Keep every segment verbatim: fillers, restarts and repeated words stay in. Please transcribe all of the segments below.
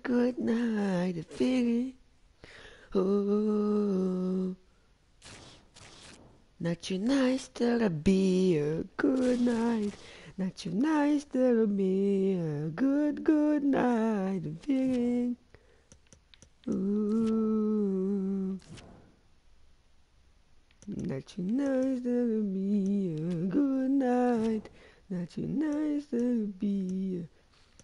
good night, the feeling. Oh, not too nice to be a good night. Not too nice to be a good, good night, the feeling. Ooh. Not too nice to be a good night. Not too nice to be a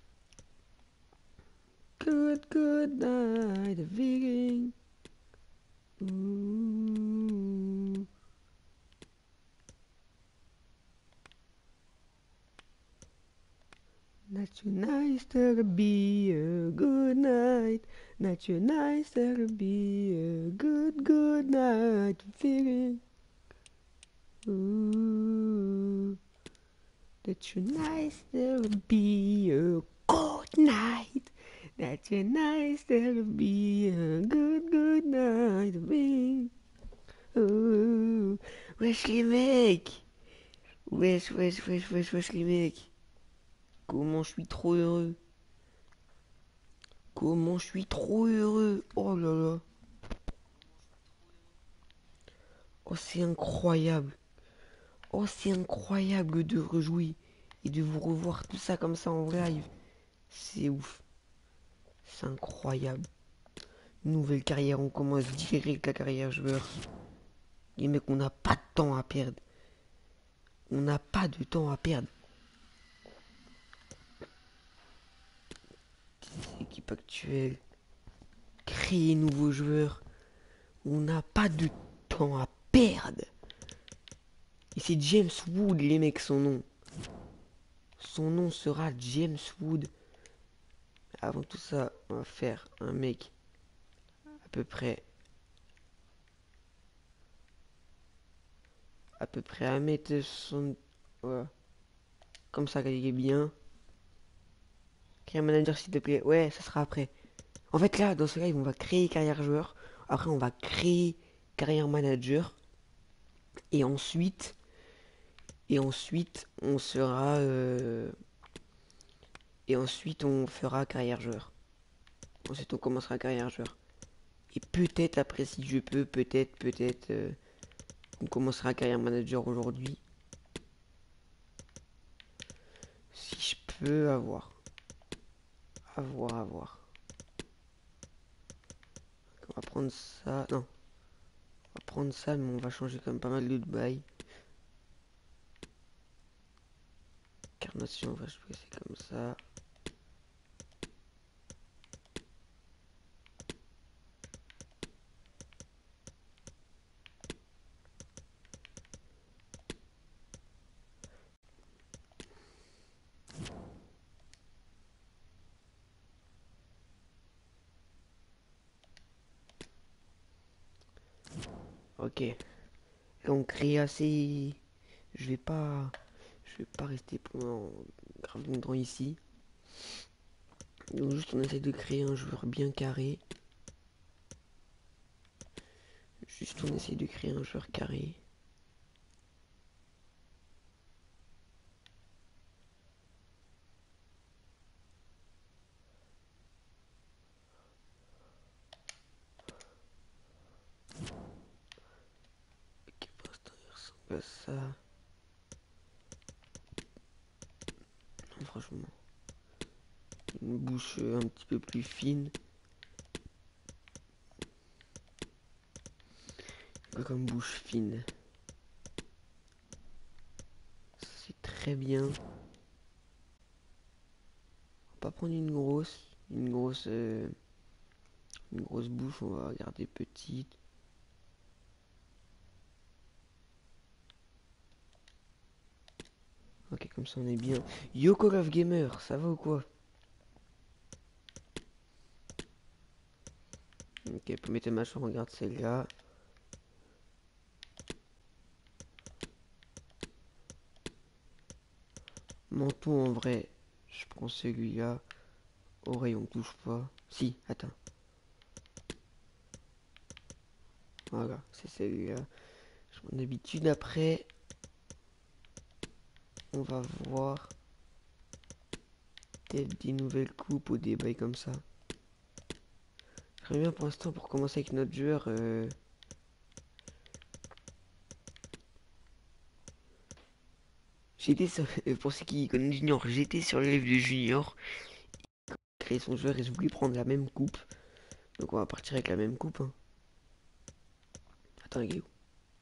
good, good night, the feeling. Ooh. Not too nice to be a good night. Not too nice to be a good, good night, the feeling. Ooh. Not too nice to be a good night. Not too nice to be a good, good night, the feeling. Ooh. Wesh les mecs. Wesh, wesh, wesh, wesh, wesh les mecs. Comment je suis trop heureux. Comment je suis trop heureux. Oh là là. Oh c'est incroyable. Oh c'est incroyable de rejouer et de vous revoir tout ça comme ça en live. C'est ouf. C'est incroyable. Nouvelle carrière, on commence direct la carrière joueur. Les mecs, on n'a pas de temps à perdre. On n'a pas de temps à perdre. Équipe actuelle. Créer nouveaux joueurs. On n'a pas de temps à perdre. Et c'est James Wood, les mecs, son nom. Son nom sera James Wood. Avant tout ça, on va faire un mec à peu près à peu près un mètre soixante. Voilà. Comme ça, il est bien. Créer un manager, s'il te plaît. Ouais, ça sera après. En fait, là, dans ce live, on va créer carrière joueur. Après, on va créer carrière manager. Et ensuite, et ensuite, on sera, euh, et ensuite, on fera carrière joueur. Ensuite, on commencera carrière joueur. Et peut-être après, si je peux, peut-être, peut-être, euh, on commencera carrière manager aujourd'hui. Si je peux avoir, avoir, avoir. On va prendre ça. Non, on va prendre ça, mais on va changer quand même pas mal de bails. Incarnation, on va jouer, c'est comme ça. Ok. Et on crée assez. Je vais pas. Je vais pas rester pendant grave longtemps ici. Donc juste on essaie de créer un joueur bien carré. Juste on essaie de créer un joueur carré. Ok, pour l'instant il ressemble à ça. Non, franchement. Une bouche euh, un petit peu plus fine. Quoi comme bouche fine. Ça, c'est très bien. On va pas prendre une grosse. Une grosse. Euh, une grosse bouche, on va garder petite. Ok, comme ça on est bien. Yoko Love Gamer, ça va ou quoi? Ok, pour mettre machin, on regarde celle-là. Menton en vrai, je prends celui-là. Oreille, on touche pas. Si, attends. Voilà, c'est celui-là. Mon habitude après, on va voir peut-être des nouvelles coupes ou des bails comme ça. Très bien pour l'instant pour commencer avec notre joueur. euh, J'étais sur... euh, Pour ceux qui connaissent Junior, j'étais sur le live de Junior. Créer son joueur et je voulais prendre la même coupe. Donc on va partir avec la même coupe. Hein. Attends, il est où?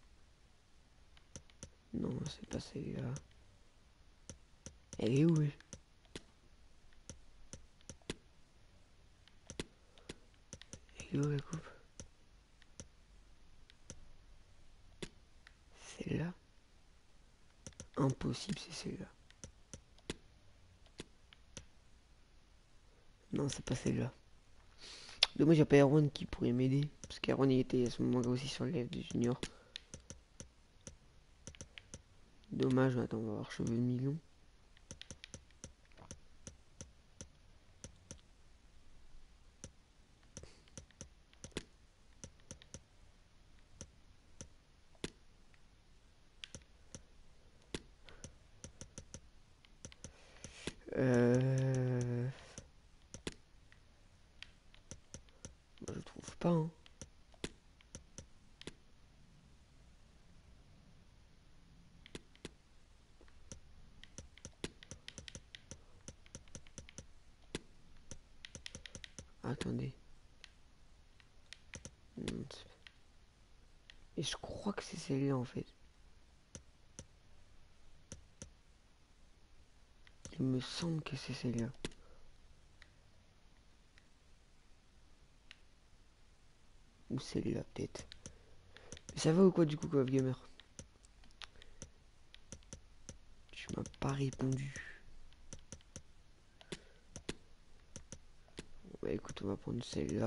Non, c'est pas celle-là. Elle est où, elle? Elle est où la coupe? Celle-là? Impossible, c'est celle-là. Non, c'est pas celle-là. Dommage, y'a pas Erwan qui pourrait m'aider. Parce qu'Erwan il était à ce moment-là aussi sur le live de Junior. Dommage, attends, on va avoir cheveux de million. Euh... Bah, je trouve pas, hein. Attendez. Non, c'est- Et je crois que c'est celle-là en fait. Il me semble que c'est celle-là. Ou celle-là peut-être. Mais ça va ou quoi du coup, Call Gamer? Tu m'as pas répondu. Bah écoute, on va prendre celle-là.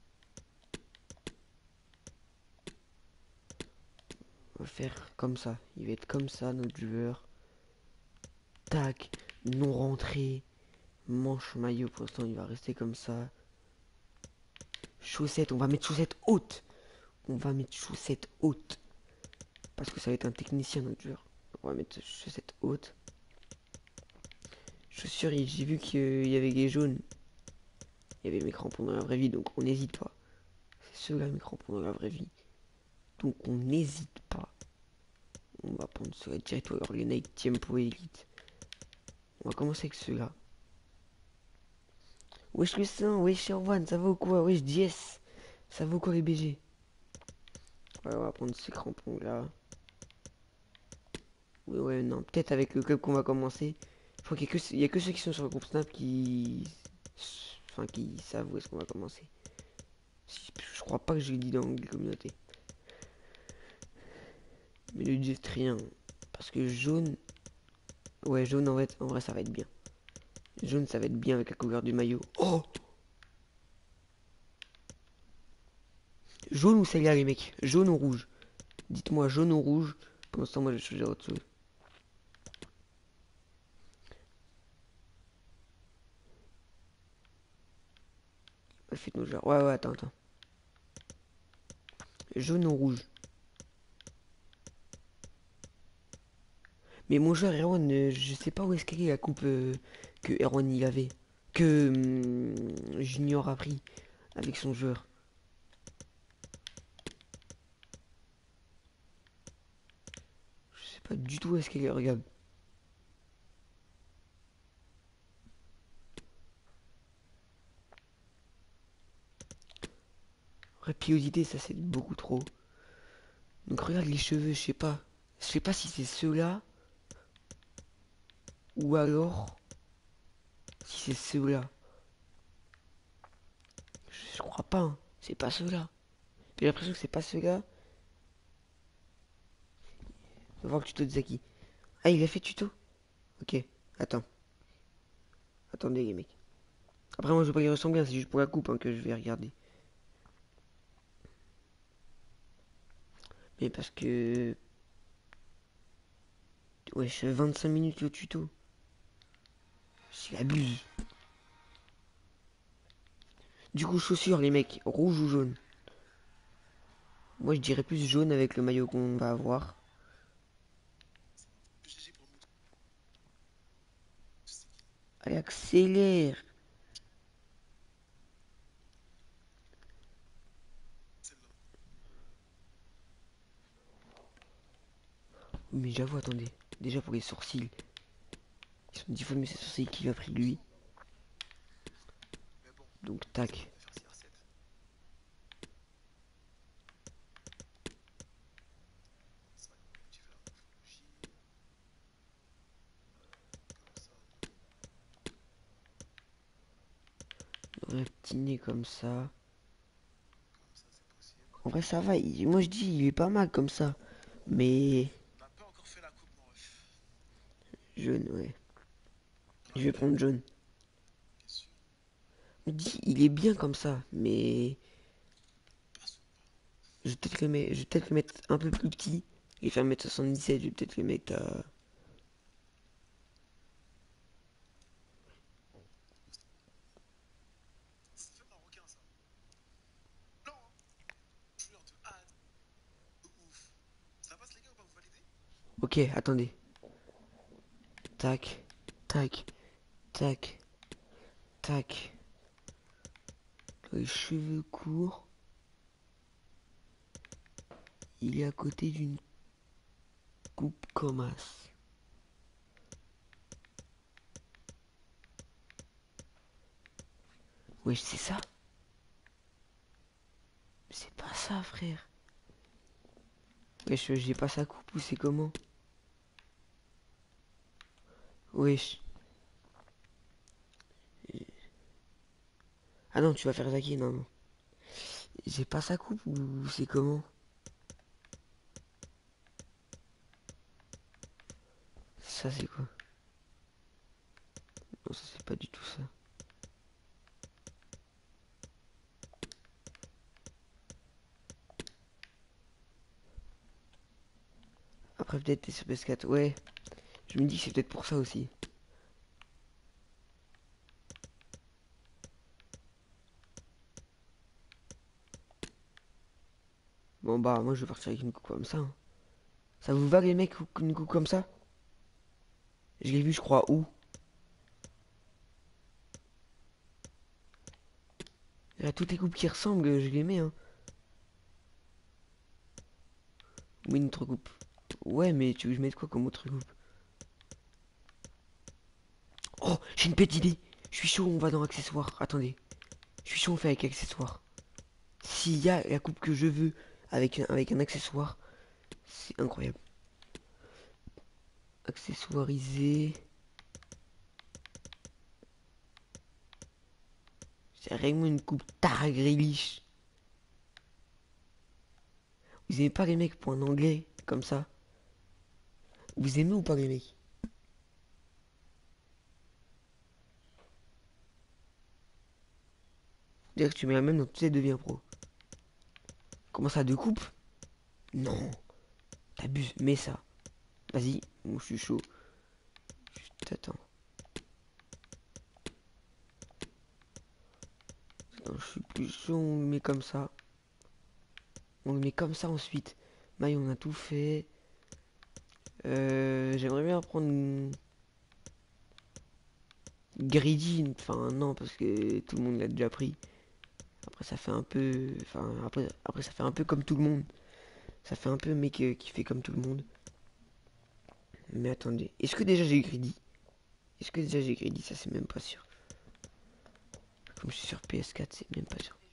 On va faire comme ça. Il va être comme ça, notre joueur. Tac. Non rentré. Manche maillot, pour l'instant, il va rester comme ça. Chaussettes, on va mettre chaussettes hautes. On va mettre chaussettes hautes. Parce que ça va être un technicien, notre joueur. On va mettre chaussettes hautes. Chaussures, j'ai vu qu'il y avait des jaunes. Il y avait mes crampons dans la vraie vie, donc on n'hésite pas. C'est ceux-là, mes crampons dans la vraie vie. Donc on n'hésite pas. On va prendre ceux-là direct Warrior Nike Tempo Elite. On va commencer avec ceux-là. Wesh le sang, wesh Sherwan, ça va ou quoi? Wesh Jess, ça va ou quoi les B G? Ouais, on va prendre ces crampons-là. Ouais, ouais, non, peut-être avec le club qu'on va commencer. Je crois qu'il y a que, il y a que ceux qui sont sur le groupe Snap qui... Enfin, qui savent où est-ce qu'on va commencer. Je crois pas que je l'ai dit dans les communautés. Mais le dites rien. Parce que jaune... Ouais, jaune en fait, en vrai ça va être bien. Jaune ça va être bien avec la couleur du maillot. Oh! Jaune ou celle-là les mecs? Jaune ou rouge? Dites-moi jaune ou rouge. Pour l'instant moi je vais choisir autre chose. Faites nos joueurs. Ouais ouais attends attends. Jaune ou rouge? Mais mon joueur Erwan, euh, je sais pas où est-ce qu'elle est la coupe euh, que Erwan il avait. Que hum, Junior a pris avec son joueur. Je sais pas du tout où est-ce qu'elle est, regarde. Rapidité, ça c'est beaucoup trop. Donc regarde les cheveux, je sais pas. Je sais pas si c'est ceux-là. Ou alors si c'est ceux-là. Je, je crois pas, hein. C'est pas ceux-là. J'ai l'impression que c'est pas ceux-là. Va voir le tuto de Zaki. Ah, il a fait tuto? Ok, attends. Attendez les mecs. Après moi je veux pas y ressembler, hein, c'est juste pour la coupe hein, que je vais regarder. Mais parce que... Wesh, vingt-cinq minutes le tuto. C'est abusé. Du coup, chaussures, les mecs, rouge ou jaune? Moi, je dirais plus jaune avec le maillot qu'on va avoir. Allez, accélère. Mais j'avoue, attendez. Déjà pour les sourcils. Ils sont dix fois mieux ces sourcils qu'il a pris lui. Donc tac. Un petit nez comme ça. En vrai ça va. il- Moi je dis il est pas mal comme ça. Mais jaune, ouais. Je vais prendre jaune. Je dis il est bien comme ça. Mais je vais peut-être le, mettre- je vais peut-être le mettre un peu plus petit. Et faire mettre soixante-dix-sept. Je vais peut-être le mettre à... Ok, attendez. Tac. Tac. Tac. Tac. Les cheveux courts. Il est à côté d'une coupe comme as. Wesh, c'est ça? C'est pas ça, frère. Wesh, j'ai pas sa coupe ou c'est comment? Wesh. Ah non, tu vas faire Zaki, non, non. J'ai pas sa coupe ou c'est comment? Ça, c'est quoi? Non, ça, c'est pas du tout ça. Après, peut-être t'es sur P S quatre. Ouais, je me dis que c'est peut-être pour ça aussi. Bon, bah, moi, je vais partir avec une coupe comme ça, hein. Ça vous va, les mecs, une coupe comme ça? Je l'ai vu, je crois, où? Il y a toutes les coupes qui ressemblent, je les mets, hein. Ou une autre coupe. Ouais, mais tu veux que je mette quoi comme autre coupe? Oh, j'ai une petite idée. Je suis chaud, on va dans accessoires. Attendez. Je suis chaud, on fait avec accessoires. S'il y a la coupe que je veux avec un, avec un accessoire, c'est incroyable. Accessoirisé. C'est vraiment une coupe Tara Grealish. Vous aimez pas les mecs pour un anglais comme ça? Vous aimez ou pas les mecs? Dire que tu mets la même dans toutes les deviens pro. Comment ça, deux coupes? Non, t'abuses, mets ça. Vas-y, moi je suis chaud. Juste attends. Attends, je suis plus chaud, on le met comme ça. On le met comme ça ensuite. Maille, on a tout fait. Euh, J'aimerais bien prendre une... Greedy. Enfin, non, parce que tout le monde l'a déjà pris. Après, ça fait un peu... Enfin, après, après, ça fait un peu comme tout le monde. Ça fait un peu mec euh, qui fait comme tout le monde. Mais attendez. Est-ce que déjà j'ai Greedy? Est-ce que déjà j'ai Greedy? Ça, c'est même pas sûr. Comme je suis sur P S quatre, c'est même pas sûr.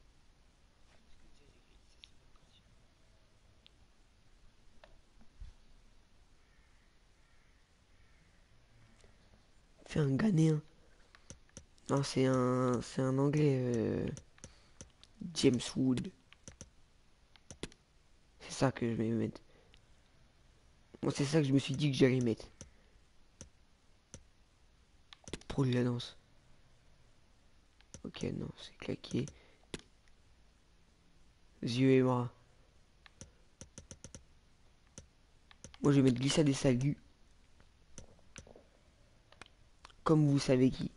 Fais un Ghanéen. Non, c'est un... C'est un anglais. euh, James Wood. C'est ça que je vais mettre. Moi, c'est ça que je me suis dit que j'allais mettre. Pro de la danse. Ok, non, c'est claqué. Yeux et bras. Moi, je vais mettre glissade et salut. Comme vous savez qui.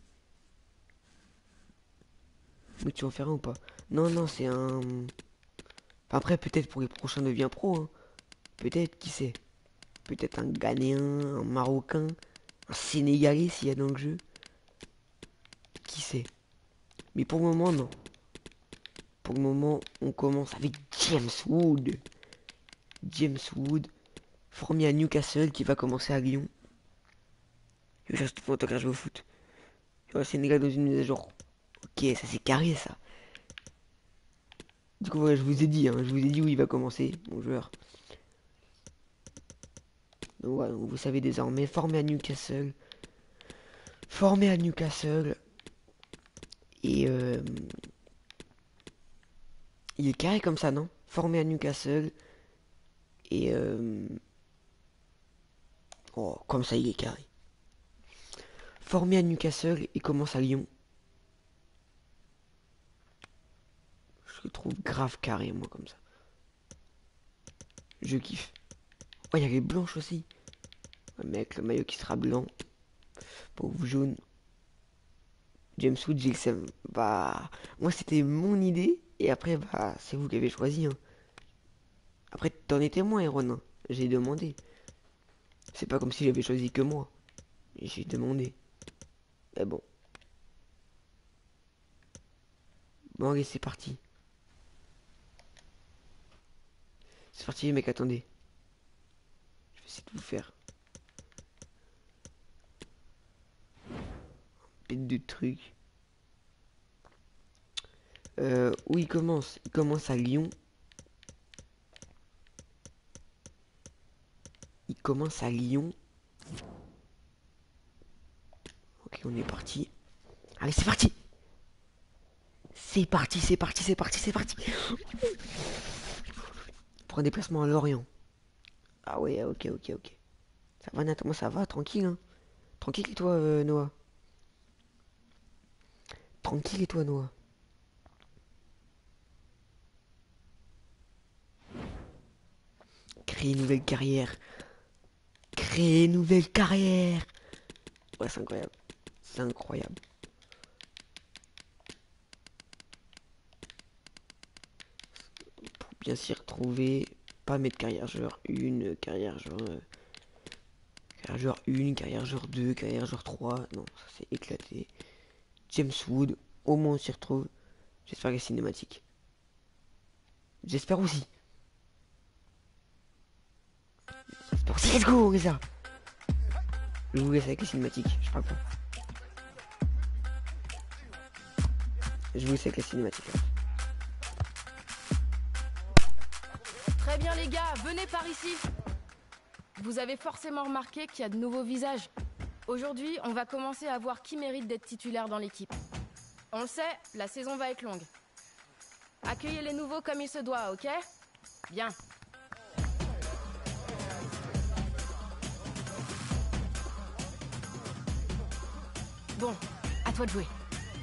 Mais tu en fais un ou pas? Non, non, c'est un... Enfin, après, peut-être pour les prochains devient pro, hein. Peut-être, qui sait? Peut-être un Ghanéen, un Marocain, un Sénégalais s'il y a dans le jeu. Qui sait? Mais pour le moment, non. Pour le moment, on commence avec James Wood. James Wood. Formé à Newcastle qui va commencer à Lyon. Je cherche tout le temps quand je vais au foot. Je vais au Sénégal dans une mise à jour. Ok, ça c'est carré ça. Du coup, voilà, je vous ai dit, hein, je vous ai dit où il va commencer, mon joueur. Donc voilà, donc vous savez désormais, formé à Newcastle. Formé à Newcastle. Et euh, il est carré comme ça, non? Formé à Newcastle. Et euh, oh, comme ça, il est carré. Formé à Newcastle et commence à Lyon. Je le trouve grave carré, moi, comme ça. Je kiffe. Oh, il y a les blanches aussi. Ouais, mec, le maillot qui sera blanc. Pauvre jaune. James Wood, G X M. Bah, moi, c'était mon idée. Et après, bah, c'est vous qui avez choisi. Hein. Après, t'en es témoin, Aaron. Hein. J'ai demandé. C'est pas comme si j'avais choisi que moi. J'ai demandé. Mais bon. Bon, allez, c'est parti. C'est parti, les mecs, attendez. Je vais essayer de vous faire. Pète de trucs. Euh, où il commence? Il commence à Lyon. Il commence à Lyon. Ok, on est parti. Allez, c'est parti. C'est parti, c'est parti, c'est parti, c'est parti. Pour un déplacement à Lorient. Ah ouais, ok, ok, ok. Ça va, Nathan, moi ça va, tranquille, hein. Tranquille et toi, euh, Noah. Tranquille et toi, Noah. Créer une nouvelle carrière. Créer une nouvelle carrière. Ouais, c'est incroyable. C'est incroyable. Pour bien s'y retrouver, pas mettre carrière joueur un, carrière joueur... euh, carrière joueur un, carrière joueur deux, carrière joueur trois. Non, ça c'est éclaté. James Wood, au moins on s'y retrouve. J'espère que c'est cinématique. J'espère aussi. J'espère aussi. Let's go, les gars. Je vous laisse avec les cinématiques. Je parle pas. Je vous laisse avec les cinématiques. Là. Très bien les gars, venez par ici. Vous avez forcément remarqué qu'il y a de nouveaux visages. Aujourd'hui, on va commencer à voir qui mérite d'être titulaire dans l'équipe. On le sait, la saison va être longue. Accueillez les nouveaux comme il se doit, ok? Bien. Bon, à toi de jouer.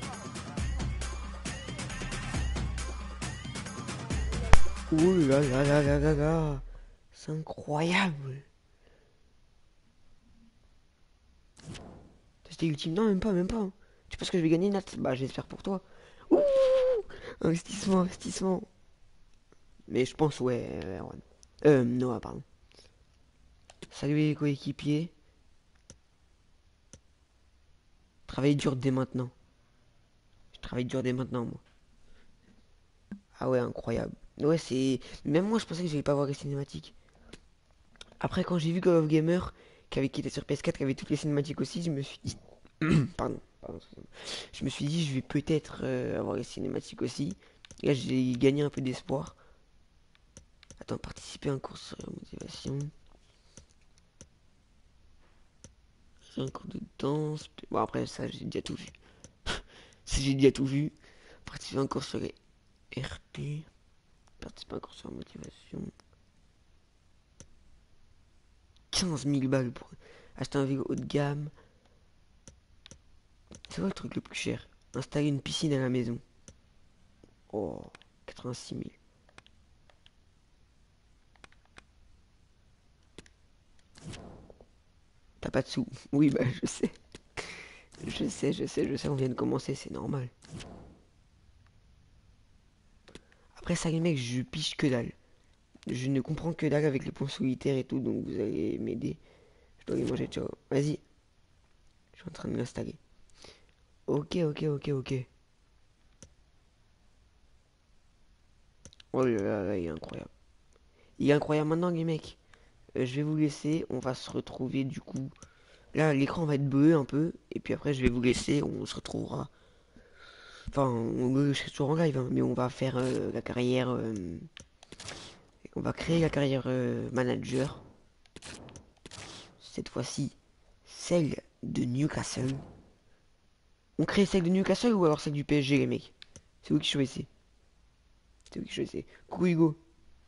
Ouh là là là là là là. C'est incroyable. C'était ultime. Non, même pas, même pas. Tu penses que je vais gagner, Nat? Bah, j'espère pour toi. Ouh, investissement, investissement. Mais je pense, ouais, euh, Erwan. Euh, Noah, pardon. Salut les coéquipiers. Travaille dur dès maintenant. Je travaille dur dès maintenant, moi. Ah ouais, incroyable. Ouais, c'est... Même moi, je pensais que j'allais pas voir les cinématiques. Après, quand j'ai vu Call of Gamer, qui avait quitté sur P S quatre, qui avait toutes les cinématiques aussi, je me suis dit... pardon, pardon. Je me suis dit, je vais peut-être euh, avoir les cinématiques aussi. Et là, j'ai gagné un peu d'espoir. Attends, participer à un cours sur la motivation. Un cours de danse. Bon, après, ça, j'ai déjà tout vu. Si j'ai déjà tout vu. Participer à un cours sur les R P. Participer à un cours sur la motivation. quinze mille balles pour acheter un vélo haut de gamme. C'est quoi le truc le plus cher? Installer une piscine à la maison. Oh, quatre-vingt-six mille. T'as pas de sous. Oui, bah, je sais. Je sais, je sais, je sais, on vient de commencer, c'est normal. Après ça, les mecs, je piche que dalle. Je ne comprends que dalle avec les points solitaires et tout, donc vous allez m'aider. Je dois les manger, ciao. Vas-y. Je suis en train de l'installer. Ok, ok, ok, ok. Oh là là, là, il est incroyable. Il est incroyable maintenant, les mecs. euh, je vais vous laisser. On va se retrouver du coup. Là, l'écran va être bleu un peu. Et puis après, je vais vous laisser. On se retrouvera. Enfin, on, je serai toujours en live, hein, mais on va faire euh, la carrière. euh, on va créer la carrière euh, manager. Cette fois-ci, celle de Newcastle. On crée celle de Newcastle ou alors celle du P S G, les mecs? C'est vous qui choisissez. C'est vous qui choisissez. Coucou Hugo.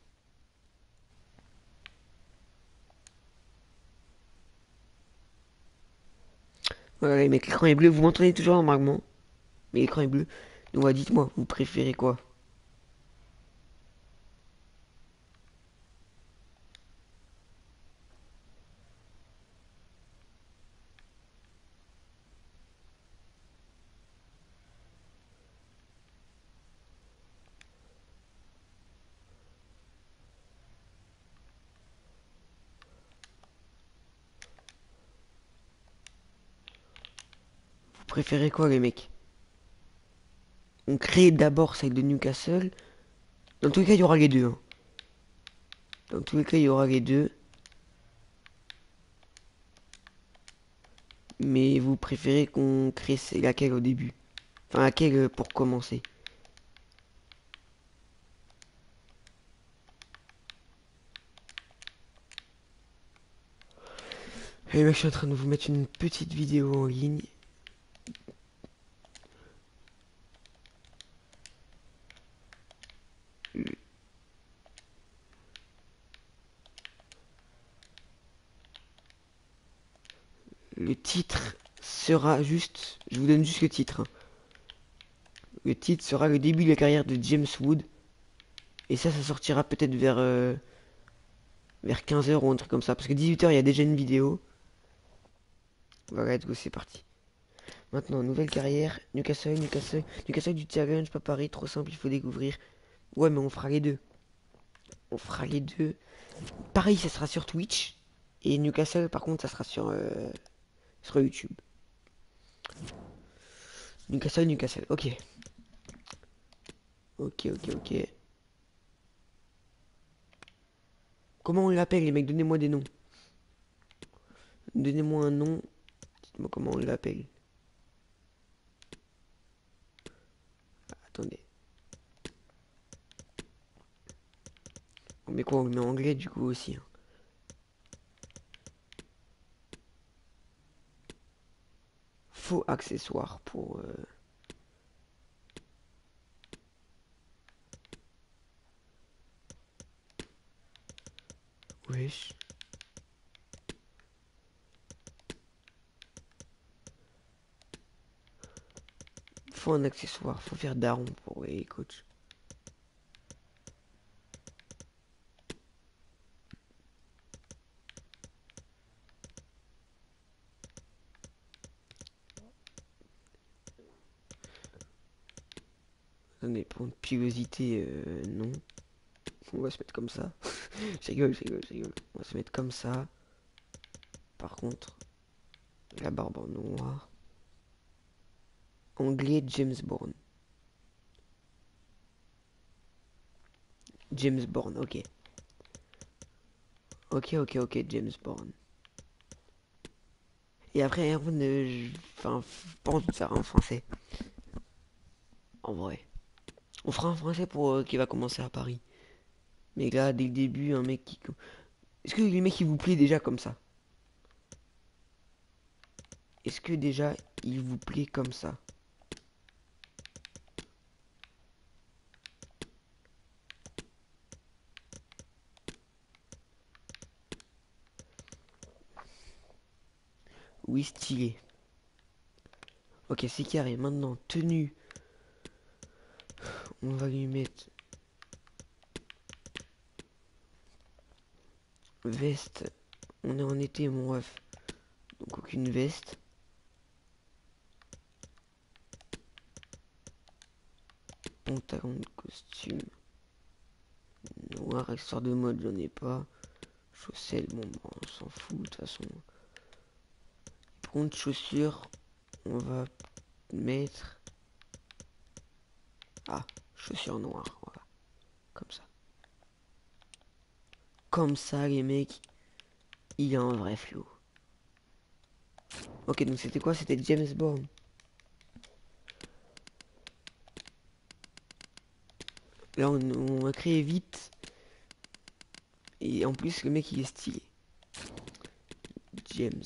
Voilà les mecs, l'écran est bleu. Vous m'entendez toujours normalement, mais l'écran est bleu. Donc ouais, dites-moi, vous préférez quoi? Vous préférez quoi les mecs? On crée d'abord celle de Newcastle. Dans tous les cas, il y aura les deux, hein. Dans tous les cas, il y aura les deux. Mais vous préférez qu'on crée c'est laquelle au début? Enfin, laquelle euh, pour commencer? Les mecs, je suis en train de vous mettre une petite vidéo en ligne. Le titre sera juste... Je vous donne juste le titre, hein. Le titre sera le début de la carrière de James Wood. Et ça, ça sortira peut-être vers... euh, vers quinze heures ou un truc comme ça. Parce que dix-huit heures, il y a déjà une vidéo. Voilà, let's go, c'est parti. Maintenant, nouvelle carrière. Newcastle, Newcastle. Newcastle du challenge, pas Paris, trop simple, il faut découvrir. Ouais, mais on fera les deux. On fera les deux. Paris, ça sera sur Twitch. Et Newcastle, par contre, ça sera sur, euh, sur YouTube. Newcastle, Newcastle. Ok. Ok, ok, ok. Comment on l'appelle, les mecs? Donnez-moi des noms. Donnez-moi un nom. Dites-moi comment on l'appelle. Attendez. On met quoi? On le met en anglais, du coup, aussi, hein. Faux accessoire pour... Euh... Wesh. Faut un accessoire, faut faire daron pour les coachs. Attendez, pour une pilosité, euh, non. On va se mettre comme ça. Je rigole, je rigole, je rigole. On va se mettre comme ça. Par contre, la barbe en noir. Anglais James Bond. James Bond, ok. Ok, ok, ok, James Bond. Et après, on ne... Enfin, pense de faire un français. En vrai. On fera un français pour euh, qui va commencer à Paris. Mais là, dès le début, un mec qui... Est-ce que les mecs, ils vous plaît déjà comme ça? Est-ce que déjà, il vous plaît comme ça? Oui, stylé. Ok, c'est carré. Maintenant, tenue. On va lui mettre... Veste. On est en été, mon ref. Donc aucune veste. Pantalon de costume. Noir, accessoire de mode, j'en ai pas. Chaussettes, bon, bon, on s'en fout, de toute façon. Par contre, chaussures, on va mettre... Ah, chaussures noires, voilà. Comme ça. Comme ça, les mecs. Il y a un vrai flou. Ok, donc c'était quoi? C'était James Bond. Là, on, on va créer vite. Et en plus, le mec, il est stylé. James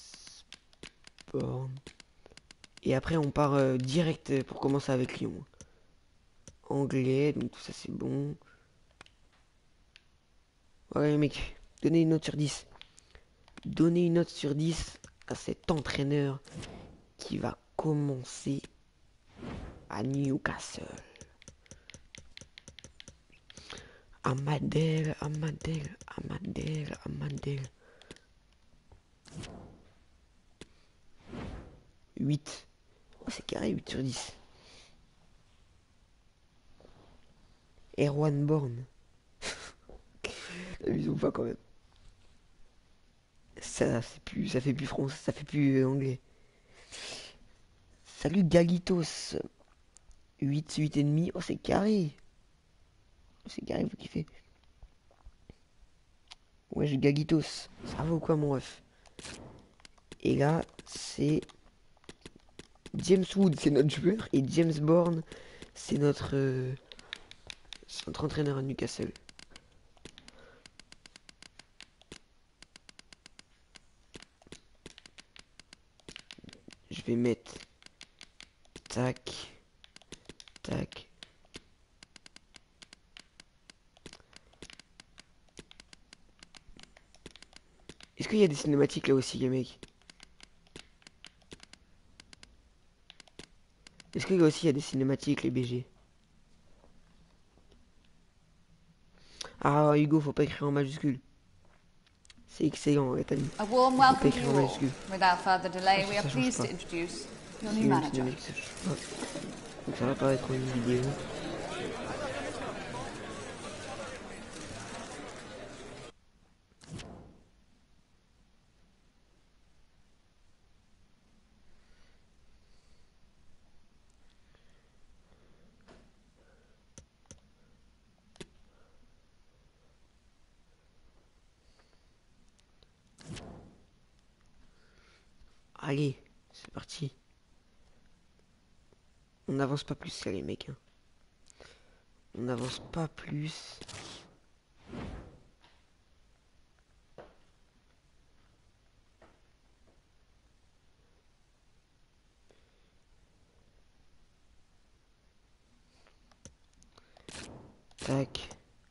Bond. Et après, on part euh, direct pour commencer avec Lyon. Anglais, donc tout ça, c'est bon. Ouais, mec, donnez une note sur dix. Donnez une note sur dix à cet entraîneur qui va commencer à Newcastle. Amadel, Amadel, Amadel, Amadel. huit. Oh, c'est carré, huit sur dix. Erwan Born. Ils ont pas quand même. Ça, c'est plus, ça fait plus français, ça fait plus euh, anglais. Salut Galitos. huit, huit et demi. Oh, c'est carré. Oh, c'est carré, vous kiffez. Ouais, j'ai Gagitos. Ça va ou quoi, mon ref? Et là, c'est James Wood, c'est notre joueur. Et James Bourne, c'est notre, euh, c'est notre entraîneur à Newcastle. Je vais mettre... Tac. Tac. Est-ce qu'il y a des cinématiques là aussi, les mecs? Est-ce qu'il y a aussi il y a des cinématiques, les B G? Ah, Hugo, faut pas écrire en majuscule. C'est excellent, ouais, t'as dit. A warm Faut pas welcome to écrire you en all. majuscule. Without further delay, Ah, we ça, are ça change pleased to pas. introduce your C'est new une manager. cinématique, ça change pas. Donc ça va apparaître en une vidéo. Allez, c'est parti. On n'avance pas plus là, les mecs. Hein. On n'avance pas plus. Tac.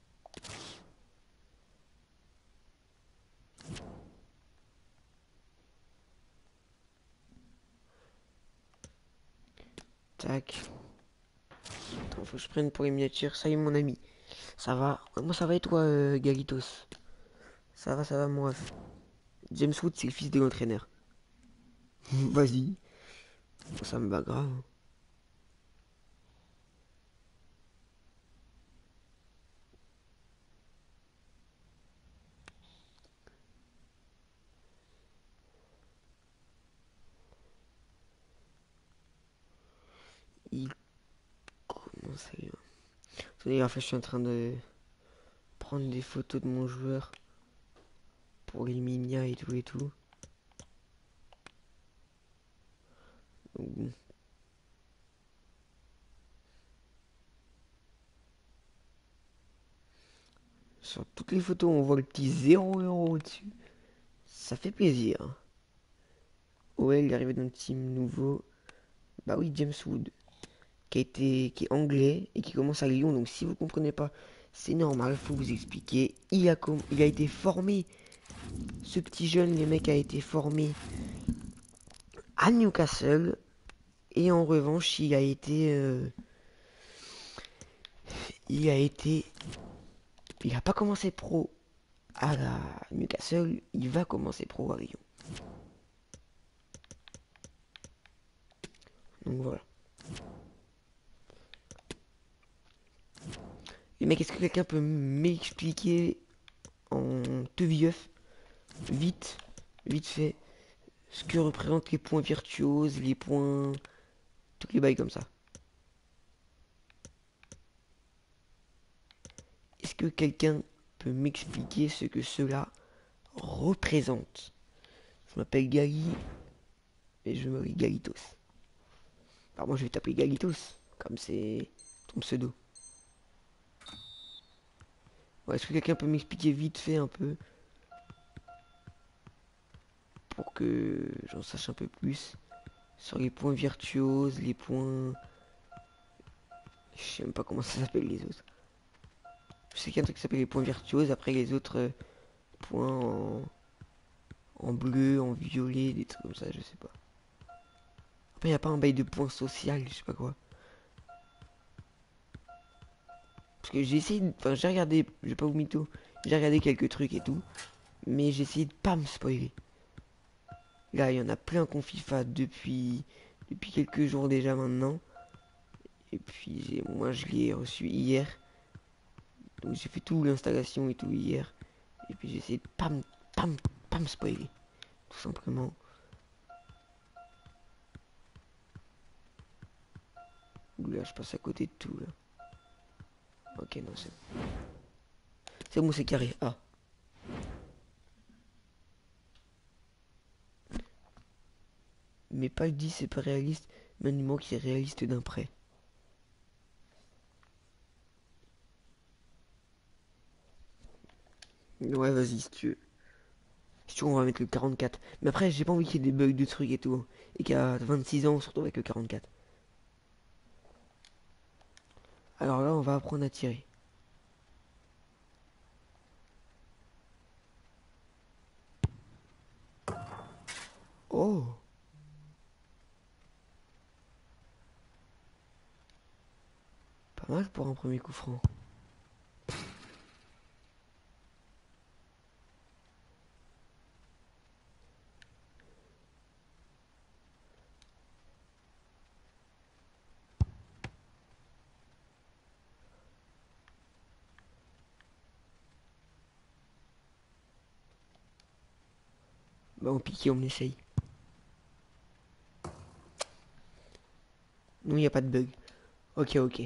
Tac. Attends, faut que je prenne pour les miniatures. Ça y est, mon ami. Ça va. Ouais, moi, ça va et toi, euh, Galitos? Ça va, ça va, mon ref. James Wood, c'est le fils de l'entraîneur. Vas-y. Ça me va grave. Il commence à... Attendez, en fait, je suis en train de prendre des photos de mon joueur pour les minia et tout et tout. Donc, bon. Sur toutes les photos, on voit le petit zéro euro au-dessus. Ça fait plaisir. Ouais, il est arrivé dans le team nouveau. Bah oui, James Wood. Qui a été, qui est anglais et qui commence à Lyon. Donc si vous comprenez pas, c'est normal, faut vous expliquer. Il a, com- il a été formé. Ce petit jeune, les mecs, a été formé à Newcastle. Et en revanche, il a été... euh, il a été... Il a pas commencé pro à la Newcastle. Il va commencer pro à Lyon. Donc voilà. Les mecs, est-ce que quelqu'un peut m'expliquer en teuvieuf, vite, vite fait, ce que représentent les points virtuoses, les points... Tous les bails comme ça. Est-ce que quelqu'un peut m'expliquer ce que cela représente. Je m'appelle Gali et je me Galitos. Alors moi je vais t'appeler Galitos, comme c'est ton pseudo. Ouais, est-ce que quelqu'un peut m'expliquer vite fait un peu pour que j'en sache un peu plus sur les points virtuoses, les points... Je sais même pas comment ça s'appelle les autres. Je sais qu'il y a un truc qui s'appelle les points virtuoses, après les autres euh, points en... en bleu, en violet, des trucs comme ça, je sais pas. Après il n'y a pas un bail de points social, je sais pas quoi. Parce que j'ai essayé, de... enfin j'ai regardé, je vais pas vous mytho, j'ai regardé quelques trucs et tout, mais j'ai essayé de pas me spoiler. Là il y en a plein qu'on FIFA depuis, depuis quelques jours déjà maintenant. Et puis moi je l'ai reçu hier. Donc j'ai fait tout l'installation et tout hier. Et puis j'ai essayé de pas me, pas me, pas me spoiler. Tout simplement. Oula, je passe à côté de tout là. Ok, non, c'est bon. C'est bon, c'est carré. Ah. Mais pas le dix, c'est pas réaliste. Mais un numéro qui est réaliste d'un près. Ouais, vas-y, si tu veux. Si tu veux, on va mettre le quarante-quatre. Mais après, j'ai pas envie qu'il y ait des bugs de trucs et tout. Et qu'à vingt-six ans, on se retrouve avec le quarante-quatre. Alors là, on va apprendre à tirer. Oh! Pas mal pour un premier coup franc. Bah, on pique et on essaye. Non, il n'y a pas de bug. Ok, ok.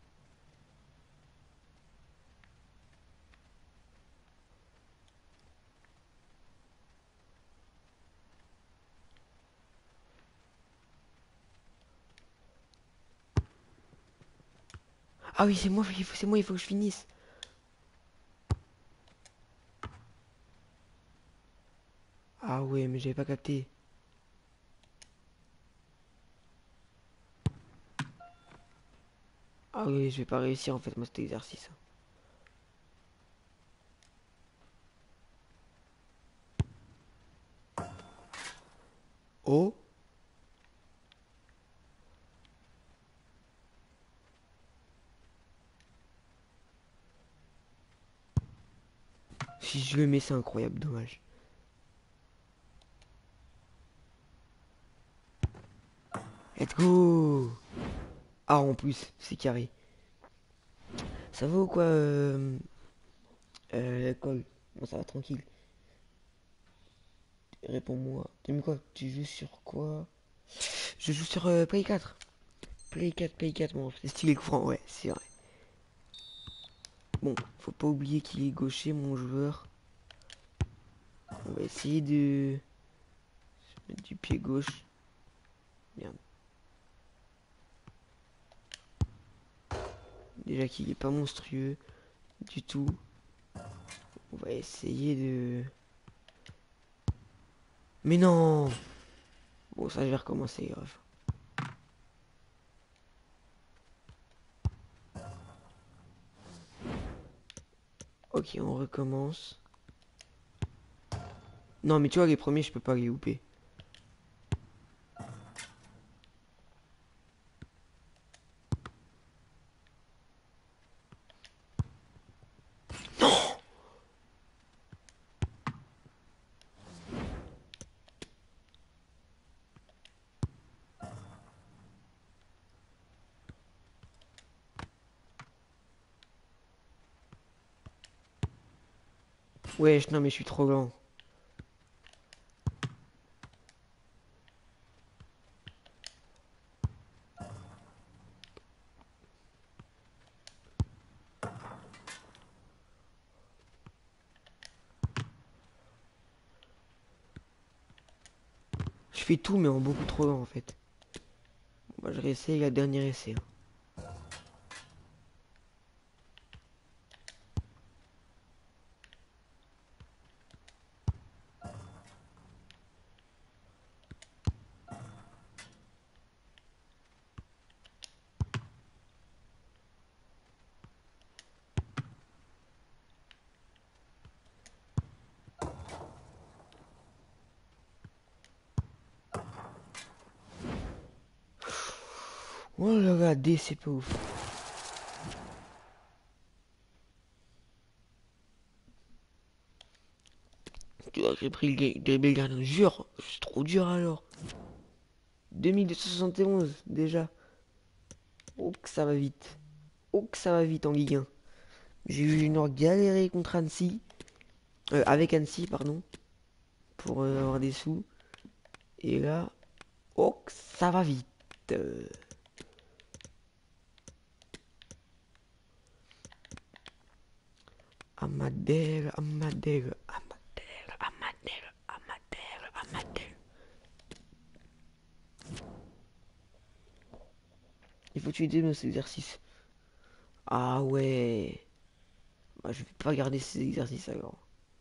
Ah oui, c'est moi, il faut, c'est moi, il faut que je finisse. Ah ouais, mais j'avais pas capté. Ah oui, je vais pas réussir en fait, moi, cet exercice. Oh! Si je le mets, c'est incroyable, dommage. Let's go! Ah, en plus, c'est carré. Ça va ou quoi, euh... euh, l'école? Bon, ça va tranquille. Réponds-moi. T'as mis quoi? Tu joues sur quoi? Je joue sur euh, Play quatre. Play quatre, Play quatre, bon, c'est stylé coup franc, ouais, c'est vrai. Bon, faut pas oublier qu'il est gaucher, mon joueur. On va essayer de... se mettre du pied gauche. Merde. Déjà qu'il est pas monstrueux du tout. On va essayer de... Mais non! Bon, ça, je vais recommencer, grave. Ok, on recommence. Non, mais tu vois, les premiers, je peux pas les louper. Wesh, non, mais je suis trop lent. Je fais tout, mais en beaucoup trop lent, en fait. Bon, bah, je réessaye la dernière essai. Hein. Oh là là, D, c'est pas ouf. Tu vois, j'ai pris le ga- le gardien, jure, c'est trop dur alors. deux mille deux cent soixante et onze déjà. Oh que ça va vite. Oh que ça va vite en Ligue un. J'ai eu une heure galéré contre Annecy. Euh, avec Annecy, pardon. Pour euh, avoir des sous. Et là, oh que ça va vite. Euh, Amadel, Amadel, Amadel, Amadel, Amadel, Amadel. Il faut tuer nos exercices. Ah ouais. Bah, je vais pas garder ces exercices alors.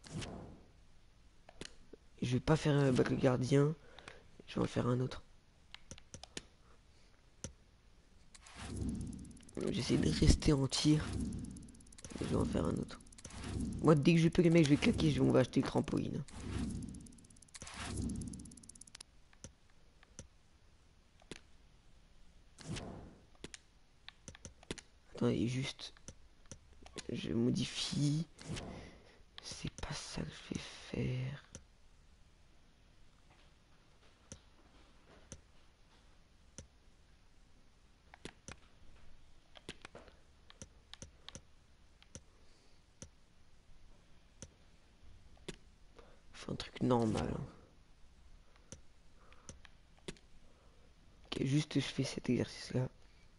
Je vais pas faire euh, battre le gardien. Je vais en faire un autre. J'essaie de rester en tir. Je vais en faire un autre. Moi, dès que je peux, les mecs, je vais claquer. Je vais, on va acheter le trampoline. Attendez, juste. Je modifie. C'est pas ça que je vais faire. Faut un truc normal. Hein. Ok, juste je fais cet exercice là.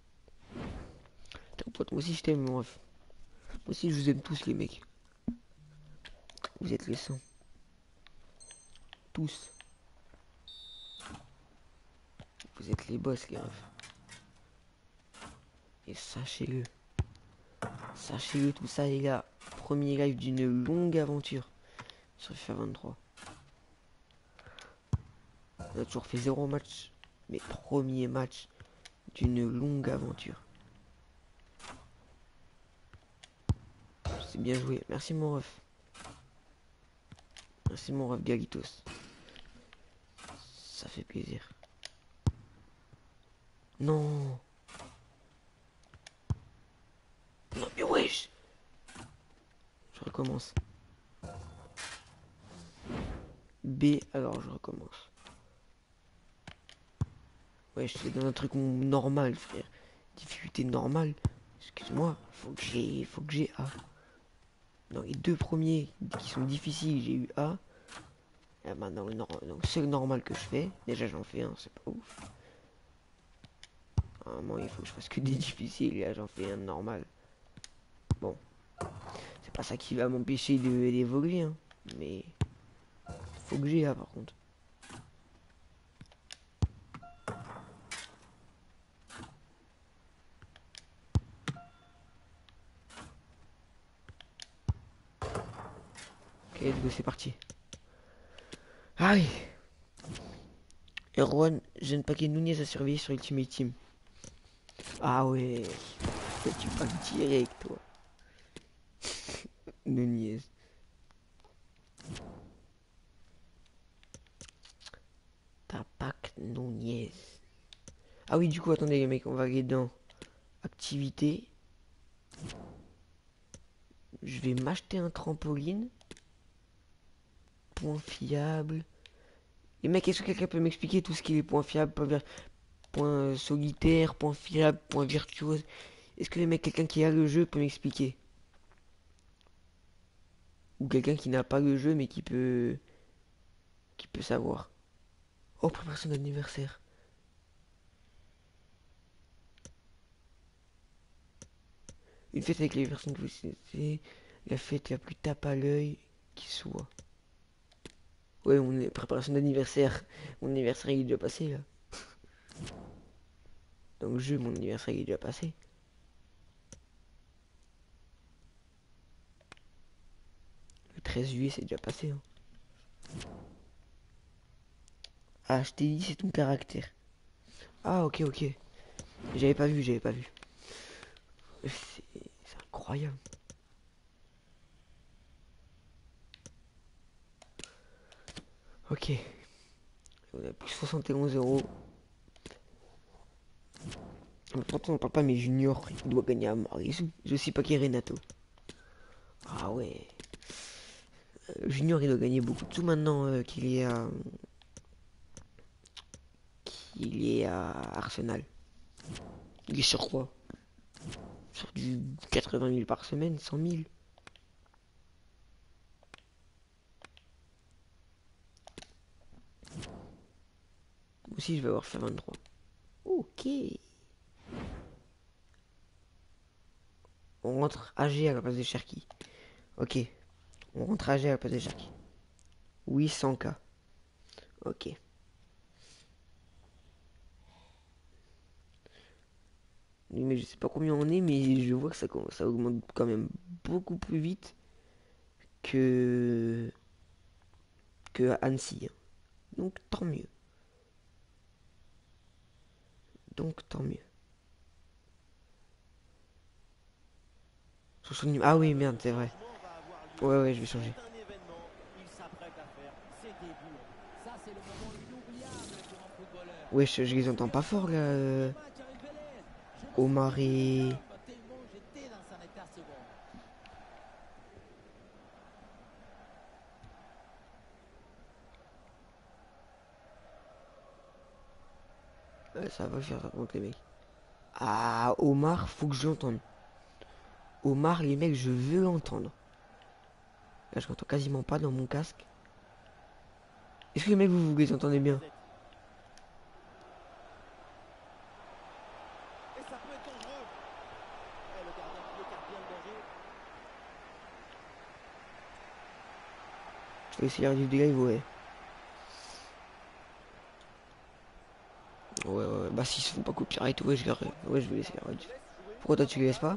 Moi aussi je t'aime, mon ref. Moi aussi je vous aime tous les mecs. Vous êtes les saints. Tous. Vous êtes les boss les refs. Et sachez-le. Sachez-le, tout ça les gars. Premier live d'une longue aventure sur FIFA vingt-trois. On a toujours fait zéro match. Mais premier match d'une longue aventure. C'est bien joué. Merci mon ref. Merci mon ref Galitos. Ça fait plaisir. Non. Non mais wesh. Je recommence. B, alors je recommence. Ouais, je suis dans un truc normal, frère. Difficulté normale. Excuse-moi, faut que j'ai, faut que j'ai A. Dans les deux premiers qui sont difficiles, j'ai eu A. Et maintenant, le, nor donc, c'est le normal que je fais. Déjà, j'en fais un, c'est pas ouf. Normalement, il faut que je fasse que des difficiles. Et là, j'en fais un normal. Bon, c'est pas ça qui va m'empêcher d'évoluer, hein. Mais faut que j'ai A par contre. Ok, let's go, c'est parti. Ah oui. Erwan, jeune paquet Nunez à surveiller sur Ultimate Team. Ah ouais. Toi, tu parles direct, toi. Nunez. Tapac Nunez. Ah oui, du coup, attendez les mecs, on va aller dans activité. Je vais m'acheter un trampoline. Point fiable. Les mecs, est-ce que quelqu'un peut m'expliquer tout ce qui est point fiable, point, point euh, solitaire, point fiable, point virtuose? Est-ce que les mecs, quelqu'un qui a le jeu peut m'expliquer? Ou quelqu'un qui n'a pas le jeu mais qui peut... qui peut savoir. Oh, préparation d'anniversaire. Une fête avec les personnes que vous connaissez. La fête la plus tape à l'œil qui soit. Ouais, mon é- préparation d'anniversaire. Mon anniversaire il est déjà passé là. Dans le jeu, mon anniversaire il est déjà passé. Le treize juillet c'est déjà passé. Hein. Ah, je t'ai dit, c'est ton caractère. Ah, ok, ok. J'avais pas vu, j'avais pas vu. C'est c'est incroyable. Ok. On a plus soixante et onze euros. Mais pourtant, on parle pas, mais Junior, il doit gagner à Marisou. Je sais pas qui est Renato. Ah ouais. Euh, Junior, il doit gagner beaucoup de sous maintenant euh, qu'il est à... qu'il est à Arsenal. Il est sur quoi? Sur du quatre-vingt mille par semaine, cent mille. Moi aussi, je vais avoir fait vingt-trois. Ok. On rentre A G à la place de Cherki. Ok. On rentre A G à la place de Cherki. Oui, cent K. Ok. Oui, mais je sais pas combien on est, mais je vois que ça, com- ça augmente quand même beaucoup plus vite que que à Annecy. Hein. Donc tant mieux. Donc tant mieux. Sur son numéro- Ah oui, merde, c'est vrai. Ouais, ouais, je vais changer. Ouais, je, je les entends pas fort là. euh, Omar et... Ouais, ça va faire ça contre les mecs. Ah, Omar, faut que je l'entende. Omar, les mecs, je veux l'entendre. Là, je l'entends quasiment pas dans mon casque. Est-ce que les mecs, vous, vous les entendez bien? Je vais essayer du live, ouais. Ouais, ouais, ouais. Bah, s'ils se font pas copyright, ouais, je, leur... ouais, je vais laisser la rediff. Pourquoi toi, tu les laisses pas?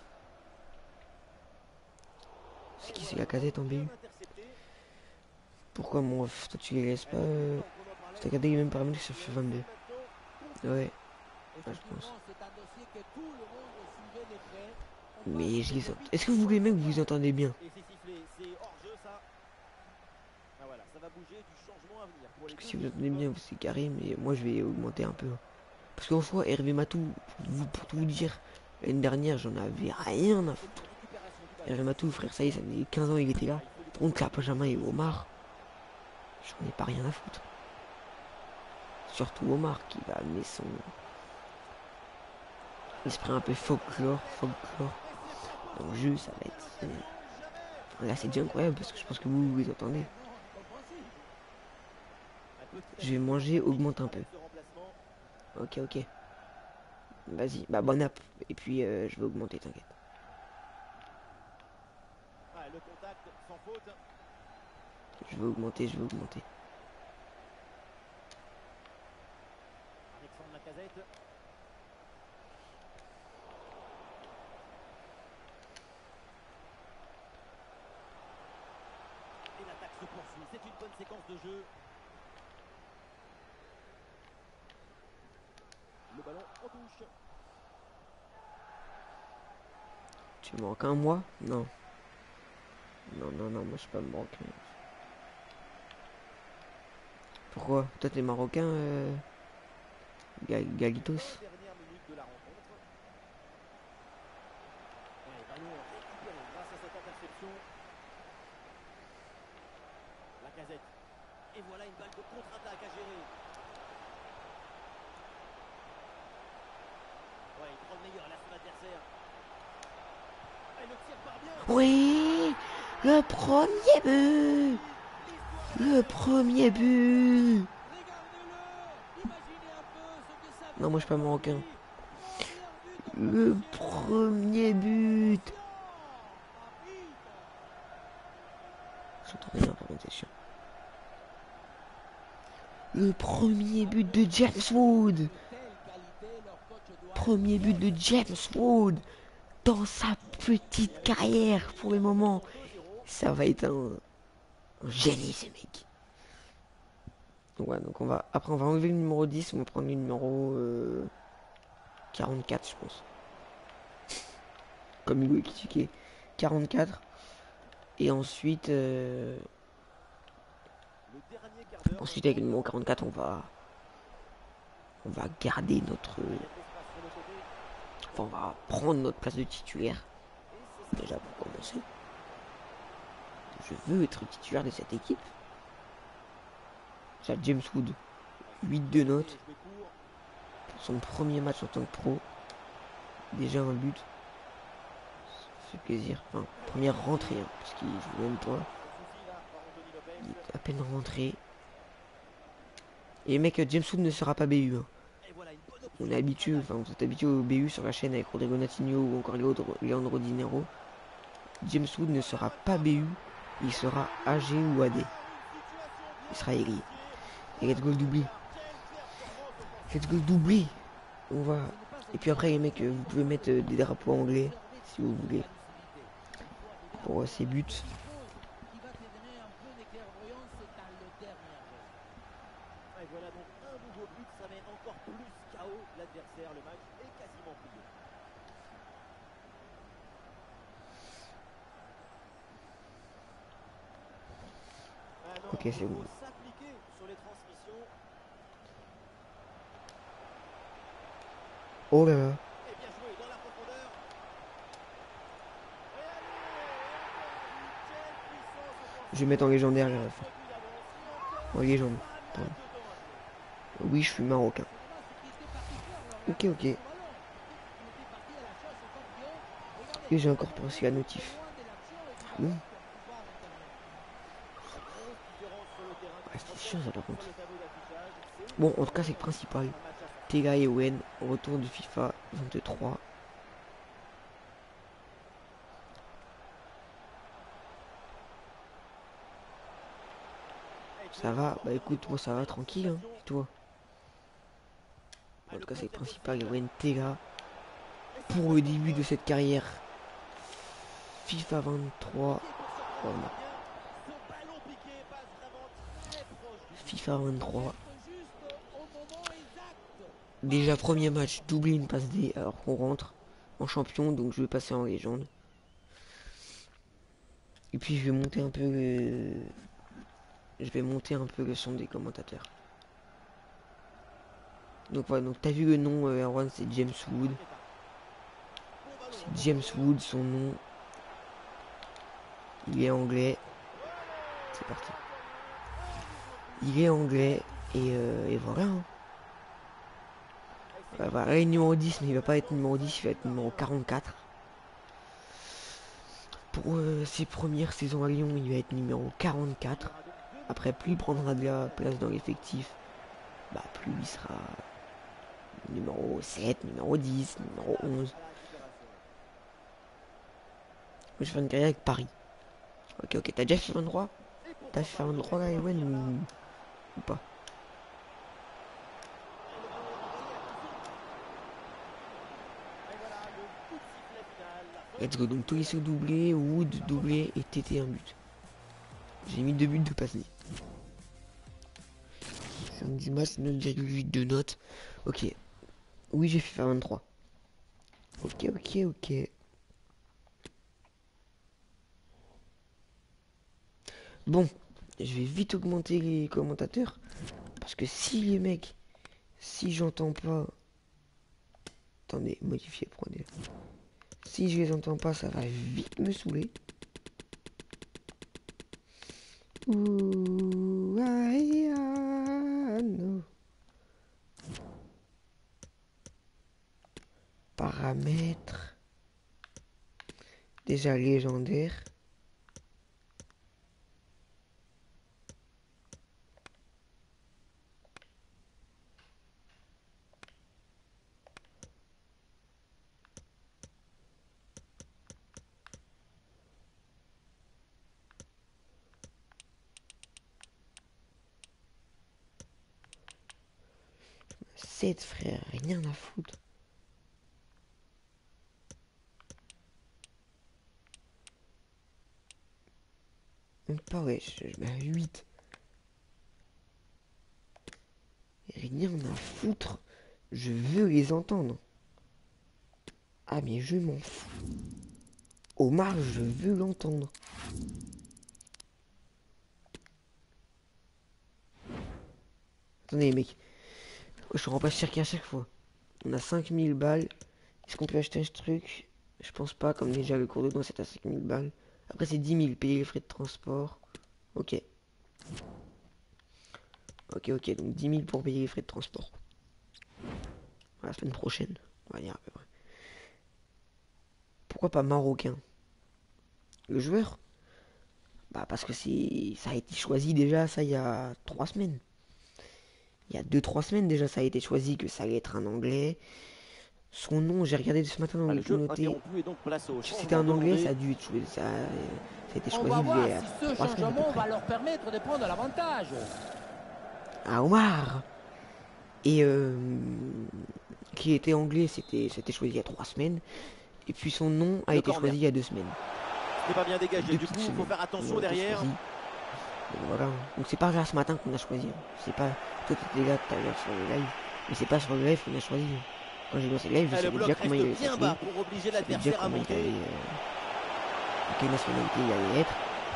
C'est qui, c'est la casette en B U? Pourquoi, mon ref, toi, tu les laisses pas euh... C'est regardé les mêmes paramètres que ça fait vingt-deux. Ouais, ouais, je pense. Mais je les entends. Est-ce que vous, les mecs, vous vous entendez bien? Parce que si vous entendez bien, c'est carré, mais moi, je vais augmenter un peu. Hein. Parce qu'en soi, Hervé Matou, vous- pour tout vous dire, l'année dernière, j'en avais rien à foutre. Hervé Matou, frère, ça y est, ça faisait quinze ans il était là. Par contre, là, Benjamin et Omar, j'en ai pas rien à foutre. Surtout Omar qui va amener son esprit un peu folklore, folklore. Dans le jeu, ça va être. euh, Là, c'est déjà incroyable parce que je pense que vous, vous les entendez. Je vais manger, augmente un peu. Ok, ok. Vas-y, bah bonne app. Et puis, euh, je vais augmenter, t'inquiète. Je vais augmenter, je vais augmenter. Tu manques un mois? Non. Non, non, non, moi je suis pas marocain. Pourquoi? Toi t'es marocain, euh... Ga- Galitos? Oui! Le premier but! Le premier but! Non, moi je suis pas marocain. Le premier but! J'entends rien par contre, c'est chiant. Le premier but de James Wood. Premier but de James Wood dans sa petite carrière pour le moment. Ça va être un, un génie ce mec. Donc, ouais, donc on va après on va enlever le numéro dix, on va prendre le numéro euh, quarante-quatre je pense. Comme Hugo Ekitike. quarante-quatre. Et ensuite euh, ensuite avec le numéro quarante-quatre on va on va garder notre enfin on va prendre notre place de titulaire. Déjà pour commencer. Je veux être titulaire de cette équipe. Déjà James Wood, huit de notes. Pour son premier match en tant que pro. Déjà un but. Ça fait plaisir. Enfin, première rentrée, hein, parce qu'il joue même pas. Il est à peine rentré. Et mec, James Wood ne sera pas B U. Hein. On est habitué, enfin vous êtes habitué au B U sur la chaîne avec Rodrigo Natinho ou encore Leandro Dinero. James Wood ne sera pas B U, il sera A G ou A D. Il sera ailier. Et let's go le doublé. Let's go le doublé. On va. Et puis après les mecs, vous pouvez mettre des drapeaux anglais si vous voulez. Pour ces buts. Ok, c'est bon. Oh là là. Je vais mettre en légendaire les refs. En légende. Pardon. Oui, je suis marocain. Ok, ok. Et j'ai encore pensé la notif. Bon. Ah, c'est chiant ça par contre. Bon, en tout cas, c'est le principal. Tega et Owen, retour de FIFA vingt-trois. Ça va? Bah écoute, moi ça va tranquille, hein. Et toi? En tout cas, c'est le principal. Owen Tega. Pour le début de cette carrière. FIFA vingt-trois. Voilà. FIFA vingt-trois. Déjà premier match, doublé une passe D alors qu'on rentre en champion, donc je vais passer en légende. Et puis je vais monter un peu le... Je vais monter un peu le son des commentateurs. Donc voilà, donc t'as vu le nom euh, Erwan, c'est James Wood. C'est James Wood son nom. Il est anglais. C'est parti. Il est anglais et, euh, et voilà. Hein. Ouais, voilà, il est numéro dix, mais il va pas être numéro dix, il va être numéro quarante-quatre. Pour euh, ses premières saisons à Lyon, il va être numéro quarante-quatre. Après, plus il prendra de la place dans l'effectif, bah plus il sera numéro sept, numéro dix, numéro onze. Je vais faire une carrière avec Paris. Ok, ok, t'as déjà fait vingt-trois? T'as fait vingt-trois là, Ewen, ou... ou pas? Let's go, donc tous les sauts doublés, Wood doublé et T T un but. J'ai mis deux buts de passe. Du match, neuf virgule huit de notes. Ok. Oui, j'ai fait vingt-trois. Ok, ok, ok. Bon, je vais vite augmenter les commentateurs. Parce que si les mecs, si j'entends pas... Attendez, modifier, prenez. Si je les entends pas, ça va vite me saouler. Ooh, I, I know. Paramètres. Déjà légendaire. sept, frère. Rien à foutre. Même pas, ouais. Je, je mets à huit. Rien à foutre. Je veux les entendre. Ah, mais je m'en fous. Omar, je veux l'entendre. Attendez, mec. Je remplace circuit à chaque fois. On a cinq mille balles. Est-ce qu'on peut acheter ce truc? Je pense pas, comme déjà le cours de danse c'est à cinq mille balles. Après, c'est dix mille, payer les frais de transport. Ok. Ok, ok, donc dix mille pour payer les frais de transport. La semaine prochaine, on va dire à peu près. Pourquoi pas marocain? Le joueur? Bah parce que c'est, ça a été choisi déjà, ça il y a trois semaines. Il y a deux trois semaines déjà, ça a été choisi que ça allait être un anglais. Son nom, j'ai regardé ce matin dans Ah, les le jeu communautés. interrompu et donc place au Si c'était un changement anglais, demandé. ça a dû être choisi. Ça, ça a été On choisi va il y voir a si ce trois semaines à peu changement va près. leur permettre de prendre l'avantage. Ah, Omar! Et euh, qui était anglais, c'était c'était choisi il y a trois semaines. Et puis son nom a Le été corner. choisi il y a deux semaines. C'est pas bien dégagé. Deux Du coup, petites il faut semaines. faire attention Ils ont été derrière. choisis. Donc voilà. Donc c'est pas là ce matin qu'on a choisi. C'est pas. Toi t'étais là tout à l'heure sur le live. Mais c'est pas sur le live qu'on a choisi. Quand j'ai lancé le live, je Et le savais bloc déjà comment il allait reste bien s'appeler. bas pour obliger Je savais déjà l'adversaire à comment il monter. allait. Euh... Quelle nationalité il allait être.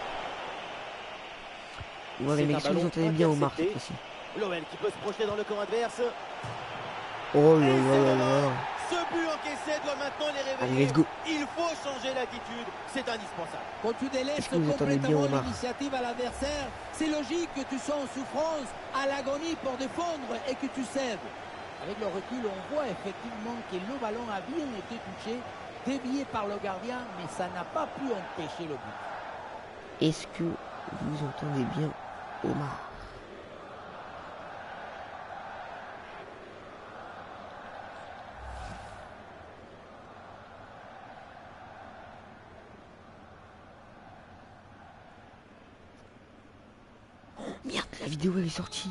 Ouais, C'est les un mecs, si vous ballon entendez bien Omar cette intercepté. fois-ci. L'O L qui peut se projeter dans le camp adverse. Oh là Et là c'est là le là. moment. Ce but encaissé doit maintenant les Allez, réveiller. let's go. Il faut changer l'attitude. C'est indispensable. Quand tu délaisses Est-ce que vous entendez bien, complètement Omar? l'initiative à l'adversaire, c'est logique que tu sois en souffrance, à l'agonie pour défendre et que tu cèdes. Avec le recul, on voit effectivement que le ballon a bien été touché, dévié par le gardien, mais ça n'a pas pu empêcher le but. Est-ce que vous entendez bien Omar? Merde, la vidéo elle est sortie.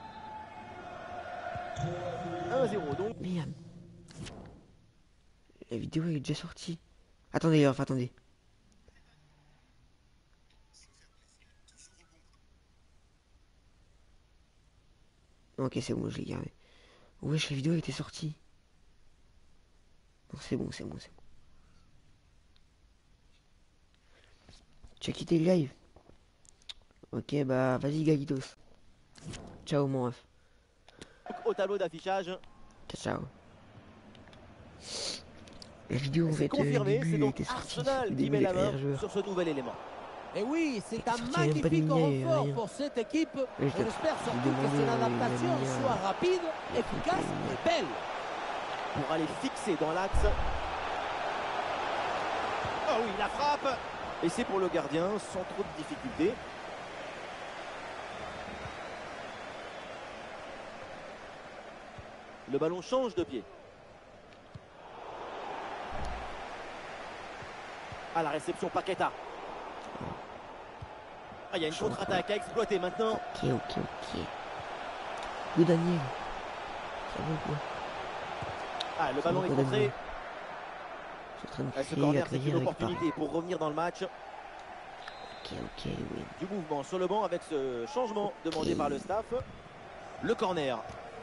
un à zéro donc. Merde. La vidéo elle est déjà sortie. Attendez, alors, attendez. Ok, c'est bon, je l'ai gardé. Wesh, la vidéo elle était sortie. Non, c'est bon, c'est bon, c'est bon. Tu as quitté le live? Ok, bah vas-y, Gaguitos. Ciao, mon ref. Au tableau d'affichage. Ciao, ciao. La vidéo en C'est fait, euh, confirmé. début, C'est elle donc était sortie. Arsenal Au qui début, met les la main carrières joueurs. sur ce nouvel élément. Et oui, c'est un sorti, il y a même pas de magnifique Mignet, renfort rien. pour cette équipe. je On l'ai- espère j'ai surtout que demandé, son euh, adaptation il m'a mis, soit euh, rapide, efficace et belle. Pour aller fixer dans l'axe. Oh oui, la frappe. Et c'est pour le gardien sans trop de difficultés. Le ballon change de pied. À la réception, Paqueta. Ah, il y a une contre-attaque à exploiter maintenant. Ok, ok, ok. Où Daniel? Ça va ou quoi? Ah, le Ça ballon va est quoi, contré. Daniel? Je suis en train de Ah, ce créer la corner, c'est une carrière avec opportunité pour revenir dans le match. Paris. Ok, ok, oui. Du mouvement sur le banc avec ce changement demandé Ok. par le staff. Le corner.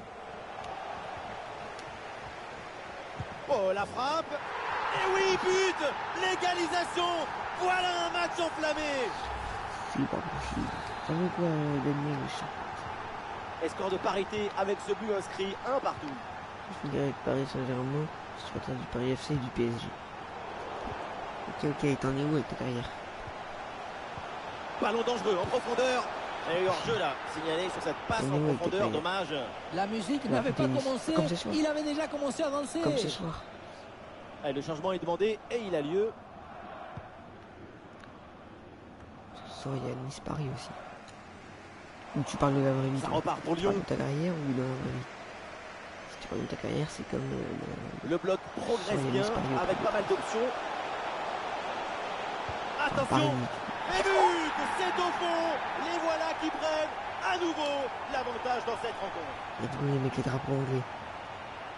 Oh, la frappe. Et oui, but. L'égalisation. Voilà un match enflammé. C'est pas possible. Ça va ou quoi, euh, Daniel? Je sais Et score de parité avec ce but inscrit un partout. Je vais avec Paris Saint-Germain. Je suis du Paris F C et du P S G. Ok, ok, t'en es où avec ta carrière? Ballon dangereux en profondeur. Et hors-jeu là, signalé sur cette passe On est en où avec profondeur, tes dommage. La musique Ouais, n'avait pas tennis. commencé, Comme ce soir. il avait déjà commencé à danser. Comme ce soir. Et le changement est demandé et il a lieu. Ce soir, il y a Nice-Paris aussi. Ou tu parles de la vraie vie? Ça toi? repart pour Tu parles Lyon. de ta carrière ou de la vraie vie? Si tu parles de ta carrière, c'est comme euh, Le bloc progresse Sur les bien Nice-Paris au avec premier. pas mal d'options. le Paris. Attention. Et but, c'est au fond. Les voilà qui prennent à nouveau l'avantage dans cette rencontre. Let's go, les mecs, les drapeaux anglais.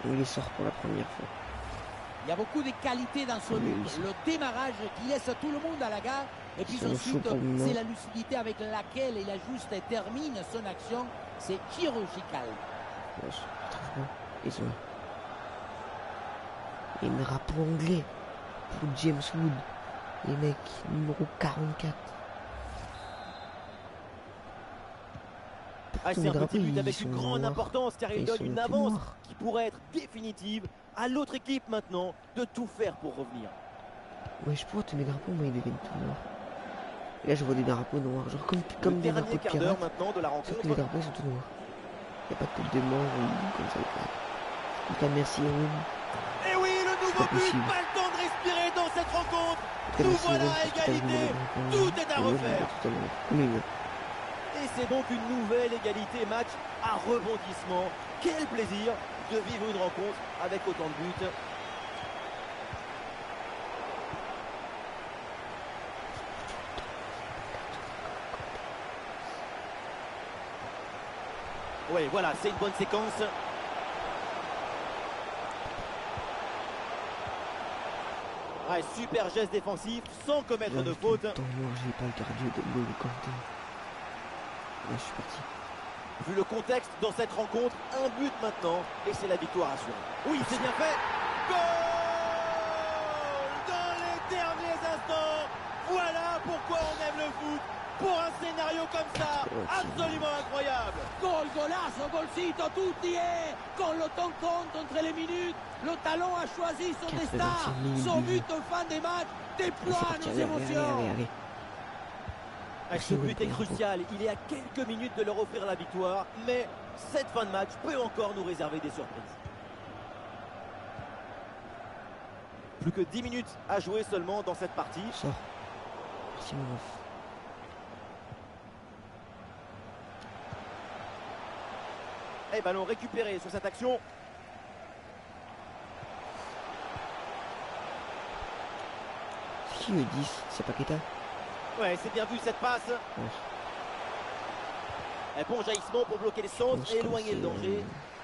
il les sort pour la première fois. Il y a beaucoup de qualité dans son Oui, but. oui, c'est- Le démarrage qui laisse tout le monde à la gare. Et puis Ils sont ensuite, chauds pour le moment. c'est la lucidité avec laquelle il ajuste et termine son action. C'est chirurgical. Ouais, je trouve pas. Ils ont... Il y a une drapeau anglais pour James Wood. Les mecs, numéro quarante-quatre. Ah, Tous c'est les un petit drapeaux, but ils avec sont une grande noirs. importance car il Ils donne sont une tout avance noirs. qui pourrait être définitive à l'autre équipe maintenant de tout faire pour revenir. Ouais, je pourrais tous mes drapeaux, mais ils deviennent tout noirs. Et là, je vois des drapeaux noirs, genre comme, comme Le des dernier drapeaux de quart d'heure pirates. maintenant de la Sauf que les rencontre. drapeaux sont tout noirs. Il n'y a pas de tête de mort ou comme ça. En tout cas, merci Erwin. Et oui, le nouveau pas but, possible. pas le temps de respirer dans cette rencontre. En tout cas, Nous merci voilà Erwin, à parce que t'as joué égalité. les drapeaux. Tout est à Et moi, je vais refaire. tout à l'heure. Comme il veut. Et c'est donc une nouvelle égalité, match à rebondissement. Quel plaisir de vivre une rencontre avec autant de buts. Oui, voilà, c'est une bonne séquence. Ouais, super geste défensif sans commettre de J'arrive faute. tout le temps noir, j'ai pas le cardio de Golo Kanté. Là, je suis parti. Vu le contexte dans cette rencontre, un but maintenant et c'est la victoire assurée. Oui, c'est bien fait. Goal dans les derniers instants. Voilà pourquoi on aime le foot. Pour un scénario comme ça, absolument incroyable. Gol, golazo, golcito, tutti est. Quand le temps compte entre les minutes, le talon a choisi son destin. quatre-vingt-six minutes Son du jeu. but en fin de match Allez, déploie c'est parti, nos allez, allez, allez, émotions. allez, allez. Ah, ce Merci, but est Wolf. crucial. Il est à quelques minutes de leur offrir la victoire. Mais cette fin de match peut encore nous réserver des surprises. Plus que dix minutes à jouer seulement dans cette partie. Sors. Merci, mon ref. Et ballon récupéré sur cette action. C'est qui le dix? C'est Paqueta? Ouais, c'est bien vu cette passe. Ouais. Un bon jaillissement pour bloquer les centres pense et comme éloigner le c'est, danger. euh,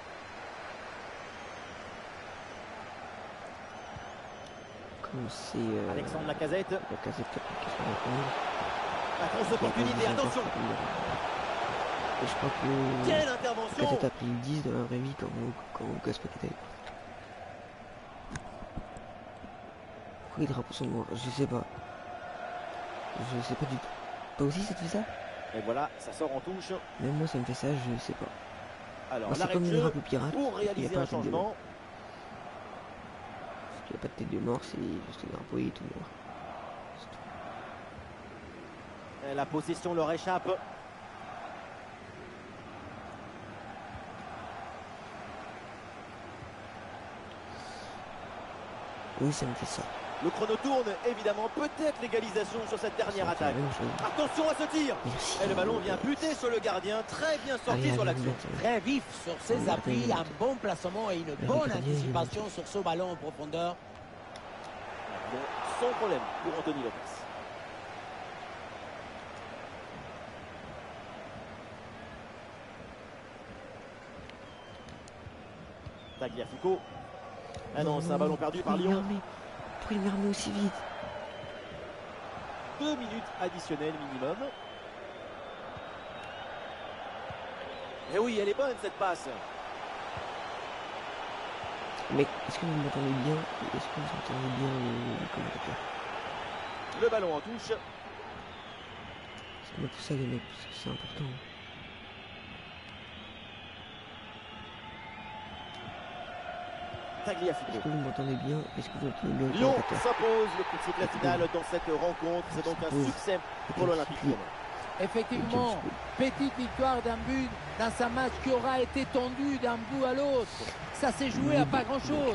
Comme c'est... Euh, Alexandre Lacazette. La casette qui a pris qu'est-ce qu'on a connu. La grosse opportunité, attention. Et je crois que... Quelle intervention. Casette a pris le dix dans la vraie vie quand, quand Lucas Paqueta est parti. Pourquoi les drapeaux sont noirs? Je sais pas. Je sais pas du tout. Toi aussi ça te fait ça? Et voilà, ça sort en touche. Même moi ça me fait ça, je sais pas. Alors, Moi, c'est l'arrêt comme de les jeu drapeaux pirates. pour Il y a réaliser pas un de tête de changement. mort. Parce qu'il n'y a pas de tête de mort, c'est juste le drapeau il est tout noir. C'est tout. Et la possession leur échappe. Oui, ça me fait ça. Le chrono tourne, évidemment. Peut-être l'égalisation sur cette dernière Ça me fait attaque. la même chose. Attention à ce tir. Merci. Et le ballon vient buter sur le gardien. Très bien sorti Allez, sur allez, l'action. allez, allez. Très vif sur ses Oui, appuis, oui, un oui. bon placement et une Le bonne gardien, il est anticipation sur ce ballon en profondeur. Bon, sans problème pour Anthony Lopez. Tagliafico. Ah non, c'est un ballon perdu par pourquoi il Lyon. m'a remis Pourquoi il m'a remis aussi vite? Deux minutes additionnelles minimum. Et oui, elle est bonne cette passe. Mais est-ce que vous m'entendez bien? Est-ce que vous entendez bien les, les commentateurs? Le ballon en touche. C'est pour ça les mecs, parce que c'est important. Tagliafico. Est-ce que vous m'entendez bien? Est-ce que vous entendez bien les Lyon commentateurs? s'impose le coup de sifflet final dans cette rencontre. C'est donc un succès pour l'Olympique Lyonnais. Effectivement, petite victoire d'un but dans un match qui aura été tendu d'un bout à l'autre. Ça s'est joué à pas grand-chose.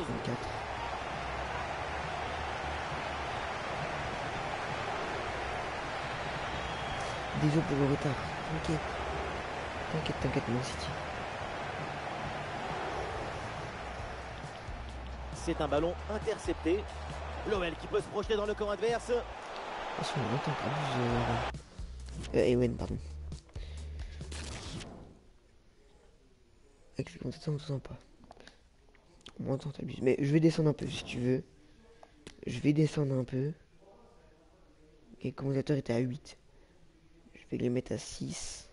Désolé pour le retard. T'inquiète. T'inquiète, t'inquiète, mon City. C'est un ballon intercepté. L'O L qui peut se projeter dans le camp adverse. Parce qu'on entend pas plus. Euh, euh, Ewen, pardon. Avec les commentateurs, on ne s'entend pas. Moi, attends, t'abuses. Mais je vais descendre un peu si tu veux. Je vais descendre un peu. Et le commentateur était à huit. Je vais les mettre à six.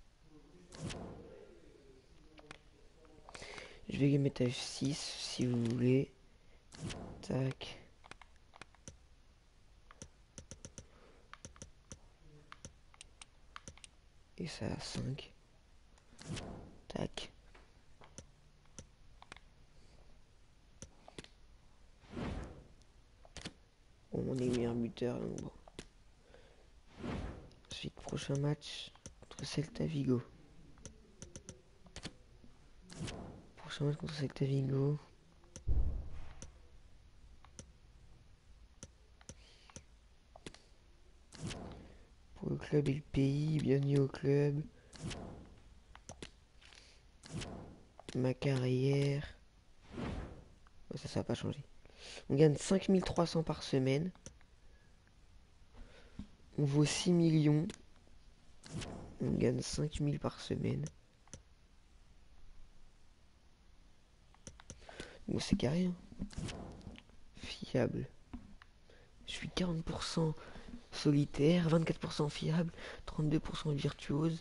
Je vais les mettre à six si vous voulez. Tac. Et ça à cinq. Tac. Bon, on est meilleur buteur, donc bon. Ensuite, prochain match contre Celta Vigo. Prochain match contre Celta Vigo. Pour le club et le pays, bienvenue au club. Ma carrière. Oh, ça, ça va pas changer. On gagne cinq mille trois cents par semaine. On vaut six millions. On gagne cinq mille par semaine. Bon, c'est carré. Hein. Fiable. Je suis quarante pour cent solitaire, vingt-quatre pour cent fiable, trente-deux pour cent virtuose.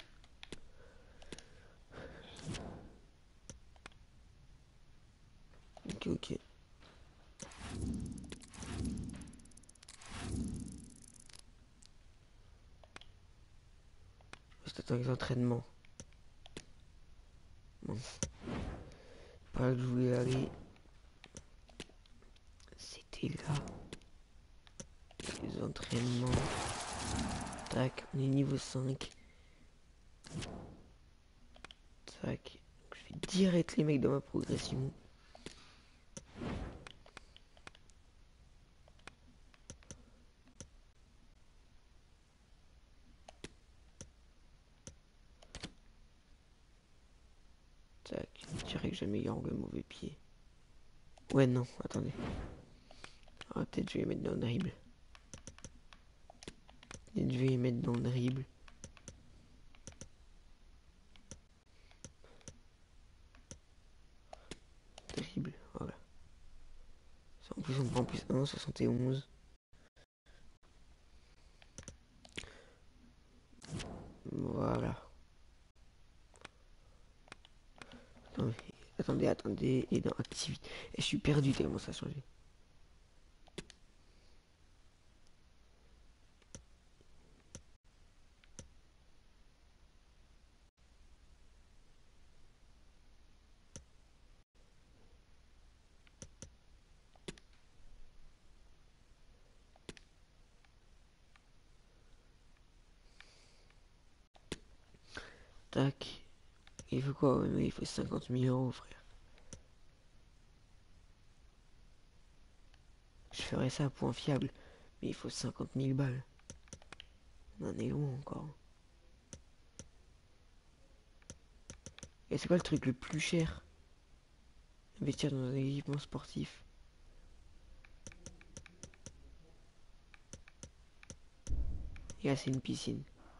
Ok, ok. C'est un entraînement. Bon. Pas que je voulais aller. C'était là. Les entraînements. Tac, on est niveau cinq. Tac. Je vais direct les mecs dans ma progression. Tac, je dirais que j'améliore le mauvais pied. Ouais, non, attendez. Ah, peut-être je vais les mettre dans le dribble. Peut-être je vais les mettre dans le dribble. Dribble, voilà. En plus, on prend plus un, soixante et onze. Voilà. Attendez, attendez, attendez. Et dans activité. Et je suis perdu tellement ça a changé. Tac. Il faut quoi? Ouais, mais il faut cinquante mille euros, frère. Je ferais ça à point fiable. Mais il faut cinquante mille balles. On en est loin encore. Et c'est quoi le truc le plus cher? Investir dans un équipement sportif. Et là, c'est une piscine.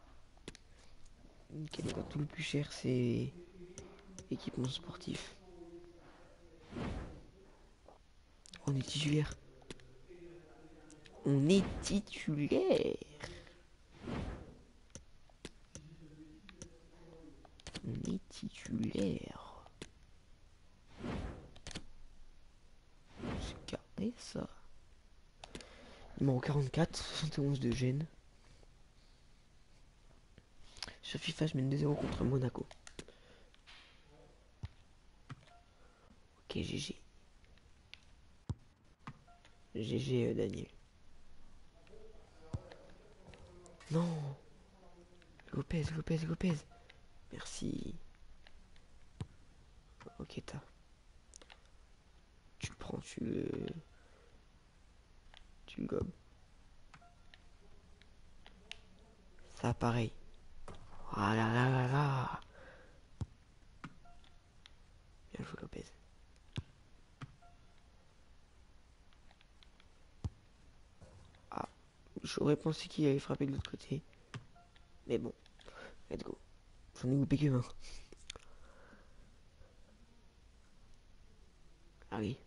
Ok, donc tout le plus cher, c'est équipement sportif. On est titulaire. On est titulaire. On est titulaire. C'est carré ça. Numéro quarante-quatre, soixante et onze de Gênes. Sur FIFA, je mène deux zéro contre Monaco. Ok, G G. G G, euh, Daniel. Non. Lopez, Lopez, Lopez. Merci. Ok, t'as. Tu le prends, tu le... Tu le gobes. Ça, pareil. Ah là là là là. Bien joué, Lopez. Ah, j'aurais pensé qu'il allait frapper de l'autre côté. Mais bon, let's go. J'en ai loupé que vingt. Allez.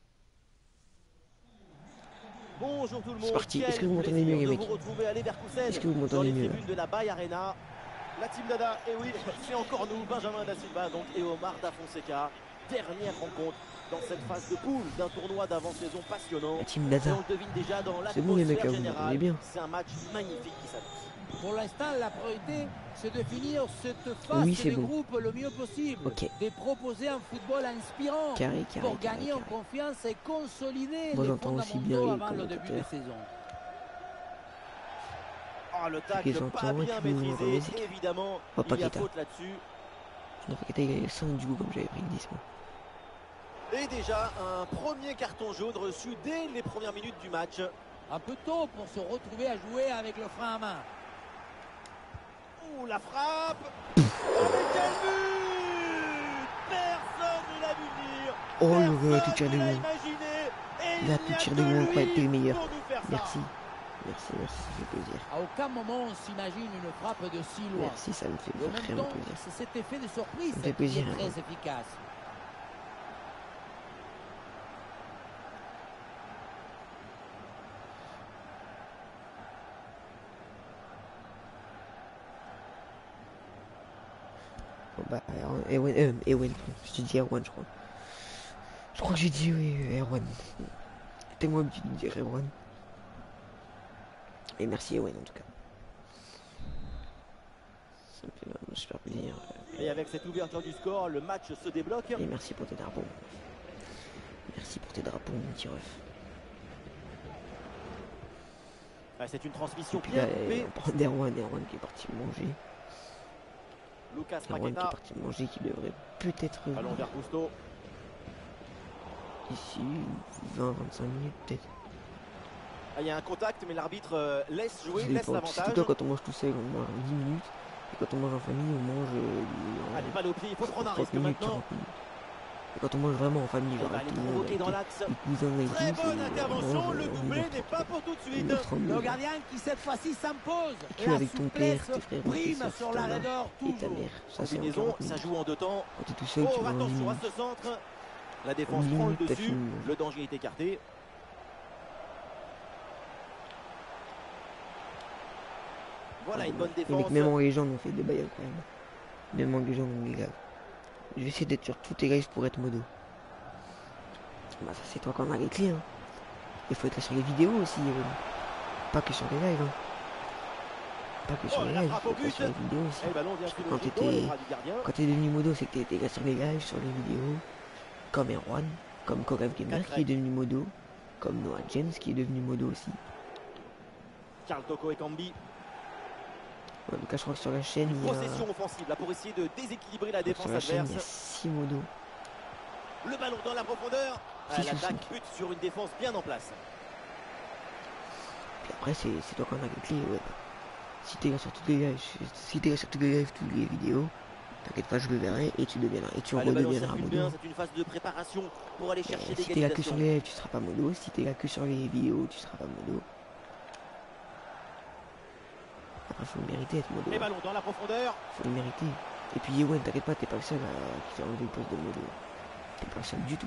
Bonjour tout le C'est monde. parti. Quel Est-ce que vous m'entendez plaisir mieux, les de mecs? vous retrouver à Leverkusen, Est-ce que vous dans m'entendez les mieux? tribunes de la Bay Arena. La Team Dada, et oui, c'est encore nous, Benjamin Da Silva donc, et Omar Da Fonseca. Dernière rencontre dans cette phase de poule d'un tournoi d'avant-saison passionnant. La team Et Dada. on le devine déjà dans C'est bon, les mecs, l'atmosphère là, vous m'entendez générale. bien? C'est un match magnifique qui s'annonce. Pour l'instant, la priorité, c'est de finir cette phase Oui, c'est de bon. groupe le mieux possible. Ok. De proposer un football inspirant Carré, carré, pour carré, gagner en carré. confiance et consolider Moi, les j'entends aussi bien fondamentaux les avant le début de commentateurs. saison. Ah, le Ok, tacle j'entends, pas et bien puis vous m'entendez, maîtrisé, c'est- évidemment, Oh, il y a Paqueta. faute là-dessus. Je n'aurais pas été cinq du coup, comme j'avais pris le dix, moi. Et déjà, un premier carton jaune reçu dès les premières minutes du match. Un peu tôt pour se retrouver à jouer avec le frein à main. Ouh, la frappe. Oh, mais quel but! Personne ne l'a vu venir. Oh, le Personne gars, tout tire de ne l'a loin. imaginé. Et Là, il tout n'y a tire que de loin, lui incroyable, t'es le meilleur. pour nous faire ça. Merci. Merci, merci, ça fait plaisir. À aucun moment on s'imagine une frappe de si loin. Merci, ça me fait Et en même vraiment temps, plaisir. c'est cet effet de surprise Ça me fait qui plaisir, est hein. très efficace. Bon, bah, Erwan, Ewan, euh, Ewan, je te dis Erwan, je crois. Je crois que j'ai dit oui, Erwan. T'es-moi habitué de dire Erwan. Et merci Ewan en tout cas. Ça me fait vraiment super plaisir. Et avec cette ouverture du score, le match se débloque. Et merci pour tes drapeaux. Merci pour tes drapeaux, mon petit ref. Ah, c'est une transmission Et puis bien là, coupée. on prend d'Erwan, Erwan qui est parti manger. Lucas Erwan qui est Paqueta. parti manger, qui devrait peut-être Ballon vers Gusto. d'ici vingt à vingt-cinq minutes peut-être. Ah, il y a un contact, mais l'arbitre euh, laisse jouer, Ça laisse dépend. l'avantage. Surtout quand on mange tout seul, on mange dix minutes. Et quand on mange en famille, on mange euh, Allez, balle au pied, il faut prendre un trente risque minutes, maintenant. quarante minutes. Et quand on mange vraiment en famille, On genre va avec aller tout le monde, provoquer avec dans les l'axe. les cousins et tout, Très bonne c'est- intervention, on le mange en doublé une heure n'est pas trente. pour tout de une suite. heure trente-deux. Le gardien qui cette fois-ci s'impose. Et que La avec ton souplesse père, tes frères, tes prime sœurs, sur ta l'arrêt maman d'or et ta toujours. mère. Ça, c'est en Combinaison, quarante ça minutes. joue en deux temps. Quand t'es tout seul, tu Oh, vas en dix attention à minutes. ce centre. La défense dix prend le minutes, t'as dessus. fini. Le danger est écarté. Voilà une bonne Les défense. mecs, même en légende, on fait des bails incroyables. Même en légende, on est grave. Je vais essayer d'être sur tous tes lives pour être modo. Bah, ça, c'est toi quand on a les clés. Hein. Il faut être sur les vidéos aussi. euh. Pas que sur les lives. Hein. Pas que sur Oh, les la lives, frappe il au faut être but. sur les vidéos aussi. Et le ballon vient Parce que se quand loger dans les t'étais- bras du gardien. Quand t'es devenu modo, c'est que t'étais là sur les lives, sur les vidéos. Comme Erwan, comme Korev Gamer qui est devenu modo. Comme Noah James qui est devenu modo aussi. Karl Toko et Kambi. En tout cas, je crois que sur la chaîne, Une il y a... possession offensive là pour essayer de déséquilibrer la je crois que défense sur la chaîne, il y a adverse. six modos. Le ballon dans la profondeur. Ah, Six ou L'attaque cinq. bute sur une défense bien en place. Puis après, c'est c'est toi qu'on a les clés, ouais. Si t'es là sur toutes les lives, si t'es là sur toutes les lives, toutes les vidéos, t'inquiète pas, je le verrai et tu deviendras, et tu Ah, le ballon redeviendras circule modo. bien, c'est une phase de préparation pour aller Et chercher si t'es là que l'égalisation. sur les lives, tu seras pas modo. Si t'es là que sur les vidéos, tu seras pas modo. Après, faut le mériter être modo. Les ballons dans la profondeur. Faut le mériter. Et puis Ewan, t'inquiète pas, t'es pas le seul à... qui s'est enlevé le poste de modo. T'es pas le seul du tout.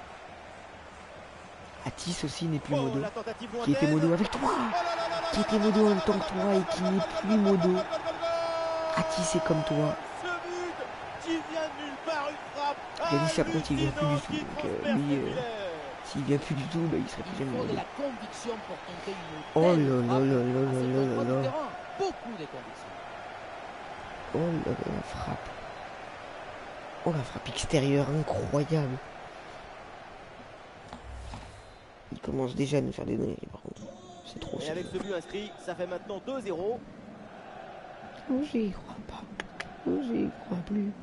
Atis aussi n'est plus Oh, modo. la tentative Qui lointaine. était modo avec toi. Oh là là là là Qui là était là modo en là même temps que toi et qui n'est plus modo. Atis c'est comme toi. Ce but qui vient de nulle part, une frappe. Yanis, par contre, il vient plus du hallucinante tout, qui donc, euh, transperce lui, le euh, filet. S'il vient plus du tout, bah, il serait plus Il jamais faut de modo. la conviction pour tenter une Oh telle là là frappe là là à là cet là endroit là du là. terrain. Beaucoup de conviction. Oh là là, la frappe. Oh la frappe extérieure, incroyable. Il commence déjà à nous faire des dingueries par contre. C'est trop Et ça. avec ce but inscrit, ça fait maintenant deux zéro. Oh, j'y crois pas. Oh, j'y crois plus.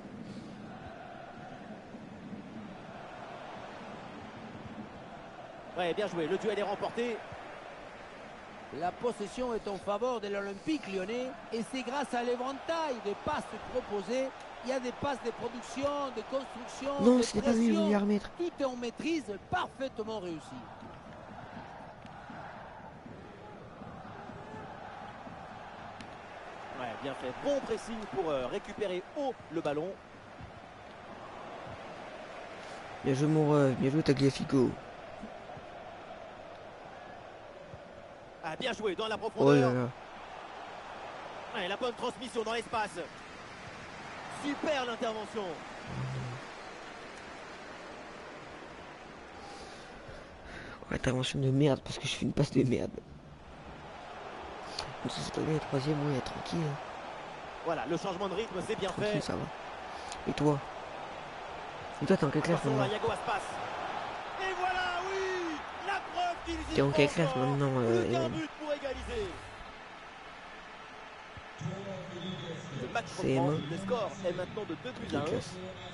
Ouais, bien joué, le duel est remporté. La possession est en faveur de l'Olympique lyonnais et c'est grâce à l'éventail des passes proposées. Il y a des passes de production, de construction, Non, de c'était pas lui, il pression. voulait la remettre. Tout est en maîtrise, parfaitement réussi. Ouais, bien fait. Bon pressing pour euh, récupérer haut le ballon. Bien joué mon ref, bien joué Tagliafico. bien joué dans la Oh là profondeur. là. Ouais, la bonne transmission dans l'espace. Super l'intervention. Oh, intervention de merde parce que je fais une passe de merde. Donc ça c'est la troisième, ouais, tranquille. Hein. Voilà, le changement de rythme, c'est bien Tranquille, fait. ça va. Et toi? Et toi, t'es en quelle classe Attention, là, maintenant? Yago Aspas. Et voilà, oui, la preuve qu'ils y T'es en quelle sont classe encore. maintenant, euh, Plus qu'un Ewan? but pour égaliser. Le match C'est reprend. Emma. Le score est maintenant de deux buts à Quelle un. classe?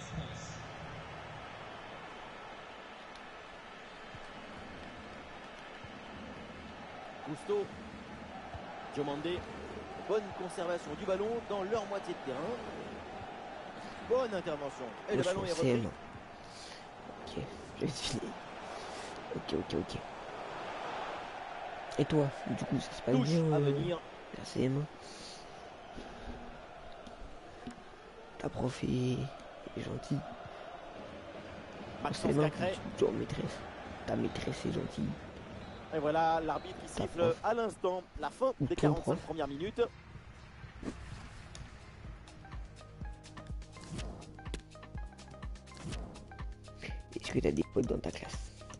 Gusto, Diomandé, bonne conservation du ballon dans leur moitié de terrain. Bonne intervention. Et Moi, le je ballon suis est en repris. C M. Ok, je vais filer. Ok, ok, ok. Et toi, du coup, ça se passe Touche bien à euh, venir. la C M un? Ta prof est, est gentille. En C Maxence M un, Cacré. toujours maîtresse. Ta maîtresse est gentille. Et voilà l'arbitre qui Ta siffle prof. à l'instant la fin Ou des ton quarante-cinq prof. premières minutes. Est-ce que t'as des potes dans ta classe?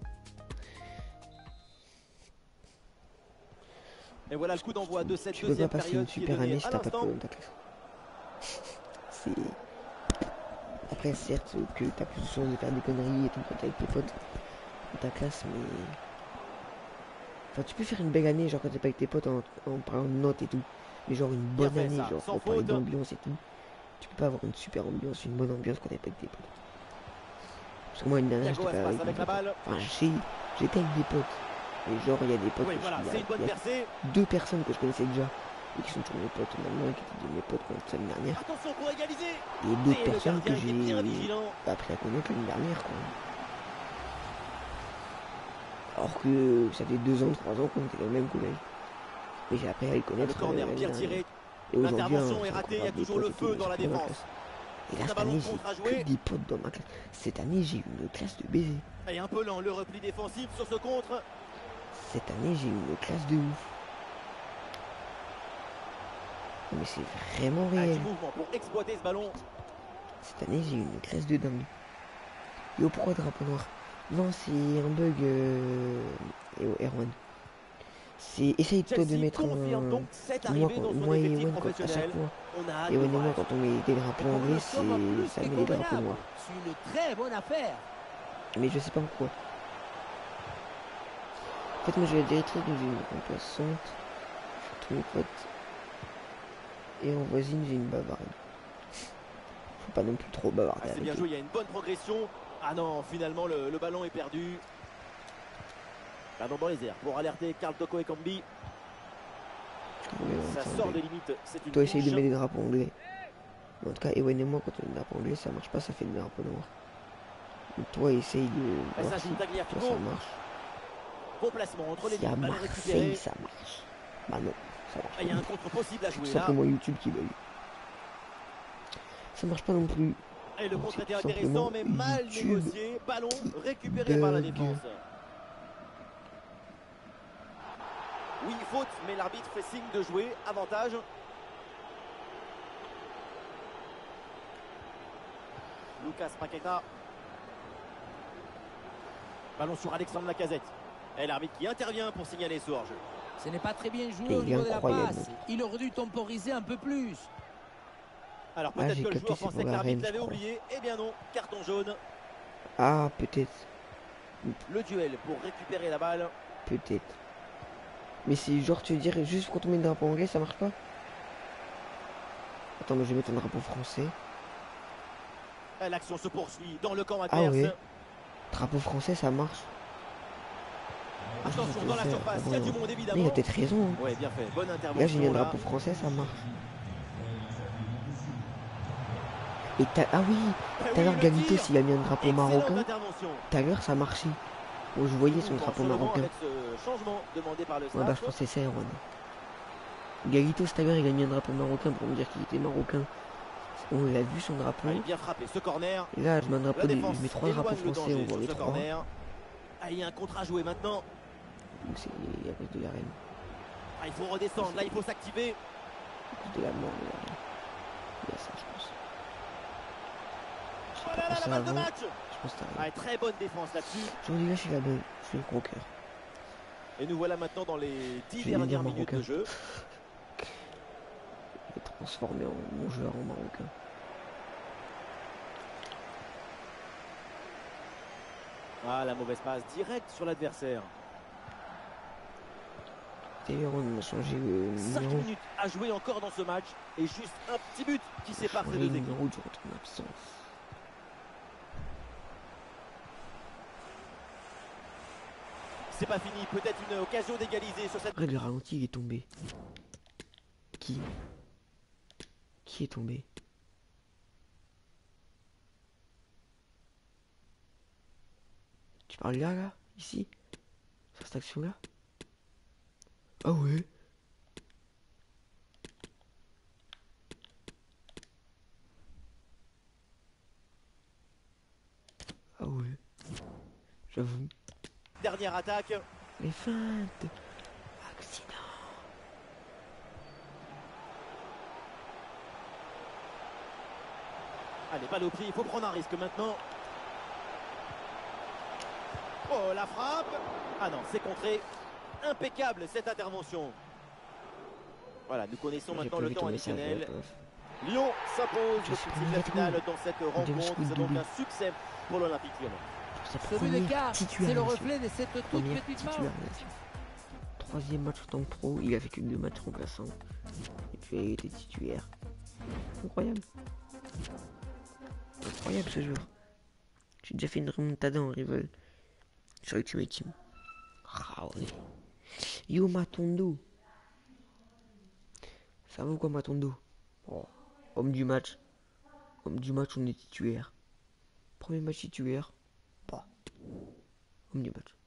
Et voilà le coup d'envoi de cette Tu peux deuxième pas passer une période qui est super donnée année si à t'as pas de l'instant. potes dans ta classe. C'est... Après, certes, que t'as plus de chance de faire des conneries et tout quand t'es avec tes potes dans ta classe, mais... Enfin, tu peux faire une belle année, genre quand t'es pas avec tes potes en, en parlant de notes et tout. Mais genre une Bien bonne fait, année, ça, genre sans pour parler faute. d'ambiance et tout. Tu peux pas avoir une super ambiance, une bonne ambiance quand t'es pas avec tes potes. Parce que moi, une dernière, Yago j'étais pas Aspas avec avec mes la potes. balle. Enfin, j'ai... j'étais avec des potes. Mais genre, il y a des potes Oui, que voilà, je... il y a- c'est une bonne il y a percée. deux personnes que je connaissais déjà et qui sont toujours mes potes maintenant et qui étaient mes potes quand l'année dernière. Attention pour égaliser. Et Et d'autres le personnes gardien que était bien j'ai vigilant. appris à connaître l'année dernière, quoi. Alors que ça fait deux ans, trois ans qu'on était dans le même collège. Mais j'ai appris à les Ah, connaître le corner euh, l'année bien dernière. tiré. Et aujourd'hui, L'intervention hein, est c'est ratée, il y a encore des toujours le potes et tout, feu dans la surtout défense. classe. Et là, C'est un cette ballon année, contre à j'ai jouer. que des potes dans ma classe. Cette année, j'ai eu une classe de baiser. Et un peu lent le repli défensif sur ce contre. Cette année, j'ai eu une classe de ouf. Mais c'est vraiment Ah, réel. du mouvement pour exploiter ce ballon. Cette année, j'ai eu une classe de dingue. Yo, pourquoi drapeau noir? Non, c'est un bug, euh... Erwan. C'est... Essaye toi de Chelsea mettre confirme un... donc cette Moi, arrivée quand... dans son moi et effectif Ewan, quand... à professionnel. chaque fois, On a hâte de Ewan et voir moi, la quand suite. on met des drapeaux Et pour anglais, une somme en plus c'est... ça que met des drapeaux convenable. noirs. C'est une très bonne affaire. Mais je sais pas pourquoi. En fait, moi, j'ai la directrice, donc j'ai une remplaçante. Tous mes potes. Et en voisine, j'ai une bavarde. Faut pas non plus trop bavarder Ah, c'est avec bien eux. joué, il y a une bonne progression. Ah non, finalement le, le ballon est perdu. Ballon dans les airs pour alerter Karl Toko Ekambi. Mais bon, Ça c'est un sort bug. des limites, c'est une Toi, essaye de touche. mettre des drapeaux anglais. Mais en tout cas, Ewan et moi, quand on met des drapeaux anglais, ça marche pas, ça fait des drapeaux noirs. Donc toi, essaye de Et voir ça si joue toi, Tagliafico. ça marche. Bon placement entre les Si à lignes, ballon Marseille, récupéré. ça marche. Bah non, ça marche Et il y a un pas. contre possible à jouer C'est là. simplement YouTube qui bug. Ça marche pas non plus. Et le Donc, contre c'est était tout intéressant simplement mais mal YouTube négocié. Ballon récupéré par la bug. défense. Oui, faute, mais l'arbitre fait signe de jouer. Avantage. Lucas Paqueta. Ballon sur Alexandre Lacazette. Et l'arbitre qui intervient pour signaler ce hors-jeu. Ce n'est pas très bien joué Et au il est niveau de la incroyable. passe. Il aurait dû temporiser un peu plus. Alors Ah, peut-être j'ai que le capté, joueur c'est pensait pour que la l'arbitre reine, je l'avait crois. oublié. Eh bien non, carton jaune. Ah, peut-être. Le duel pour récupérer la balle. Peut-être. Mais c'est genre, tu veux dire, juste quand on met le drapeau anglais, ça marche pas? Attends, mais je vais mettre un drapeau français. Et l'action se poursuit dans le camp Ah adverse. ouais. Drapeau français, ça marche. Ah, ça, ça Attention peut dans la faire, surface, il y a du vraiment. monde Mais il évidemment. a peut-être raison. Hein. Ouais, bien fait, bonne Là, j'ai mis intervention un là. drapeau français, ça marche. Et t'as... Ah oui, Eh tout à oui, l'heure, le Galito, tir. s'il a mis un drapeau Excellente marocain, intervention. tout à l'heure, ça marchait. Bon, je voyais son Dans drapeau ce moment, marocain. avec ce changement demandé par le Ouais, bah, staff. je pense que c'est ça, Erwan. Galito, tout à l'heure, il a mis un drapeau marocain pour me dire qu'il était marocain. On l'a vu, son drapeau. Ah, il est bien frappé ce corner. Et là, je mets un drapeau, La des... défense je mets trois drapeaux éloigne le français, on danger voit sur les ce trois. corner. Ah, il y a un contre à jouer maintenant. Donc, c'est à cause de la reine. Ah, il faut redescendre, là il faut s'activer. De la mort, mais là. Il y a ça, je pense. J'ai pas Voilà la pensé balle de avant. match. Je pense que t'as Ah, raison. très bonne défense là-dessus. J'aurais dégagé la balle. Je suis le gros cœur. Et nous voilà maintenant dans les dix Je vais dire dernières minutes de marocain. jeu. Il est transformé en mon joueur en marocain. Ah, la mauvaise passe directe sur l'adversaire. D'ailleurs, on a changé le cinq numéro. minutes à jouer encore dans ce match. Et juste un petit but qui sépare ces Changé deux le équipes. numéro durant ton absence. C'est pas fini, peut-être une occasion d'égaliser sur cette... Après, le ralenti, il est tombé. Qui Qui est tombé? Tu parles là, là? Ici? Sur cette action-là? Ah ouais? Ah ouais? J'avoue. Dernière attaque. Les feintes! Accident! Allez, balle au pied, il faut prendre un risque maintenant. Oh, la frappe. Ah non, c'est contré. Impeccable cette intervention. Voilà, nous connaissons J'ai maintenant pas le vu temps ton message, additionnel. ouais, bref. Lyon s'impose Je le suis petit de la premier finale tour. dans cette James rencontre. Wood C'est donc double. un succès pour l'Olympique Lyonnais. Sa Ce but première d'écart, c'est le titularisation. reflet de cette toute Première petite marque. titularisation. Troisième match en tant que pro, il a fait que deux matchs remplaçants. Et puis il était titulaire. Incroyable. Incroyable ce joueur. J'ai déjà fait une remontada en rival sur Ultimate Team. Ah ouais. Yo Matondo. Ça vaut quoi Matondo? Oh. Homme du match. Homme du match, on est titulaire. Premier match titulaire. Pas. Homme du match.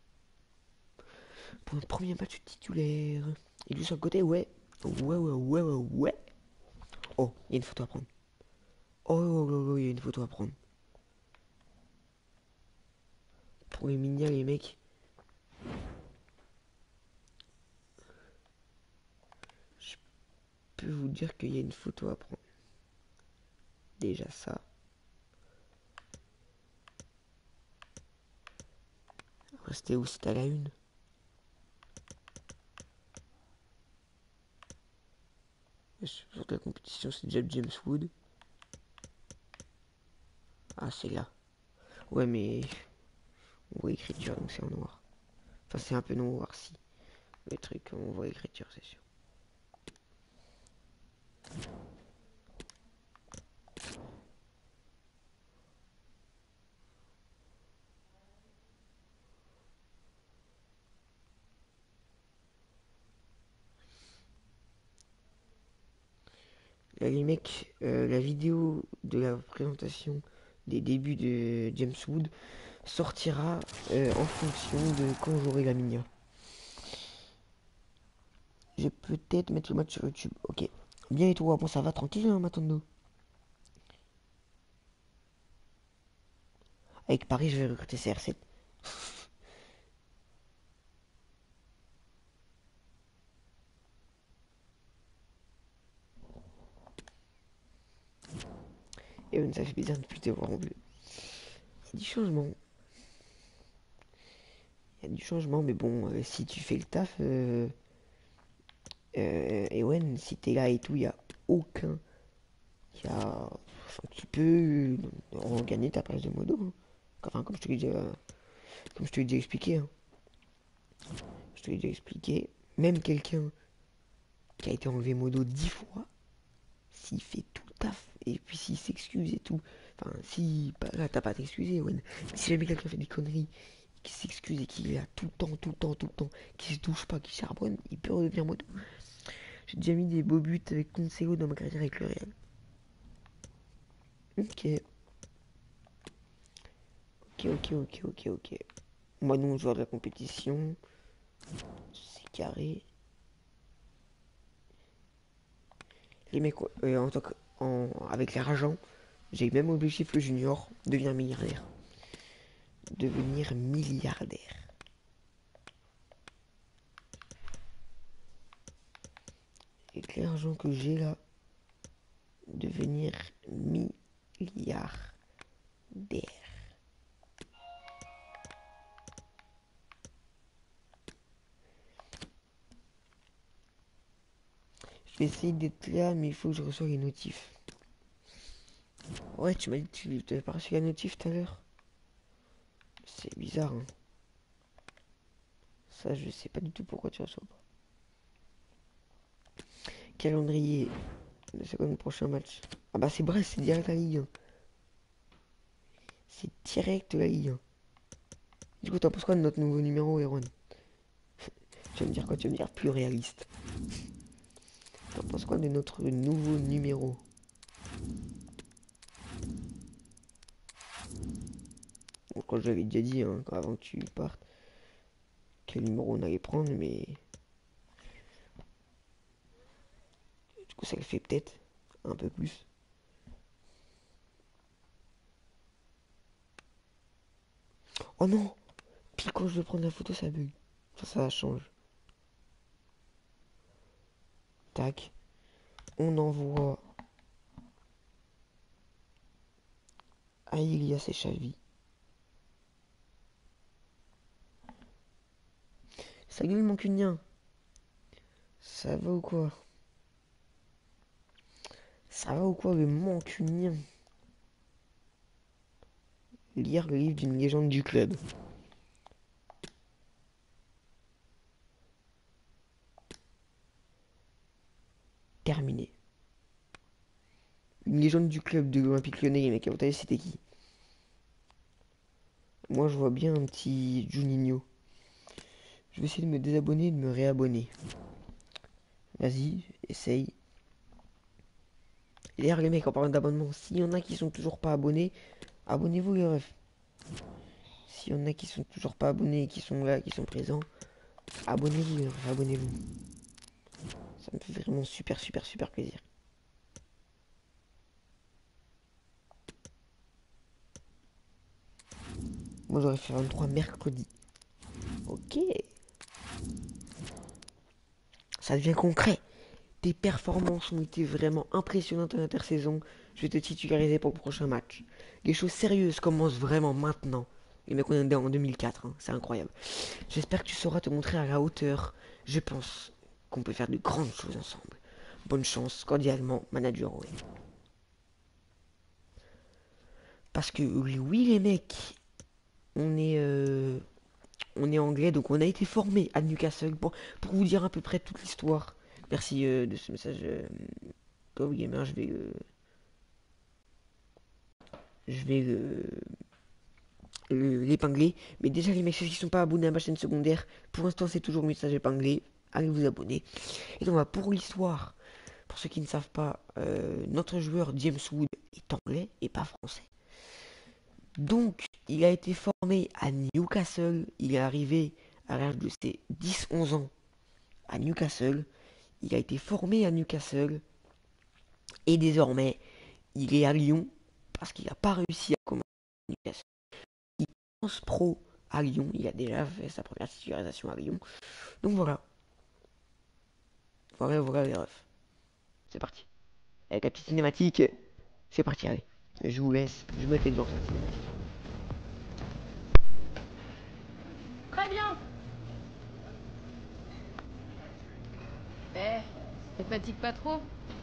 Pour le premier match titulaire. Et lui sur le côté, ouais. Ouais, ouais, ouais, ouais, ouais. Oh, il y a une photo à prendre. Oh, oh, oh, oh, il y a une photo à prendre. Pour les mignons, les mecs. Je peux vous dire qu'il y a une photo à prendre. Déjà ça. C'était où? C'était à la une. Sur la compétition, c'est déjà James Wood. Ah, c'est là. Ouais, mais on voit écriture, donc c'est en noir. Enfin, c'est un peu noir, si. Le truc, on voit écriture, c'est sûr. Là, les mecs, euh, la vidéo de la présentation des débuts de James Wood sortira euh, en fonction de quand j'aurai la Minia. Je vais peut-être mettre le match sur YouTube. Ok. Bien et toi, bon ça va tranquille hein, Matondo. Avec Paris, je vais recruter C R sept. Et euh, ça fait bizarre de plus te voir en bleu. Il y a du changement. Il y a du changement, mais bon, euh, si tu fais le taf, euh, euh, Ewen, si t'es là et tout, il n'y a aucun. Il y a. Enfin, tu peux euh, gagner ta place de modo. Hein. Enfin, comme je te l'ai déjà, comme je te l'ai déjà expliqué. Hein. Je te l'ai déjà expliqué. Même quelqu'un qui a été enlevé modo dix fois, s'il fait tout le taf, et puis s'il s'excuse et tout. Enfin, si. Bah, là, t'as pas à t'excuser, Ewen. Mais si jamais quelqu'un fait des conneries, qui s'excuse et qui est là tout le temps, tout le temps, tout le temps, qui se touche pas, qui charbonne, il peut redevenir modo. J'ai déjà mis des beaux buts avec Conseil dans ma carrière avec le Real. Ok. Ok, ok, ok, ok, ok. Moi, non, joueur de la compétition. C'est carré. Les mecs, euh, en tant que, en, avec l'argent, j'ai le même objectif le junior, devenir milliardaire. Devenir milliardaire. avec l'argent que j'ai là, devenir milliardaire. Je vais essayer d'être là, mais il faut que je reçoive les notifs. Ouais, tu m'as dit que tu n'avais pas reçu la notif tout à l'heure. C'est bizarre, hein. Ça, je sais pas du tout pourquoi tu reçois pas. Calendrier. C'est quoi le prochain match? Ah bah c'est Brest, c'est direct la Ligue un. C'est direct la Ligue un. Du coup, t'en penses quoi de notre nouveau numéro, Erwan? Tu vas me dire quoi? Tu vas me dire plus réaliste. T'en penses quoi de notre nouveau numéro? Bon, quand je l'avais déjà dit, hein, avant que tu partes, quel numéro on allait prendre, mais... Du coup, ça le fait peut-être un peu plus. Oh non! Puis quand je veux prendre la photo, ça bug. Enfin, ça change. Tac. On envoie à Ilias et Xavi. Salut mon cunien. Ça va ou quoi? Ça va ou quoi le mancunien? Lire le livre d'une légende du club. Terminé. Une légende du club de l'Olympique Lyonnais, les mecs. À votre avis, c'était qui? Moi, je vois bien un petit Juninho. Je vais essayer de me désabonner et de me réabonner. Vas-y, essaye. Et d'ailleurs, les mecs, en parlant d'abonnement, s'il y en a qui sont toujours pas abonnés, abonnez-vous, les refs. S'il y en a qui sont toujours pas abonnés, qui sont là, qui sont présents, abonnez-vous, les refs, abonnez-vous. Ça me fait vraiment super, super, super plaisir. Moi, j'aurais fait vingt-trois mercredi. Ok. Ça devient concret. Tes performances ont été vraiment impressionnantes en intersaison. Je vais te titulariser pour le prochain match. Les choses sérieuses commencent vraiment maintenant. Les mecs, on est en deux mille quatre, hein, c'est incroyable. J'espère que tu sauras te montrer à la hauteur. Je pense qu'on peut faire de grandes choses ensemble. Bonne chance, cordialement, manager Owen. Parce que oui, les mecs, on est, euh, on est anglais, donc on a été formé à Newcastle pour, pour vous dire à peu près toute l'histoire. Merci euh, de ce message. Euh, Go Gamer, je vais, euh, je vais euh, l'épingler. Mais déjà, les mecs, ceux qui sont pas abonnés à ma chaîne secondaire, pour l'instant, c'est toujours message épinglé. Allez vous abonner. Et donc, pour l'histoire, pour ceux qui ne savent pas, euh, notre joueur James Wood est anglais et pas français. Donc, il a été formé à Newcastle. Il est arrivé à l'âge de ses dix onze ans à Newcastle. Il a été formé à Newcastle. Et désormais, il est à Lyon parce qu'il n'a pas réussi à commencer à Newcastle. Il pense pro à Lyon. Il a déjà fait sa première titularisation à Lyon. Donc voilà. Voilà, voilà les refs. C'est parti. Avec la petite cinématique, c'est parti, allez. Je vous laisse. Je me fais devant cette cinématique. Très bien. Eh, ne fatigue pas trop.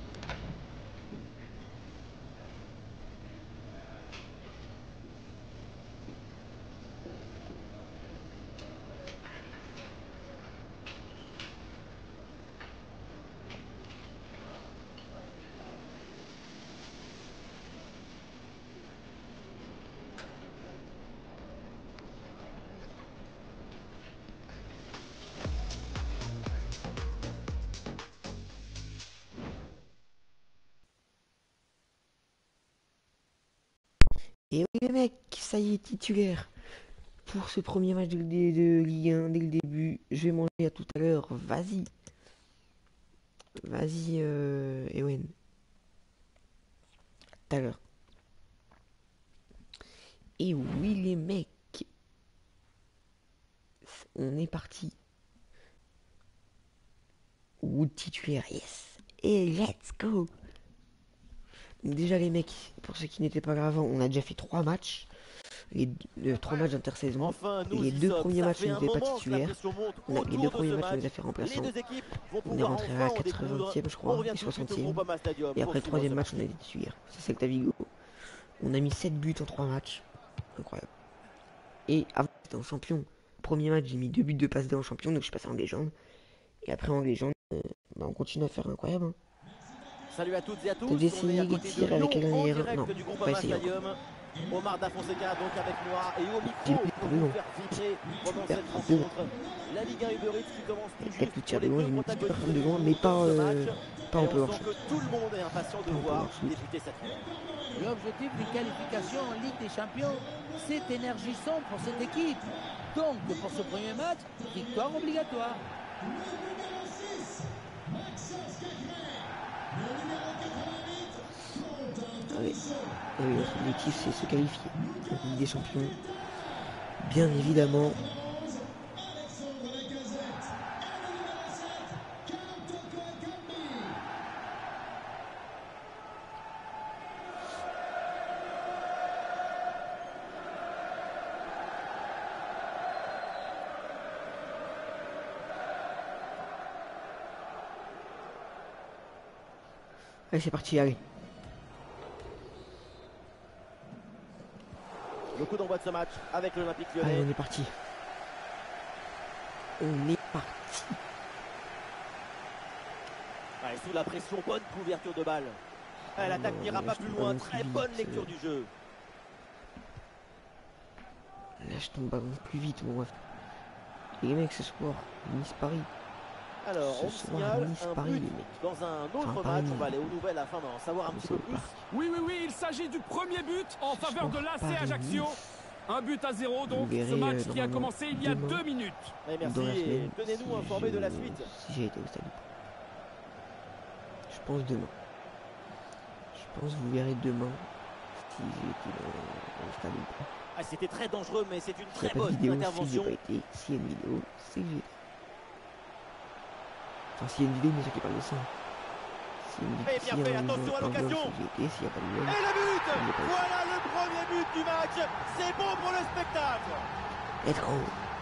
Et oui les mecs, ça y est, titulaire. Pour ce premier match de, de, de Ligue un, dès le début, je vais manger à tout à l'heure. Vas-y. Vas-y, euh, Ewen. Tout à l'heure. Et oui les mecs. On est parti. Wood titulaire, yes. Et let's go. Donc déjà les mecs, pour ceux qui n'étaient pas là avant, on a déjà fait trois matchs. Les deux, trois matchs d'intersaison. Enfin, nous les y deux sommes. premiers Ça matchs, fait on un n'était pas moment que la titulaires. pression monte On a, les autour deux de premiers ce matchs, on les a match. fait Les remplaçants. deux équipes vont On est pouvoir rentré enfin à en découdre. quatre-vingtième, je On crois, revient et tout de suite au soixantième. Groupama Stadium Et pour après le suivre troisième ce match, on a été titulaires. Ça, c'est Celta Vigo. On a mis sept buts en trois matchs. Incroyable. Et avant, j'étais en champion. Premier match, j'ai mis deux buts de passe D en champion, donc je suis passé en légende. Et après, en légende, euh, bah, on continue à faire incroyable. Hein. Salut à toutes et à tous. T'as On est essayé à les côté de tirs Lyon avec la en dernière. direct Non, du pas Groupama essayé encore. Stadium. Omar Da Fonseca donc avec moi et au J'ai micro mis pour plus vous long. faire vibrer pendant Super. cette rencontre. La Ligue un Uber Eats qui commence tout Quatre juste buts de tir pour les de loin, deux j'ai mis une petite protagonistes personne de loin, mais pas, de ce euh, match. pas en Et on power sent shoot. que tout le monde est impatient de Pas en voir power shoot. débuter cette rencontre. L'objectif des qualifications en Ligue des Champions, c'est énergisant pour cette équipe. Donc, pour ce premier match, victoire obligatoire. Allez. Et oui, notre objectif, c'est se qualifier. En Ligue des Champions. Bien évidemment. Allez, c'est parti, allez. Le coup d'envoi de ce match avec l'Olympique Allez, Lyonnais. on est parti. On est parti. Allez, sous la pression, bonne couverture de balle. Ah, L'attaque non, n'ira pas lâche plus ton loin. ballon Très plus bonne vite, lecture euh. du jeu. Lâche ton ballon plus vite, mon ref. Les mecs, ce soir, Nice-Paris. Alors, Ce on soir, signale un Nice-Paris, but les mecs. dans un autre Enfin, match. Paris. On va aller aux nouvelles afin d'en savoir un petit peu plus. Oui, oui, oui, il s'agit du premier but en Ce faveur de soir, l'A C Paris, Ajaccio. Nice. Un but à zéro, donc verrez, ce match euh, qui a normalement, commencé il y a demain. deux minutes. Et merci Dans la et semaine, tenez-nous si informés de la je- suite. Si j'ai été au stade. Je pense demain. Je pense que vous verrez demain si j'ai été dans, dans le stade ou pas. Ah, c'était très dangereux, mais c'est une S'il n'y très a pas de bonne vidéo, si j'ai intervention. pas été, s'il y a une vidéo, c'est que j'ai été. Enfin, s'il y a une vidéo, bien sûr qui parle de ça. S'il y a une Eh vidéo, bien s'il y a fait, un attention vidéo, à un vlog, l'occasion. c'est que j'ai été, s'il n'y a pas de Et vlog, le but! il n'est pas été. Voilà le premier but du match. C'est bon pour le spectacle. Let's go.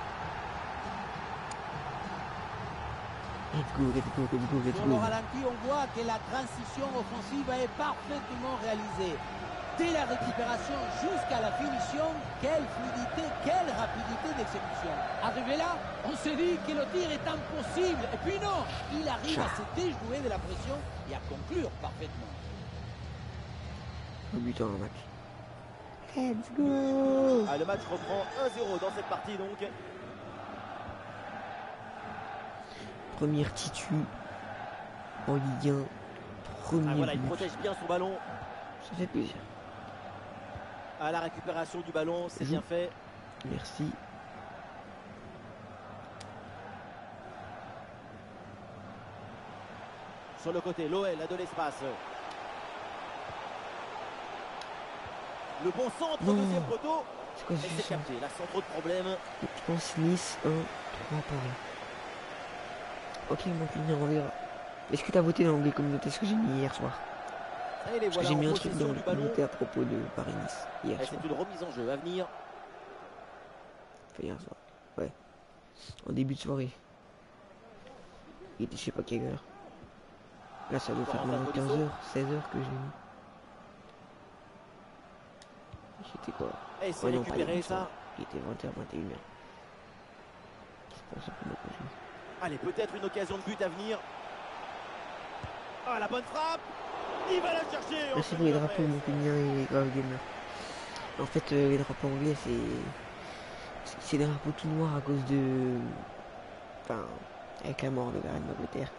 Let's go, let's go, let's go, let's Sur le go. ralenti, on voit que la transition offensive est parfaitement réalisée. Dès la récupération jusqu'à la finition, quelle fluidité, quelle rapidité d'exécution. Arrivé là, on se dit que le tir est impossible. Et puis non, il arrive à se déjouer de la pression et à conclure parfaitement. Un but en un match. Let's go. Ah, le match reprend un zéro dans cette partie donc. Première titu en Ligue un. Premier Ah, voilà, il but. protège bien son ballon. Ça fait plaisir. À la récupération du ballon, c'est Joue. bien fait. Merci. Sur le côté, l'O L a de l'espace. Le bon centre, Non. deuxième poteau. C'est quoi Et ce c'est ça? capté, là sans trop de problèmes. Je pense Nice un, trois Paris. Ok, il manque une heure, on verra. Est-ce que t'as voté dans l'onglet communauté? Ce que j'ai mis hier soir. Et les Parce que voilà j'ai en mis un truc possession dans du le ballon. communauté à propos de Paris-Nice. Hier Et soir. c'est une remise en jeu à venir. Enfin, hier soir. Ouais. En début de soirée. Il était je sais pas quelle heure. Là, ça doit faire Corentin maintenant Tolisso. quinze heures, seize heures que j'ai mis. J'étais quoi? Et c'est Ouais, non, pas récupéré hier ça. soir. Il était vingt heures, vingt et une heures. C'est pour ça qu'on m'a pas joué. Allez, peut-être une occasion de but à venir. Ah, la bonne frappe. Il va la chercher. Merci Anthony pour les Lopez. drapeaux Montpellier et les Grave Gamer. En fait, euh, les drapeaux anglais, c'est. C'est des drapeaux tout noirs à cause de. Enfin, avec la mort de la reine d'Angleterre.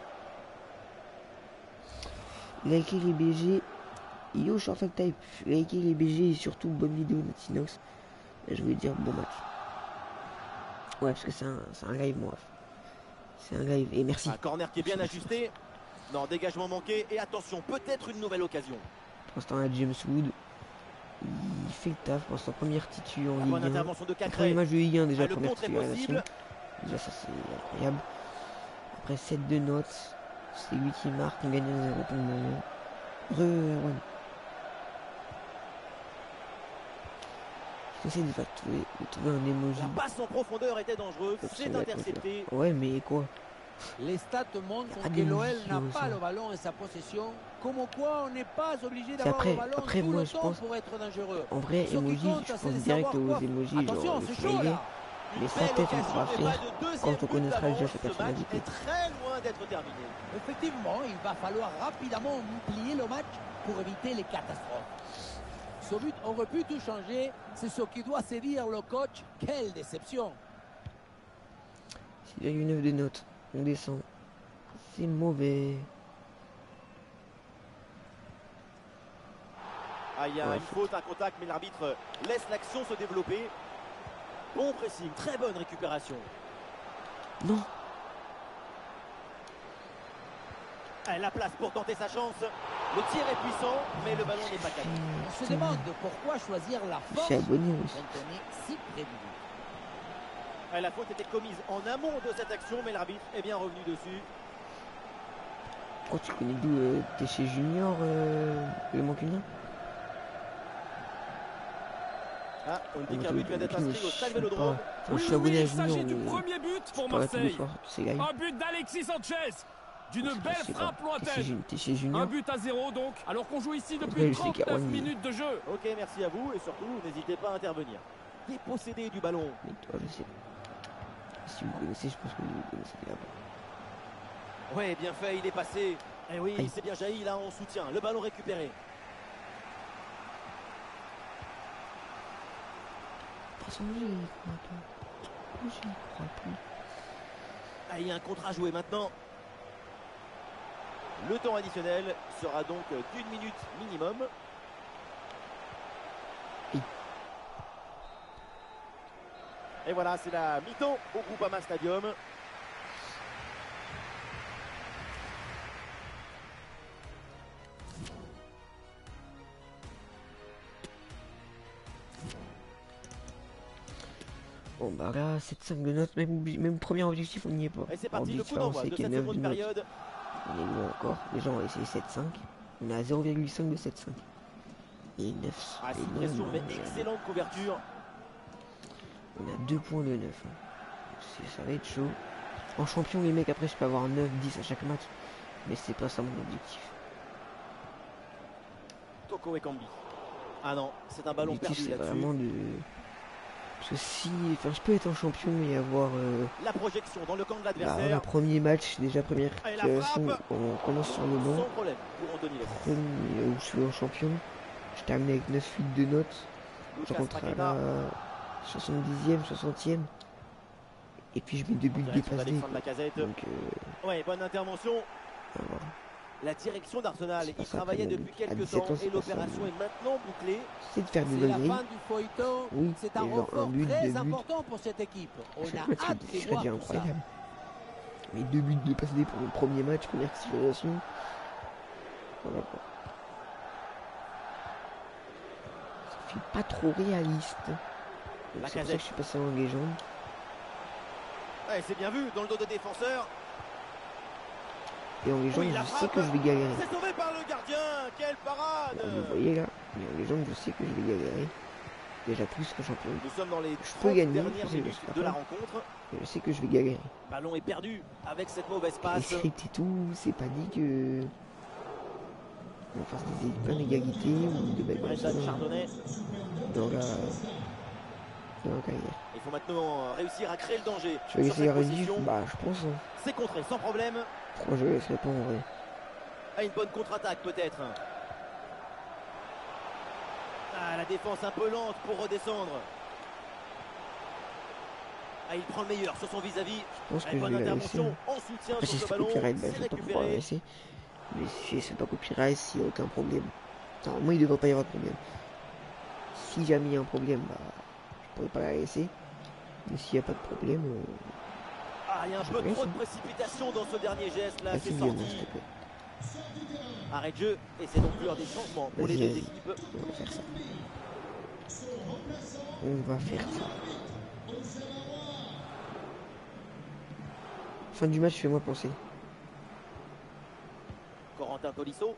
Likez les B G. Yo, short of type. Likez les B G et surtout bonne vidéo Natinox. Je voulais dire bon match. Ouais, parce que c'est un, c'est un live, moi. C'est un live. Et merci. Un corner qui est bien ajusté. Non, dégagement manqué. Et attention, peut-être une nouvelle occasion. Pour l'instant, là, James Wood. Il fait le taf pour sa première titu en La Ligue bonne un. intervention de Premier Cacré. match de Ligue un déjà, Ah, le première contre est titularisation. possible. Déjà ça c'est incroyable. Après sept de notes, C'est lui qui marque, on gagne un zéro pour le moment. Re, Erwan. J'essaie de faire trouver, de trouver un emoji. La passe en profondeur était dangereuse, Comme ça, c'est la intercepté. clôture. Ouais, mais quoi? Les stats montrent Ah, que des l'O L mouvements n'a aussi. pas le ballon et sa possession. Comme quoi, on n'est pas obligé C'est d'avoir après- le ballon après, tout moi, le je temps pense- pour être dangereux. En vrai, Ce qui emoji, compte, je c'est pense de direct savoir aux quoi- emojis, Attention, genre le c'est chaud smiley. là. Mais ça, Belle peut-être, on occasion, pourra et pas faire de deuxième quand on but connaîtra déjà d'avance. sa Ce match personnalité. est très loin d'être terminé. Effectivement, il va falloir rapidement plier le match pour éviter les catastrophes. Ce but aurait pu tout changer. C'est ce qui doit se dire le coach. Quelle déception. six virgule neuf de notes. On descend. C'est mauvais. Ah, il y a Ouais, une faute, un contact, mais l'arbitre laisse l'action se développer. Bon pressing, très bonne récupération. Non. Ah, la place pour tenter sa chance. Le tir est puissant, mais le ballon n'est pas calme. On se demande pourquoi choisir la Je force suis abonné aussi. quand on est si près du but. Ah, la faute était commise en amont de cette action, mais l'arbitre est bien revenu dessus. Pourquoi tu connais d'où euh, t'es chez Junior, euh, le Mancunien? Ah, on dit Ah, qu'un mais but vient d'être je inscrit au suis stade pas- Vélodrome. Enfin, Oui, je suis oui, abonné oui, à il Junior, s'agit du mais premier but je pour parle tous les Marseille. soirs, c'est live. Un but d'Alexis Sanchez. D'une Je sais belle pas. frappe T'es lointaine. chez, Ju- t'es chez Un Junior? but à zéro donc, alors qu'on joue ici tout cas, depuis je sais trente-neuf qu'Aaron, il- minutes de jeu. Ok, merci à vous et surtout, n'hésitez pas à intervenir. Dépossédé du ballon. Mais toi, je sais. Si vous connaissez, je pense que vous connaissez là. Ouais, bien fait, il est passé. Et oui, Aïe. c'est bien jailli là en soutien. Le ballon récupéré. De toute façon, j'y crois plus. J'y crois plus. Ah, il y a un contre à jouer maintenant. Le temps additionnel sera donc d'une minute minimum. Et- Et voilà, c'est la mi-temps au Groupama Stadium. Bon, bah là, sept cinq de notes, même, obli- même premier objectif, on n'y est pas. Et c'est Alors, parti, le coup différence, d'envoi c'est de qu'il y a cette neuf seconde de notes. période. On est loin encore. Les gens ont essayé sept cinq. On est à zéro virgule cinq de sept cinq. Et neuf. Ah, c'est Et une non, pression, non, mais non, excellente couverture. On a deux points de neuf. Hein. C'est- Ça va être chaud. En champion, les mecs, après, je peux avoir neuf dix à chaque match. Mais c'est pas ça mon objectif. Toko Ekambi. Ah non, c'est un ballon L'objectif, perdu c'est là-dessus. vraiment de... Parce que si... Enfin, je peux être en champion et avoir... Euh... La projection dans le camp de Bah, l'adversaire. le premier match, déjà première Et la situation, frappe. on commence sur le banc. Sans problème pour Anthony Lopez. Premier où je suis en champion. Je termine avec neuf huit de notes. Je Lucas rentre à Paqueta. la soixante-dixième, soixantième. Et puis je mets deux buts de Direction dépassés. d'Alexandre Lacazette. Donc, euh, Ouais, bonne intervention. voilà. La direction d'Arsenal, C'est pas il ça, travaillait après, depuis à quelques dix-sept temps ans, c'est et pas ça, l'opération mais- est maintenant bouclée. C'est de faire des C'est la dingueries. fin du feuilleton. Oui, C'est un et genre un renfort but, deux très buts. important pour cette équipe. On Chaque a match, hâte c'est de déjà voir tout ça. incroyable. Mais deux buts de passés pour le premier match, première situation. Voilà quoi. Ça fait pas trop réaliste. Donc, c'est pour ça Lacazette. que je suis passé en légende. Ouais, c'est bien vu dans le dos de défenseur. Et en légende, Oui, la je sais frappe. que je vais galérer. C'est sauvé par le gardien. Quelle parade. Vous voyez là, mais en légende, je sais que je vais galérer. Déjà plus qu'en champion. Nous sommes dans les peux trente gagner, dernières je- minutes je sais de la pas. rencontre. Mais je sais que je vais galérer. Ballon est perdu avec cette mauvaise Les passe. scripts et tout, c'est pas dit que... On va faire des plein d'égalité ou de belles comme ça Brendan Chardonnay. dans la... dans la carrière. Il faut maintenant réussir à créer le danger. Je vais sur essayer cette à revivre, position. bah je pense. Hein. C'est contré sans problème. Pourquoi je laisserai pas en vrai? Ah, une bonne contre-attaque peut-être. Ah, la défense un peu lente pour redescendre. Ah, il prend le meilleur sur son vis-à-vis. Je pense Ah, que je bonne vais la laisser. intervention en soutien Ah, sur si ce c'est ballon. copyright, bah, C'est je vais pas pouvoir la récupéré. laisser. Mais si c'est pas copyright, s'il n'y a aucun problème. Normalement, il devrait pas y avoir de problème. Si jamais il y a un problème, bah, je pourrais pas la laisser. Mais s'il n'y a pas de problème, euh, Ah, il y a un Je peu laisse, trop de hein. précipitation dans ce dernier geste là. laisse C'est une viande, s'il sorti. te plaît. Arrêt de jeu. Et c'est donc l'heure des changements pour les Vas-y, deux vas-y. équipes. On va faire ça. On va faire ça. Fin du match, fais-moi penser. Corentin Tolisso.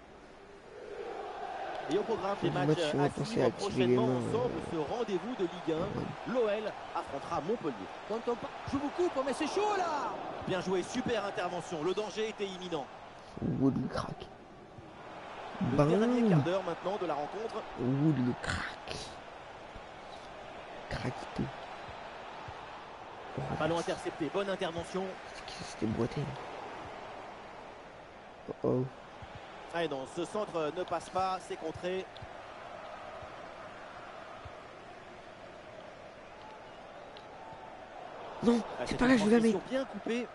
Et au programme des Le matchs match, on va à penser suivre à activer les prochainement mains, ensemble euh, ce rendez-vous de Ligue un. L'O L affrontera Montpellier. Quand on pa- Je vous coupe, mais c'est chaud là. Bien joué, super intervention. Le danger était imminent. Wood le crack. Le dernier quart Bam. d'heure maintenant de la rencontre. Wood le crack. Craquito. Ballon intercepté, bonne intervention. C'était boité. Oh oh. Ah, et non, ce centre ne passe pas, c'est contré. Non, Ah, c'est pas là, je vous la mets. transition bien coupée.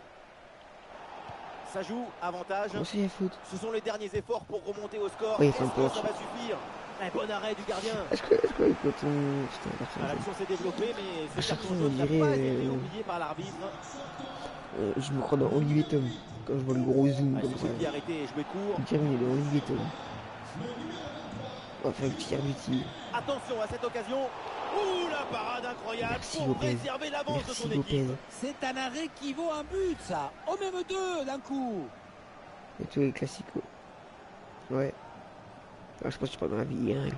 Ça joue, avantage. Comment c'est la faute? Ce sont les derniers efforts pour remonter au score. Oui, Est-ce c'est un que peu ça va suffire? Un bon arrêt du gardien. Est-ce que, est-ce que le peloton... Putain, Ah, personne. l'action s'est développée, mais À ce chaque carton fois, on jaune n'a dirait, pas été euh, oublié par l'arbitre. Euh, je me crois dans Olivier Tom. Quand je vois le gros zoom Ah, comme ce ça. coup de pied arrêté et joué court. Je dirais, il est dans Olivier Tom. On va faire le petit arbitre. Attention à cette occasion. Ouh, la parade incroyable Merci, pour Lopez. préserver l'avance de Merci son Lopez. équipe. C'est un arrêt qui vaut un but, ça. Au même deux d'un coup. Et tous les classicos. Ouais. Ah, je pense que tu parles dans la vie. Hein.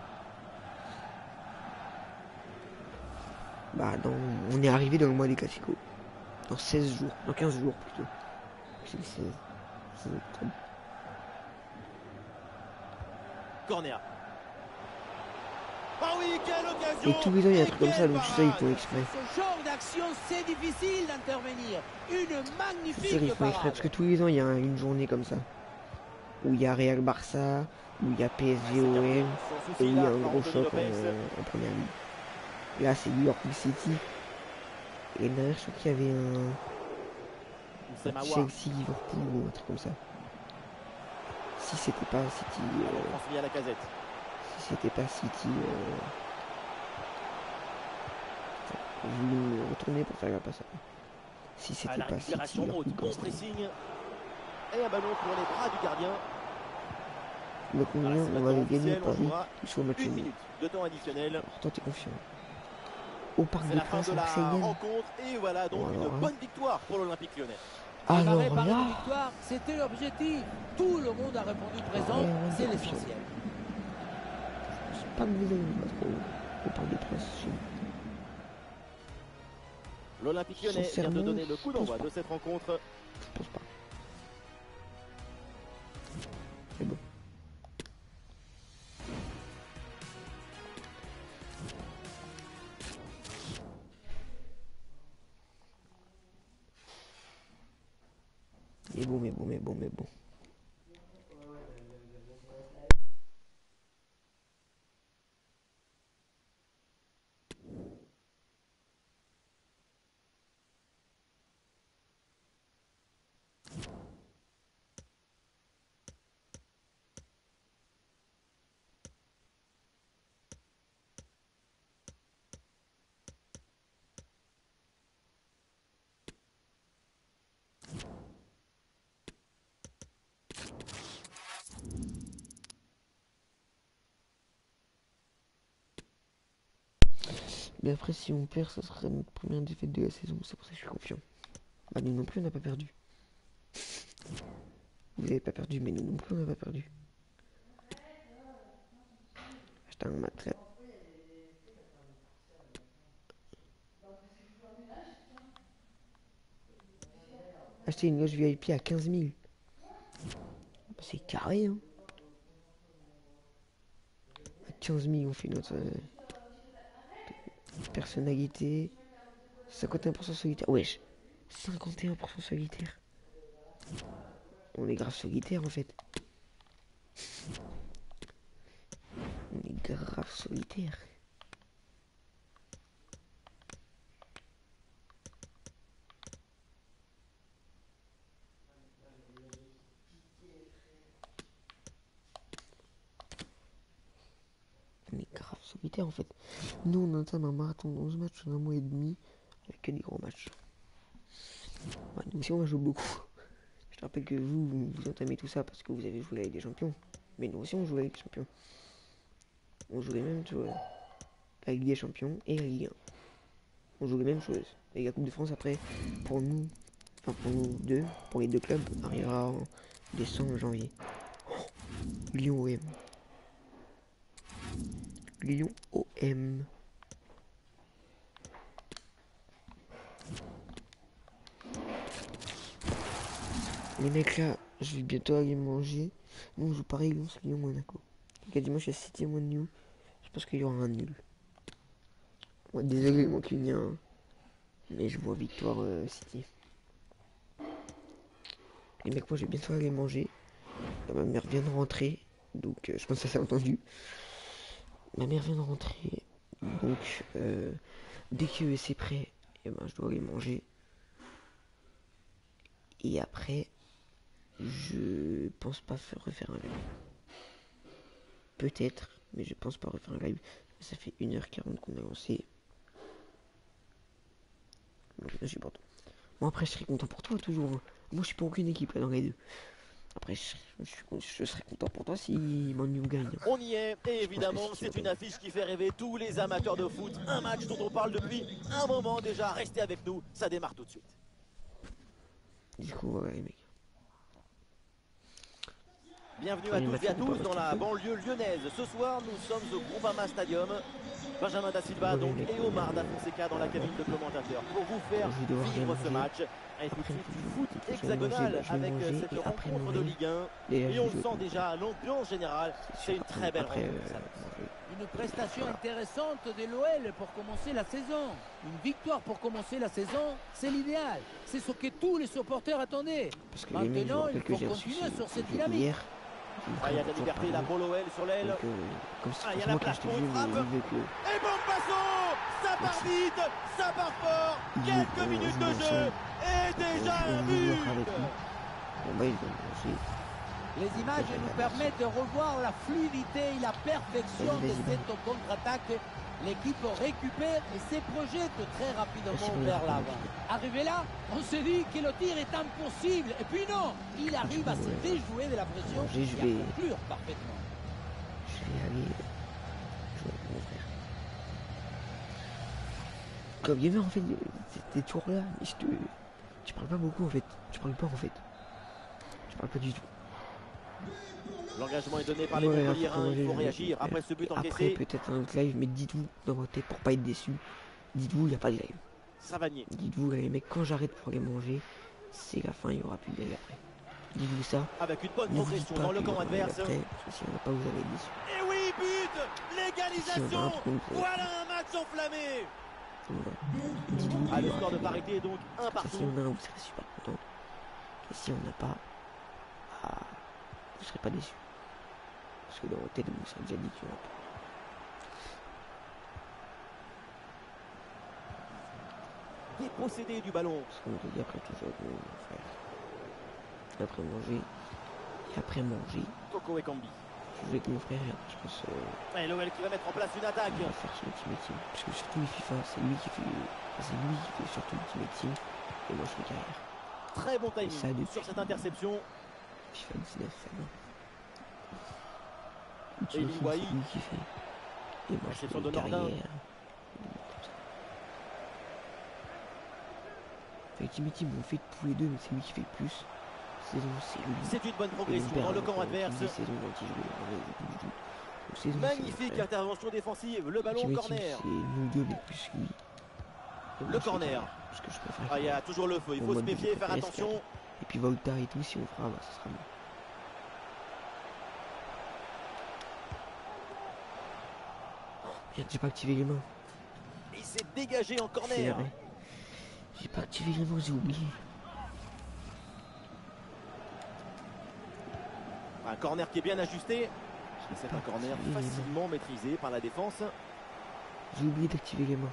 Bah, dans... on est arrivé dans le mois des classicos. Dans seize jours. Dans quinze jours plutôt. C'est le seize. seize octobre. Corner. Ah oui, quelle occasion! Et tous les ans, il y a un truc comme ça, quelle donc ça, ils parade! font exprès. Ce genre d'action, c'est difficile d'intervenir. Une C'est sûr, ils magnifique font exprès, parade. parce que tous les ans, il y a un- une journée comme ça. Où il y a Real Barça, où il y a P S G O M, Son et souci où il y a là, un par gros Anthony choc Lopez. en, en première ligue. Là, c'est Liverpool City. Et derrière, je crois qu'il y avait un, C'est un Mawa. Chelsea Liverpool ou un truc comme ça. Si c'était pas City, euh, Transmis à la casette. si c'était pas City, euh... je voulais me retourner pour faire la passe. Si À c'était la pas City, récupération haute, Liverpool, bon comme ça. pressing. Et un ballon pour les bras du gardien. Donc on, Voilà, c'est on va maintenant les gagner officiel, on Paris, jouera ils sont au match une nul. minute de temps additionnel. Alors toi t'es confiant. Au Parc C'est des la fin Princes, de la Marseille gagne. rencontre. Et voilà donc Bon, alors, une hein. bonne victoire pour l'Olympique Lyonnais. Démarrer Alors par une là, victoire, c'était l'objectif. Tout le monde a répondu présent, Ouais, on c'est dit l'essentiel. c'est pas mauvais, pas trop. Au Parc des Princes, c'est- L'Olympique Lyonnais vient de Sincèrement, donner le coup je pense d'envoi pas. de cette rencontre. je pense pas. C'est bon. Mais bon, mais bon, mais bon, mais bon. Mais après, si on perd, ça sera notre première défaite de la saison. C'est pour ça que je suis confiant. Bah, nous non plus, on n'a pas perdu. Vous n'avez pas perdu, mais nous non plus, on n'a pas perdu. Acheter un matelas. Acheter une loge V I P à quinze mille. Bah, c'est carré, hein. À quinze mille, on fait notre euh, personnalité. cinquante et un pour cent solitaire. Wesh. cinquante et un pour cent solitaire. On est grave solitaire en fait. On est grave solitaire. On est grave solitaire en fait. Nous on entame un marathon de onze matchs en un mois et demi avec que des gros matchs. Ouais, nous aussi on va jouer beaucoup. Je te rappelle que vous, vous, vous entamez tout ça parce que vous avez joué avec des champions. Mais nous aussi on joue avec des champions. On joue les mêmes choses. La Ligue des Champions et la Ligue un. On joue les mêmes choses. Et la Coupe de France après, pour nous, enfin pour nous deux, pour les deux clubs, arrivera en Décembre, janvier. Oh, Lyon O M. Lyon O M. Les mecs là, je vais bientôt aller manger. Non, je parie Lyon, c'est Lyon Monaco. Quasiment je suis à City moins New. Je pense qu'il y aura un nul. Ouais, désolé mon client. Mais je vois victoire euh, City. Les mecs, moi je vais bientôt aller manger. Là, ma mère vient de rentrer. Donc euh, je pense que ça s'est entendu. Ma mère vient de rentrer. Donc euh, dès que c'est prêt, eh ben, je dois aller manger. Et après, je pense pas faire, refaire un live. Peut-être, mais je pense pas refaire un live. Ça fait une heure quarante qu'on a lancé. Donc, je suis content. Bon, après, je serai content pour toi toujours. Hein. Moi, je suis pour aucune équipe là dans les deux. Après, je, je, suis, je serais content pour toi si Manu gagne. On y est, et évidemment, c'est une affiche qui fait rêver tous les amateurs de foot. Un match dont on parle depuis un moment déjà. Restez avec nous, ça démarre tout de suite. Du coup, voilà les mecs. Bienvenue à toutes et à tous dans la banlieue lyonnaise. Ce soir, nous sommes au Groupama Stadium. Benjamin Da Silva donc et Omar Da Fonseca dans la cabine de commentateurs pour vous faire vivre ce match. Un tout de suite du foot hexagonal avec cette rencontre de Ligue un. Et on le sent déjà, l'ambiance générale, c'est une très belle rencontre. Une prestation intéressante de l'O L pour commencer la saison. Une victoire pour commencer la saison, c'est l'idéal. C'est ce que tous les supporters attendaient. Maintenant, il faut continuer sur cette dynamique. Ah, il y a de la liberté là pour l'O L sur l'aile. Donc, euh, comme ah, il y a la place pour une frappe. Que... Et bon passo. Ça part vite, ça part fort. Quelques minutes de jeu. Et déjà un but. Bon, bah, il Les images nous permettent de revoir la fluidité et la perfection de cette contre-attaque. L'équipe récupère et se projette très rapidement vers l'avant. Arrivé là, on se dit que le tir est impossible. Et puis non, il arrive à se déjouer de la pression je et vais... à conclure parfaitement. Je vais aller jouer avec mon frère. Comme il y avait en fait des tours là, je te... Tu parles pas beaucoup en fait. Tu parles pas en fait. Tu parles pas du tout. L'engagement est donné par les ouais, Montpelliérains, il faut réagir après ce but encaissé. Après peut-être un autre live, mais dites-vous dans votre tête pour pas être déçu. Dites-vous, il n'y a pas de live. Savanier. Dites-vous, les mecs, quand j'arrête pour aller manger, c'est la fin, il n'y aura plus de live après. Dites-vous ça. Avec une bonne progression dans le camp adverse. Après, parce que si on n'a pas, vous allez être déçu. Et oui, but, l'égalisation. Si voilà un match enflammé. Voilà. Ah, le score de parité est donc un partout. Si on a un, vous serez super content. Et si on n'a pas, ah, vous ne serez pas déçu. Parce que dans votre tête, vous serez déjà dit qu'il n'y en a pas. Dépossédé du ballon. Parce qu'on te dit après tout ça, mon frère. Après manger. Et après manger. Coco et Cambi. Je joue avec mon frère et après je pense. Euh, et l'O L qui va mettre en place une attaque. Il va faire son Ultimate Team. Parce que surtout les FIFA, c'est lui qui fait. C'est lui qui fait surtout Ultimate Team. Et moi je fais carrière. Très bon timing sur cette interception. FIFA dix-neuf, ça va. Et Lingwai. C'est lui qui fait. Et moi je fais de carrière. Ultimate Team, on fait tous les deux, mais c'est lui qui fait le plus. C'est une bonne progression dans le camp adverse. Magnifique intervention défensive. Le ballon corner. Le corner. Ah, il y a toujours le feu. Il faut se méfier, faire attention. Et puis Volta et tout, si on fera, bah, ça sera bon. Merde, j'ai pas activé les mains. Il s'est dégagé en corner. J'ai pas activé les mains, j'ai oublié. Un corner qui est bien ajusté. C'est un corner facilement maîtrisé par la défense. J'ai oublié d'activer les mains.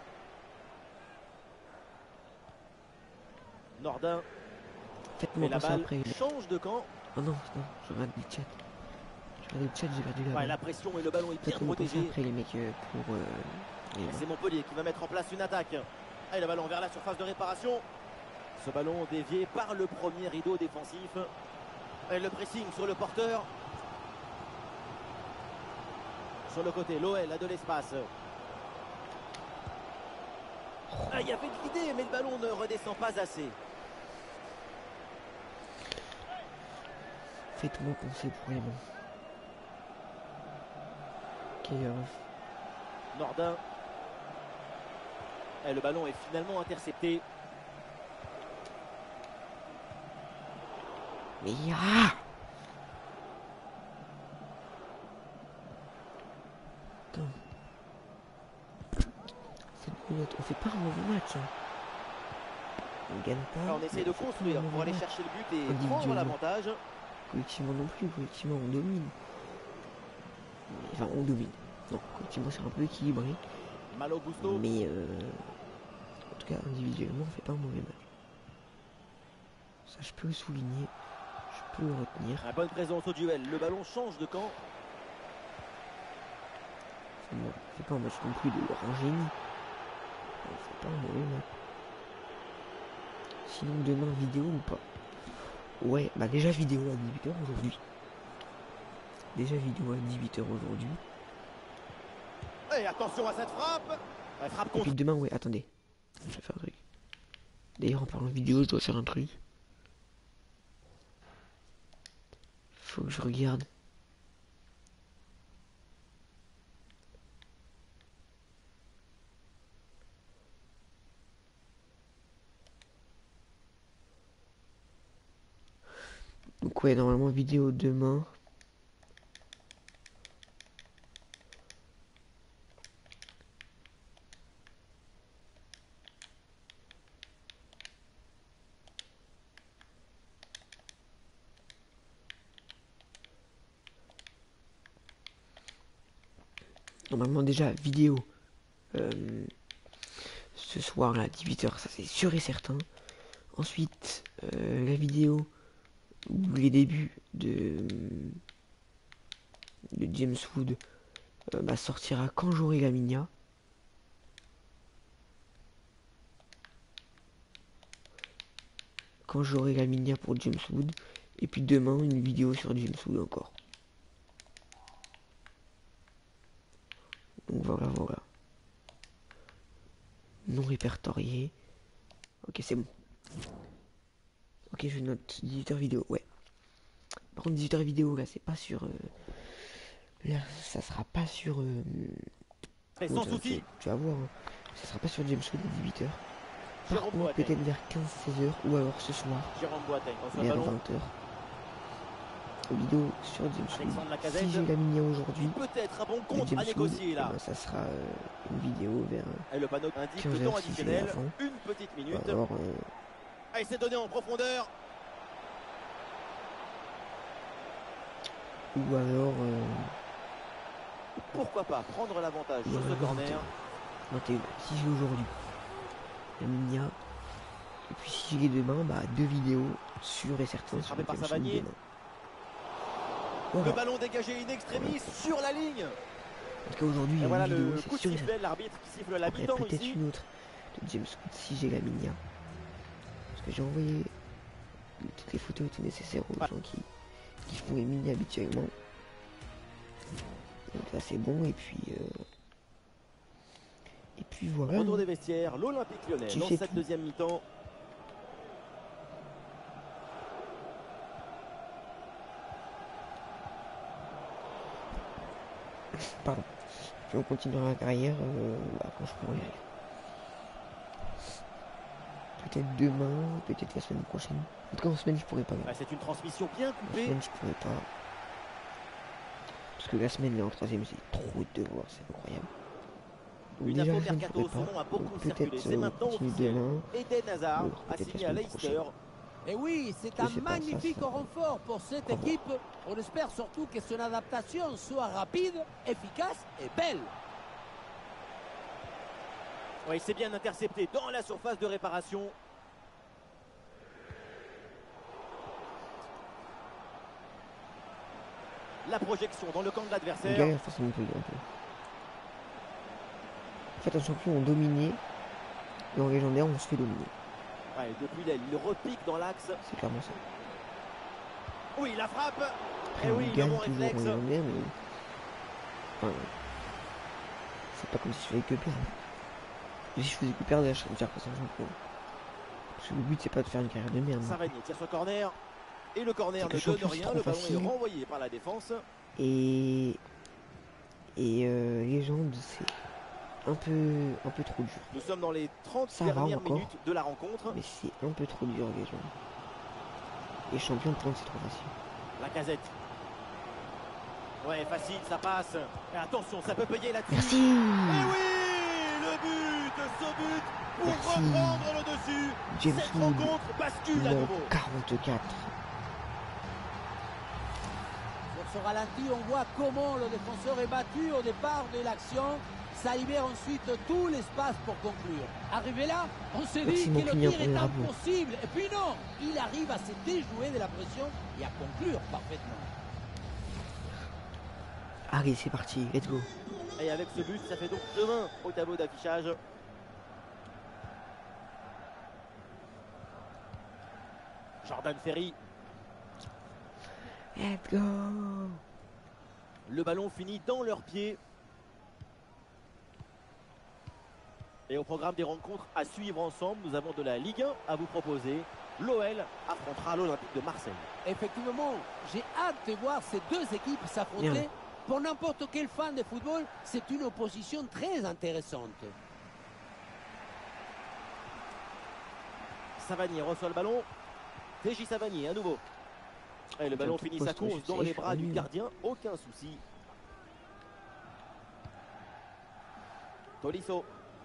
Nordin. Faites-moi la balle après. Change de camp. Oh non, non, je regarde le chat. Je regarde le chat, j'ai perdu la balle. Ouais, la pression et le ballon est bien protégé. Après les mecs euh, pour... Euh, c'est Montpellier qui va mettre en place une attaque. Et le ballon vers la surface de réparation. Ce ballon dévié par le premier rideau défensif. Et le pressing sur le porteur. Sur le côté, l'O L a de l'espace. Ah, il y avait de l'idée, mais le ballon ne redescend pas assez. Faites-moi penser pour les mains. Ok, euh... Nordin. Et le ballon est finalement intercepté. Mais ah Attends. Cette minute, on fait pas un mauvais match. Hein. On gagne pas. Alors on essaie de construire pour aller chercher le but et prendre l'avantage. Collectivement non plus, collectivement on domine. Enfin on domine. Non, collectivement c'est un peu équilibré. Malo Gusto. Mais euh, en tout cas individuellement on fait pas un mauvais match. Ça je peux le souligner. Je peux le retenir. La bonne présence au duel. Le ballon change de camp. C'est bon, c'est pas un match non plus de grand génie. C'est pas un mauvais match. Sinon demain vidéo ou pas? Ouais, bah déjà vidéo à dix-huit heures aujourd'hui. Déjà vidéo à dix-huit heures aujourd'hui. Et attention à cette frappe. Elle frappe Et contre. puis demain, ouais, attendez. Je vais faire un truc. D'ailleurs, en parlant de vidéo, je dois faire un truc. Faut que je regarde. Donc ouais, normalement vidéo demain. Normalement déjà vidéo euh, ce soir là à dix-huit heures, ça c'est sûr et certain. Ensuite euh, la vidéo ou les débuts de, de James Wood euh, bah, sortira quand j'aurai la Minia. Quand j'aurai la Minia pour James Wood. Et puis demain une vidéo sur James Wood encore. Donc voilà, voilà. Non répertorié. Ok, c'est bon. Ok, je note dix-huit heures vidéo, ouais. Par contre, dix-huit heures vidéo, là, c'est pas sur... Euh... Là, ça sera pas sur... Euh... Et sans souci. Tu, tu vas voir, hein. Ça sera pas sur James Wood à dix-huit heures. Par contre, peut-être vers quinze seize heures, ou alors ce soir, vers vingt heures. Vidéo sur James Wood. Si j'ai la Minia aujourd'hui, peut-être un bon compte à négocier là. Ben, ça sera euh, une vidéo vers et le panneau indique le temps additionnel, une petite minute. Alors, euh... ah, il s'est donné en profondeur. Ou alors... Euh... Pourquoi pas prendre l'avantage sur ce corner. vingt et une. Si j'ai aujourd'hui la Minia, et puis si j'ai demain, bah deux vidéos sûres et certaines sur par demain. Voilà. Le ballon dégagé in extremis sur la ligne. En tout cas aujourd'hui, il y a voilà une vidéo, le coup de sûr sifflet, l'arbitre qui siffle la mi-temps peut-être ici. une autre de James Wood si j'ai la Minia. Parce que j'ai envoyé toutes les photos étaient nécessaires aux ah. gens qui, qui font les Mini habituellement. Donc là c'est bon et puis euh... et puis voilà. Retour des vestiaires, l'Olympique Lyonnais dans cette tout. deuxième mi-temps. Pardon. Puis on continuera la carrière euh, bah, quand je pourrai y aller. Peut-être demain, peut-être la semaine prochaine. En tout cas en semaine je pourrais pas. Ah, c'est une transmission bien coupée. En semaine je pourrais pas. Parce que la semaine là en troisième c'est trop de devoirs, c'est incroyable. Donc une info mercato, son nom a beaucoup circulé. C'est maintenant officiel. Eden Hazard a signé à Leicester. Et oui, c'est un magnifique ça, renfort pour cette équipe. On espère surtout que son adaptation soit rapide, efficace et belle. Oui, c'est bien intercepté dans la surface de réparation. La projection dans le camp de l'adversaire. Faites attention, on dominé. Et en légendaire, on se fait dominer. Ouais, depuis l'aile, il repique dans l'axe. C'est clairement ça. Oui, la frappe. Après, et oui, gagne le bon toujours réflexe. En légendaire, mais... Enfin, c'est pas comme si je faisais que perdre. Et si je faisais que perdre, je serais déjà passé en champion. Parce que le but, c'est pas de faire une carrière de merde. Savanier tire ce corner. Et le corner C'est ne que donne Champions, rien, c'est le trop ballon est facile. renvoyé par la défense. Et, et euh, Légende, c'est un peu, un peu trop dur. Nous sommes dans les trente Ça va dernières encore. minutes de la rencontre. Mais c'est un peu trop dur, Légende. Et Champion, pour moi, c'est trop facile. La casette. Ouais, facile, ça passe. Et attention, ça peut payer là-dessus. Merci. Et oui, le but, ce but pour Merci. reprendre le dessus. James Cette Wood, rencontre bascule à numéro nouveau. quarante-quatre. Sur ce ralenti, on voit comment le défenseur est battu au départ de l'action. Ça libère ensuite tout l'espace pour conclure. Arrivé là, on s'est dit Maxime que le Opinion, tir est premier rapport. impossible. Et puis non, il arrive à se déjouer de la pression et à conclure parfaitement. Allez, c'est parti, let's go. Et avec ce but, ça fait donc deux un au tableau d'affichage. Jordan Ferry. Let's go. Le ballon finit dans leurs pieds. Et au programme des rencontres à suivre ensemble, nous avons de la Ligue un à vous proposer. L'O L affrontera l'Olympique de Marseille. Effectivement, j'ai hâte de voir ces deux équipes s'affronter. Bien. Pour n'importe quel fan de football, c'est une opposition très intéressante. Savanier reçoit le ballon. T J Savanier à nouveau. Et le ballon Tout finit poste, sa course je dans sais, les je bras suis du nul. gardien. Aucun souci. Tolisso.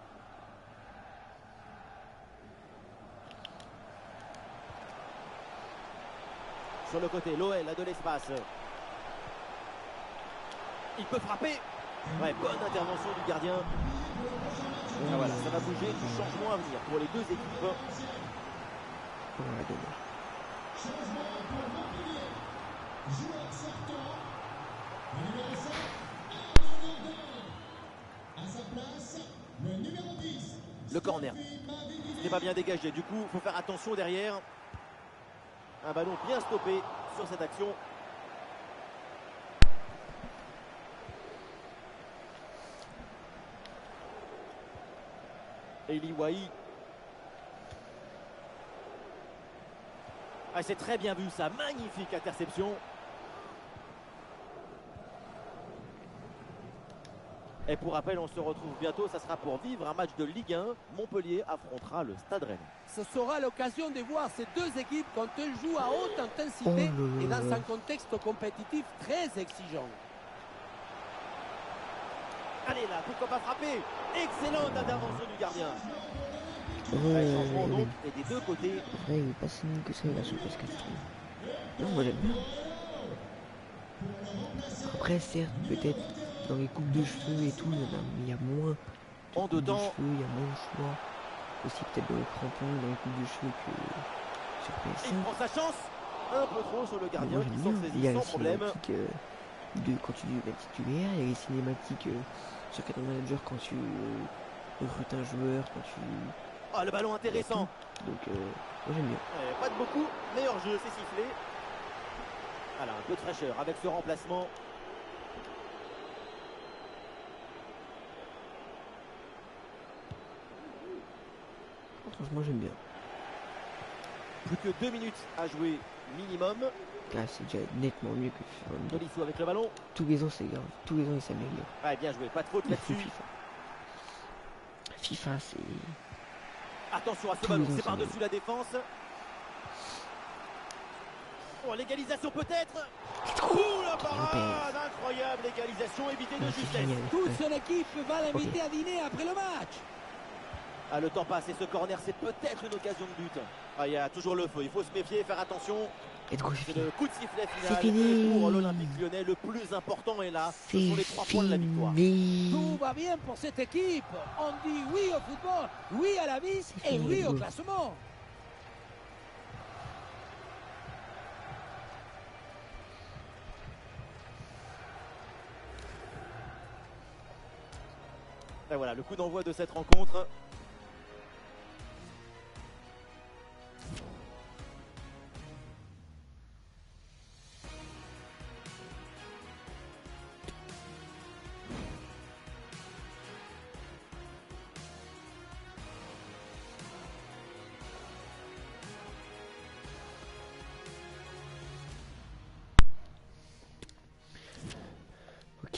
Sur le côté, l'O L a de l'espace. Il peut frapper. Ouais, bonne intervention du gardien. Ah, voilà, ça va bouger, du changement à venir pour les deux équipes. Voilà, dommage. Le corner. Ce n'est pas bien dégagé. Du coup, il faut faire attention derrière. Un ballon bien stoppé sur cette action. Eli Wahi. Ah, c'est très bien vu ça. Magnifique interception. Et pour rappel, on se retrouve bientôt. Ça sera pour vivre un match de Ligue un. Montpellier affrontera le Stade Rennais. Ce sera l'occasion de voir ces deux équipes quand elles jouent à haute intensité Oh là et là dans là. un contexte compétitif très exigeant. Allez là, pourquoi pas frapper. Excellente intervention du gardien. Ouais, Ouais, changement ouais, donc et des deux côtés. ouais, il est pas si nul que ça, il a son presque je trouve. Non, moi j'aime bien. Après, certes, peut-être dans les coupes de cheveux et tout, il y en a, mais il y a moins de En coupes de dedans. cheveux, il y a moins de choix. Aussi peut-être dans les crampons, dans les coupes de cheveux que sur P S Il cinq. prend sa chance. Un peu trop sur le Mais gardien moi qui j'aime s'en bien. Il y a saisit les sans problème. cinématiques euh, de quand tu deviens titulaire, il y a les cinématiques euh, sur Cadre Manager quand tu euh, recrutes un joueur, quand tu... Ah, le ballon intéressant. Donc euh, moi j'aime bien. Ouais, pas de beaucoup. Meilleur jeu, c'est sifflé. Voilà, un peu de fraîcheur avec ce remplacement. Franchement j'aime bien. Plus que deux minutes à jouer minimum. Là c'est déjà nettement mieux que FIFA vingt-deux. Tolisso avec le ballon. Tous les ans c'est grave, tous les ans il s'améliore. Ouais, bien joué, pas de faute Il faut là-dessus. FIFA. FIFA c'est... Attention à ce Tous ballon, les ans, c'est ça par-dessus la défense. Oh, l'égalisation peut-être. Ouh, la parade. Incroyable égalisation, évitée de Ouais, c'est justesse. génial. Toute Ouais. son équipe va l'inviter à dîner après le match. Ah, le temps passe et ce corner, c'est peut-être une occasion de but. Ah, il y a toujours le feu, il faut se méfier, faire attention. Let's go, c'est C'est fini. le coup de sifflet C'est final fini. pour l'Olympique Lyonnais. Le plus important est là. Ce sont C'est les trois points de la victoire. fini. Tout va bien pour cette équipe. On dit oui au football, oui à la vie C'est et fini, oui let's au go. classement. Et voilà, le coup d'envoi de cette rencontre.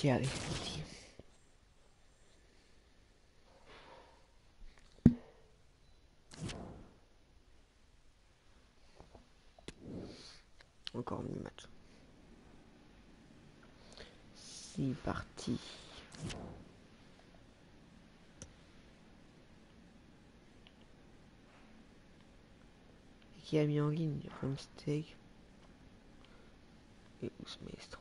Ok, allez, c'est parti. Encore un match. C'est parti. Qui a mis en ligne Rumsteak et Ousmaestro.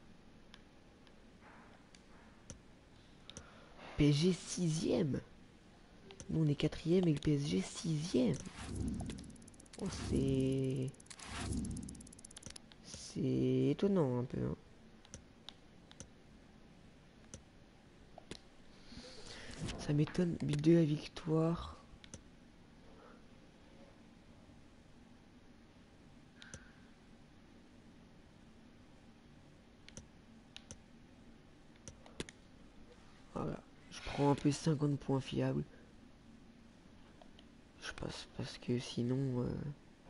P S G sixième. Nous on est quatrième et le P S G sixième. Oh, c'est c'est étonnant un peu. Hein. Ça m'étonne. But de la victoire. Voilà. Je prends un peu cinquante points fiables. Je passe parce que sinon... Euh...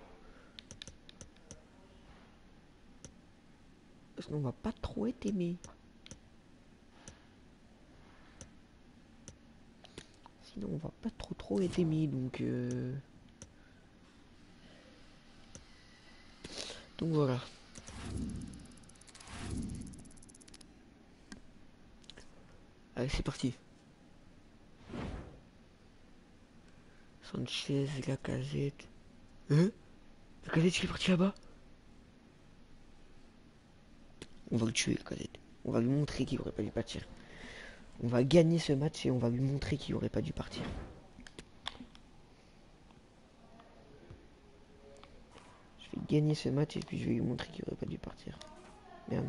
Sinon on va pas trop être aimé. Sinon on va pas trop trop être aimé donc... Euh... Donc voilà. Allez c'est parti. Sanchez, Lacazette. Hein? Lacazette il est parti là-bas? On va le tuer Lacazette. On va lui montrer qu'il aurait pas dû partir. On va gagner ce match et on va lui montrer qu'il aurait pas dû partir. Je vais gagner ce match et puis je vais lui montrer qu'il aurait pas dû partir. Merde.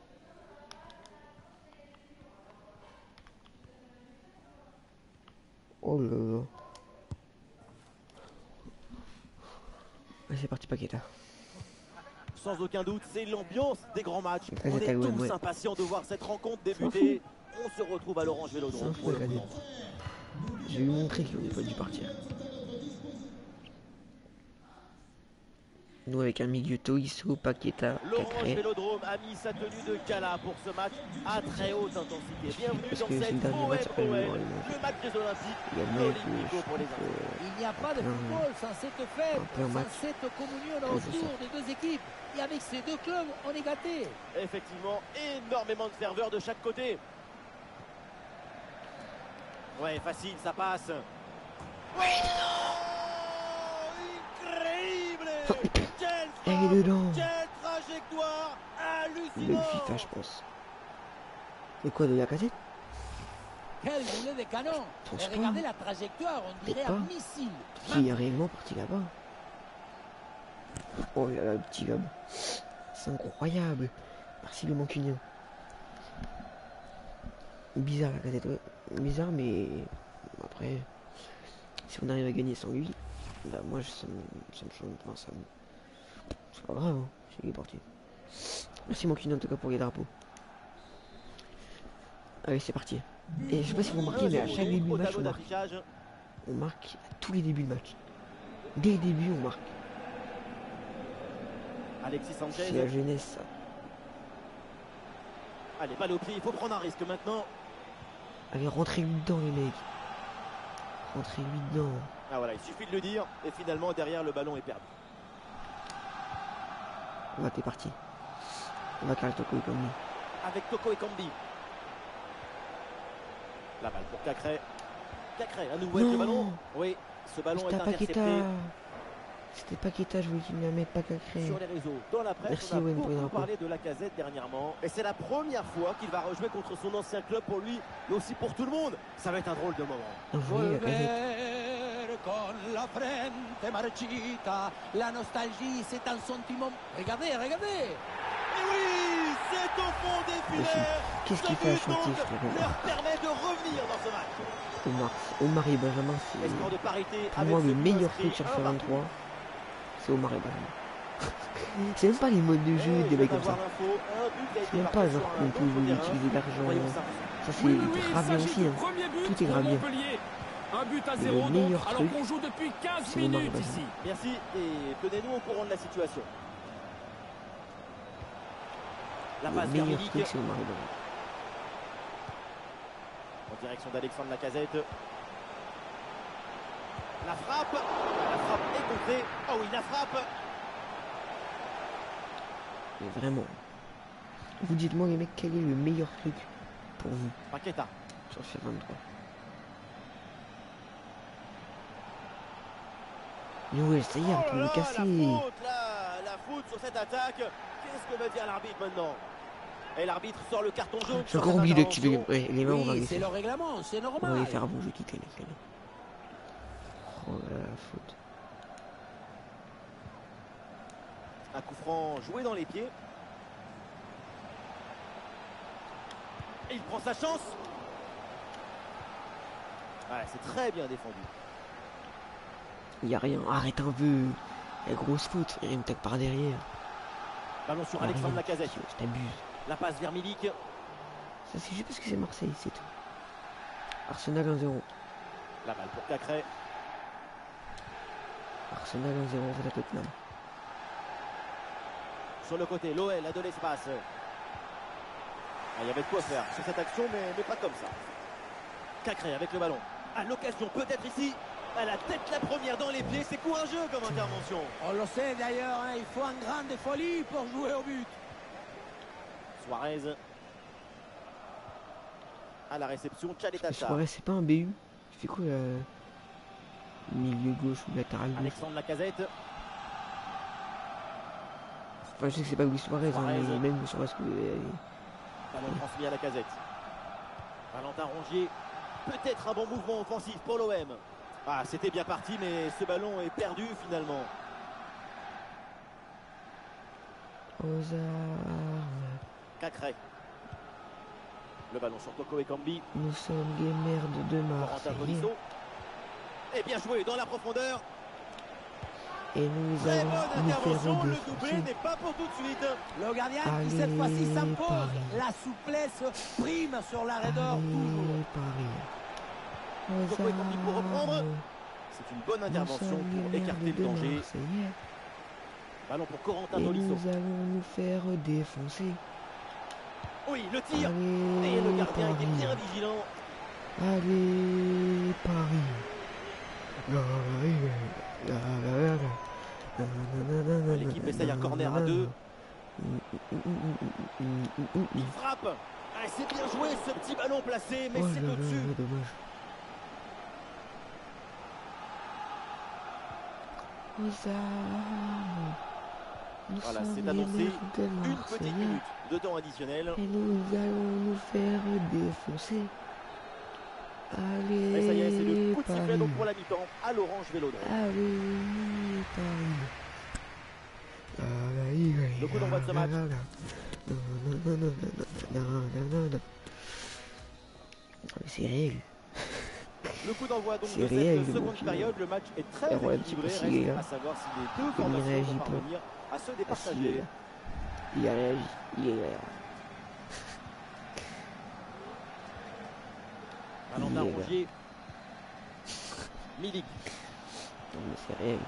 Oh là là. C'est parti Paqueta. Sans aucun doute, c'est l'ambiance des grands matchs. Très On est tous ouais. impatients de voir cette rencontre débuter. On se retrouve à l'Orange Vélodrome. Pour le je vais lui montrer qu'il n'aurait pas dû partir. Nous avec un milieu Tolisso, Paqueta, L'Orange Vélodrome a mis sa tenue de gala pour ce match à très haute intensité. Bienvenue dans cette O M O L, le match des Olympiques, l'Olympico pour les enfants. Il n'y a pas de football sans cette fête, sans match. cette communion autour des deux équipes. Et avec ces deux clubs, on est gâtés. Effectivement, énormément de ferveur de chaque côté. Ouais, facile, ça passe. Oh, incroyable. Elle est dedans. Quelle trajectoire hallucinante. Le FIFA, je pense. C'est quoi de la casette? Quel boulet de canon. Et regardez la trajectoire, on dirait un missile. Qui est réellement parti là-bas? Oh là là, le petit lobe. C'est incroyable. Merci le mancunien. Bizarre la casette, ouais. Bizarre, mais après, si on arrive à gagner sans lui, bah moi je, ça, me, ça me change. Enfin, ça me... C'est pas grave, hein. Il est parti. Merci mancunien en tout cas pour les drapeaux. Allez, c'est parti. Et je sais pas si vous remarquez, mais à chaque début de match, on marque. On marque à tous les débuts de match. Dès le début, on marque. Alexis Sanchez. C'est la jeunesse, ça. Allez, balle au pied, il faut prendre un risque maintenant. Allez, rentrez-lui dedans, les mecs. Rentrez-lui dedans. Ah voilà, il suffit de le dire. Et finalement, derrière, le ballon est perdu. Là, t'es parti. On va carrer Toko Ekambi. Avec Toko Ekambi. La balle pour Cacré. Cacré, à nouveau avec le ballon. Oui, ce ballon est intercepté. C'était Paqueta, je voulais qu'il me la mette, pas Cacré. Sur les réseaux, dans la presse, Merci, on a Owen, beaucoup parlé de Lacazette dernièrement. Et c'est la première fois qu'il va rejouer contre son ancien club pour lui, mais aussi pour tout le monde. Ça va être un drôle de moment. Oui, con la frente marchita, la nostalgie, c'est un sentiment. Regardez, regardez. Et oui, c'est au fond des filaires. Qu'est-ce qu'il fait à chanter, frérot? Leur permet de revenir dans ce match. Omar, Omar et Benjamin, c'est pour moi le meilleur truc sur F vingt-trois. C'est Omar et Benjamin. C'est même pas les modes de jeu des mecs comme ça. C'est même pas genre qu'on peut utiliser de l'argent. Ça c'est grave bien aussi. Hein. Tout est grave bien. Un but à Et zéro le meilleur donc, alors truc, qu'on joue depuis quinze c'est Omar et minutes Benjamin. ici. Merci et tenez-nous au courant de la situation. La Le passe meilleur Garbic. truc c'est Omar et Benjamin. En direction d'Alexandre Lacazette. La frappe. La frappe est contrée. Oh oui, la frappe. Mais vraiment. Vous dites-moi les mecs, quel est le meilleur truc pour vous Paqueta. sur ce vingt-trois? Mais ouais, ça y est, Oh arrête de là me là, casser. la faute, là, la faute sur cette attaque. Qu'est-ce que va dire l'arbitre maintenant? Et l'arbitre sort le carton jaune. J'ai sur encore cette oublié d'activer les, intervention. ouais, les mains, on va Oui, les c'est faire. le règlement, c'est On va les normal. faire avant je quitte les mecs. Allez. Oh là là, la faute. Un coup franc joué dans les pieds. Et il prend sa chance. Ouais, c'est très bien défendu. Il y a rien, arrête un peu. La grosse faute, il me tape par derrière. Ballon sur Y a Alexandre rien. Lacazette. Je t'abuse. La passe vers Milik. Ça c'est juste parce que c'est Marseille, c'est tout. Arsenal un zéro. La balle pour Cacré. Arsenal un zéro face à Tottenham. Sur le côté, l'O L a de l'espace. Ah, il y avait de quoi faire sur cette action, mais, mais pas comme ça. Cacré avec le ballon. À l'occasion, peut-être ici. À la tête la première dans les pieds. C'est courageux comme intervention. On le sait d'ailleurs, hein, il faut un grain de folie pour jouer au but. Suarez. À la réception, Tchaletacha. Suarez, c'est pas un B U. Il fait quoi là? Milieu gauche ou latéral gauche? Alexandre Lacazette. Enfin, je sais que c'est pas Luis Suarez, hein, Suarez. mais même Suarez. Euh, Ballon transmis à Lacazette. Valentin Rongier. Peut-être un bon mouvement offensif pour l'O M. Ah, c'était bien parti, mais ce ballon est perdu finalement. aux armes. Cacré. Le ballon sur Toko Ekambi. Nous sommes les merdes de Corentin Marseille. Tolisso. Et bien joué dans la profondeur. Et nous Très allons bonne nous faire intervention. Le défoncer. doublé n'est pas pour tout de suite. Le gardien Allez, qui cette fois-ci s'impose. Paris. La souplesse prime sur l'arrêt d'or toujours. Allez, Paris. Aux Toko Ekambi pour reprendre. armes. C'est une bonne Nous intervention sommes pour les écarter merdes le de danger. Marseillais. Ballon pour Corentin Et Tolisso. nous allons nous faire défoncer. Oui, le tir. Allez, Et le gardien était Paris. bien vigilant. Allez, Paris. La, la, la, la, la, la. Na, na, na, na, na, L'équipe na, essaye un na, corner na, à na. deux. Oh Il frappe. Ah, c'est bien joué ce petit ballon placé, mais là c'est là, au-dessus. dommage. Aux armes. Nous Voilà, sommes c'est les annoncé. merdes de Une petite Marseillais. minute de temps additionnel. Et nous allons nous faire défoncer. Allez, Et ça y est, c'est le coup de sifflet Paris. donc pour la mi-temps à l'Orange Vélodrome. Allez, Paris. Le coup d'envoi de ce match. C'est réel. Le coup d'envoi donc C'est de réel, cette le seconde bon période. Le match est très Et ouais, un petit équilibré. peu si, Reste hein. à savoir si les deux Il formations réagit vont pas. parvenir à se Ah, si, départager. il a réagi. Il est là. Valentin Il est là. Rongier. Milik. Non mais c'est réel.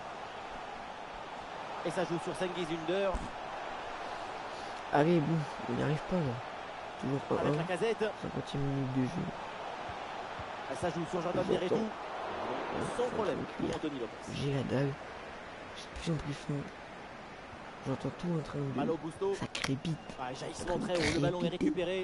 Et ça joue sur Cengiz Ünder. Allez, bon, on n'y arrive pas là. Toujours pas Avec un. la casette. cinquantième minute de jeu. Et ça joue sur Jordan J'entends. Verretou. Sans Ouais, problème ça me pour cuire. Anthony Lopez. J'ai la dalle. J'ai de plus en plus faim. J'entends tout en train de... Malo Busto. Ça crépite. Ah, jaillissement très haut. Le ballon est récupéré.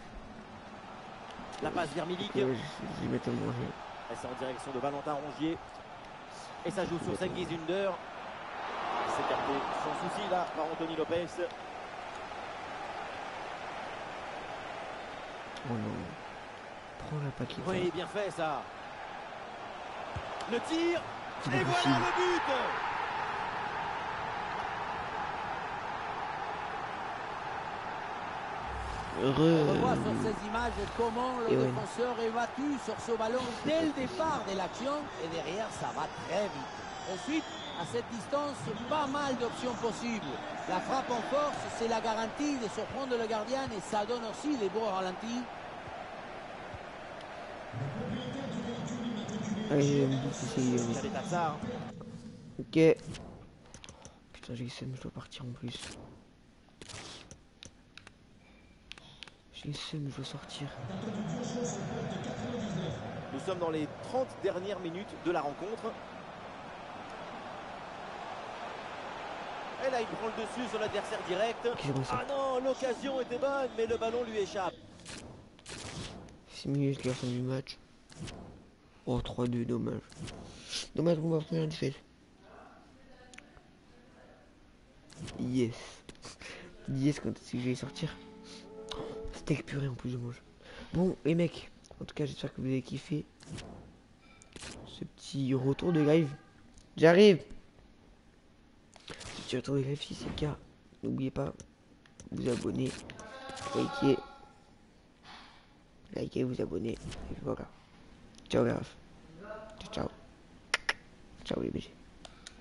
La passe vers Milik. Que je, je vais mettre à manger. Et c'est en direction de Valentin Rongier. Et ça joue sur Cengiz Ünder. C'est capté sans souci là par Anthony Lopez. Oh non. Prends la paquette. Oui, bien fait ça. Le tir. C'est Et pas voilà possible. le but. On revoit sur Heureux. ces images comment le Et ouais. défenseur est battu sur ce ballon dès le départ de l'action et derrière ça va très vite. Ensuite, à cette distance, pas mal d'options possibles. La frappe en force, c'est la garantie de surprendre le gardien et ça donne aussi des beaux ralentis. Allez, on dit c'est... Khaled Hazard. Ok. Putain, j'ai eu ça, mais je dois partir en plus. J'ai le seum, je veux sortir. Nous sommes dans les trente dernières minutes de la rencontre. Et là, il prend le dessus sur l'adversaire direct. Okay, ah non, l'occasion était bonne, mais le ballon lui échappe. six minutes, la fin du match. Oh, trois deux, dommage. Dommage pour ma première défaite. Yes. Yes, quand est-ce que je vais sortir? Steak purée en plus, je mange. Bon, les mecs, en tout cas, j'espère que vous avez kiffé ce petit retour de live. J'arrive. Ce petit retour de live, si c'est le cas, n'oubliez pas de vous abonner, liker, liker, vous abonner. Et voilà. Ciao, les refs. Ciao, ciao. Ciao, les B G.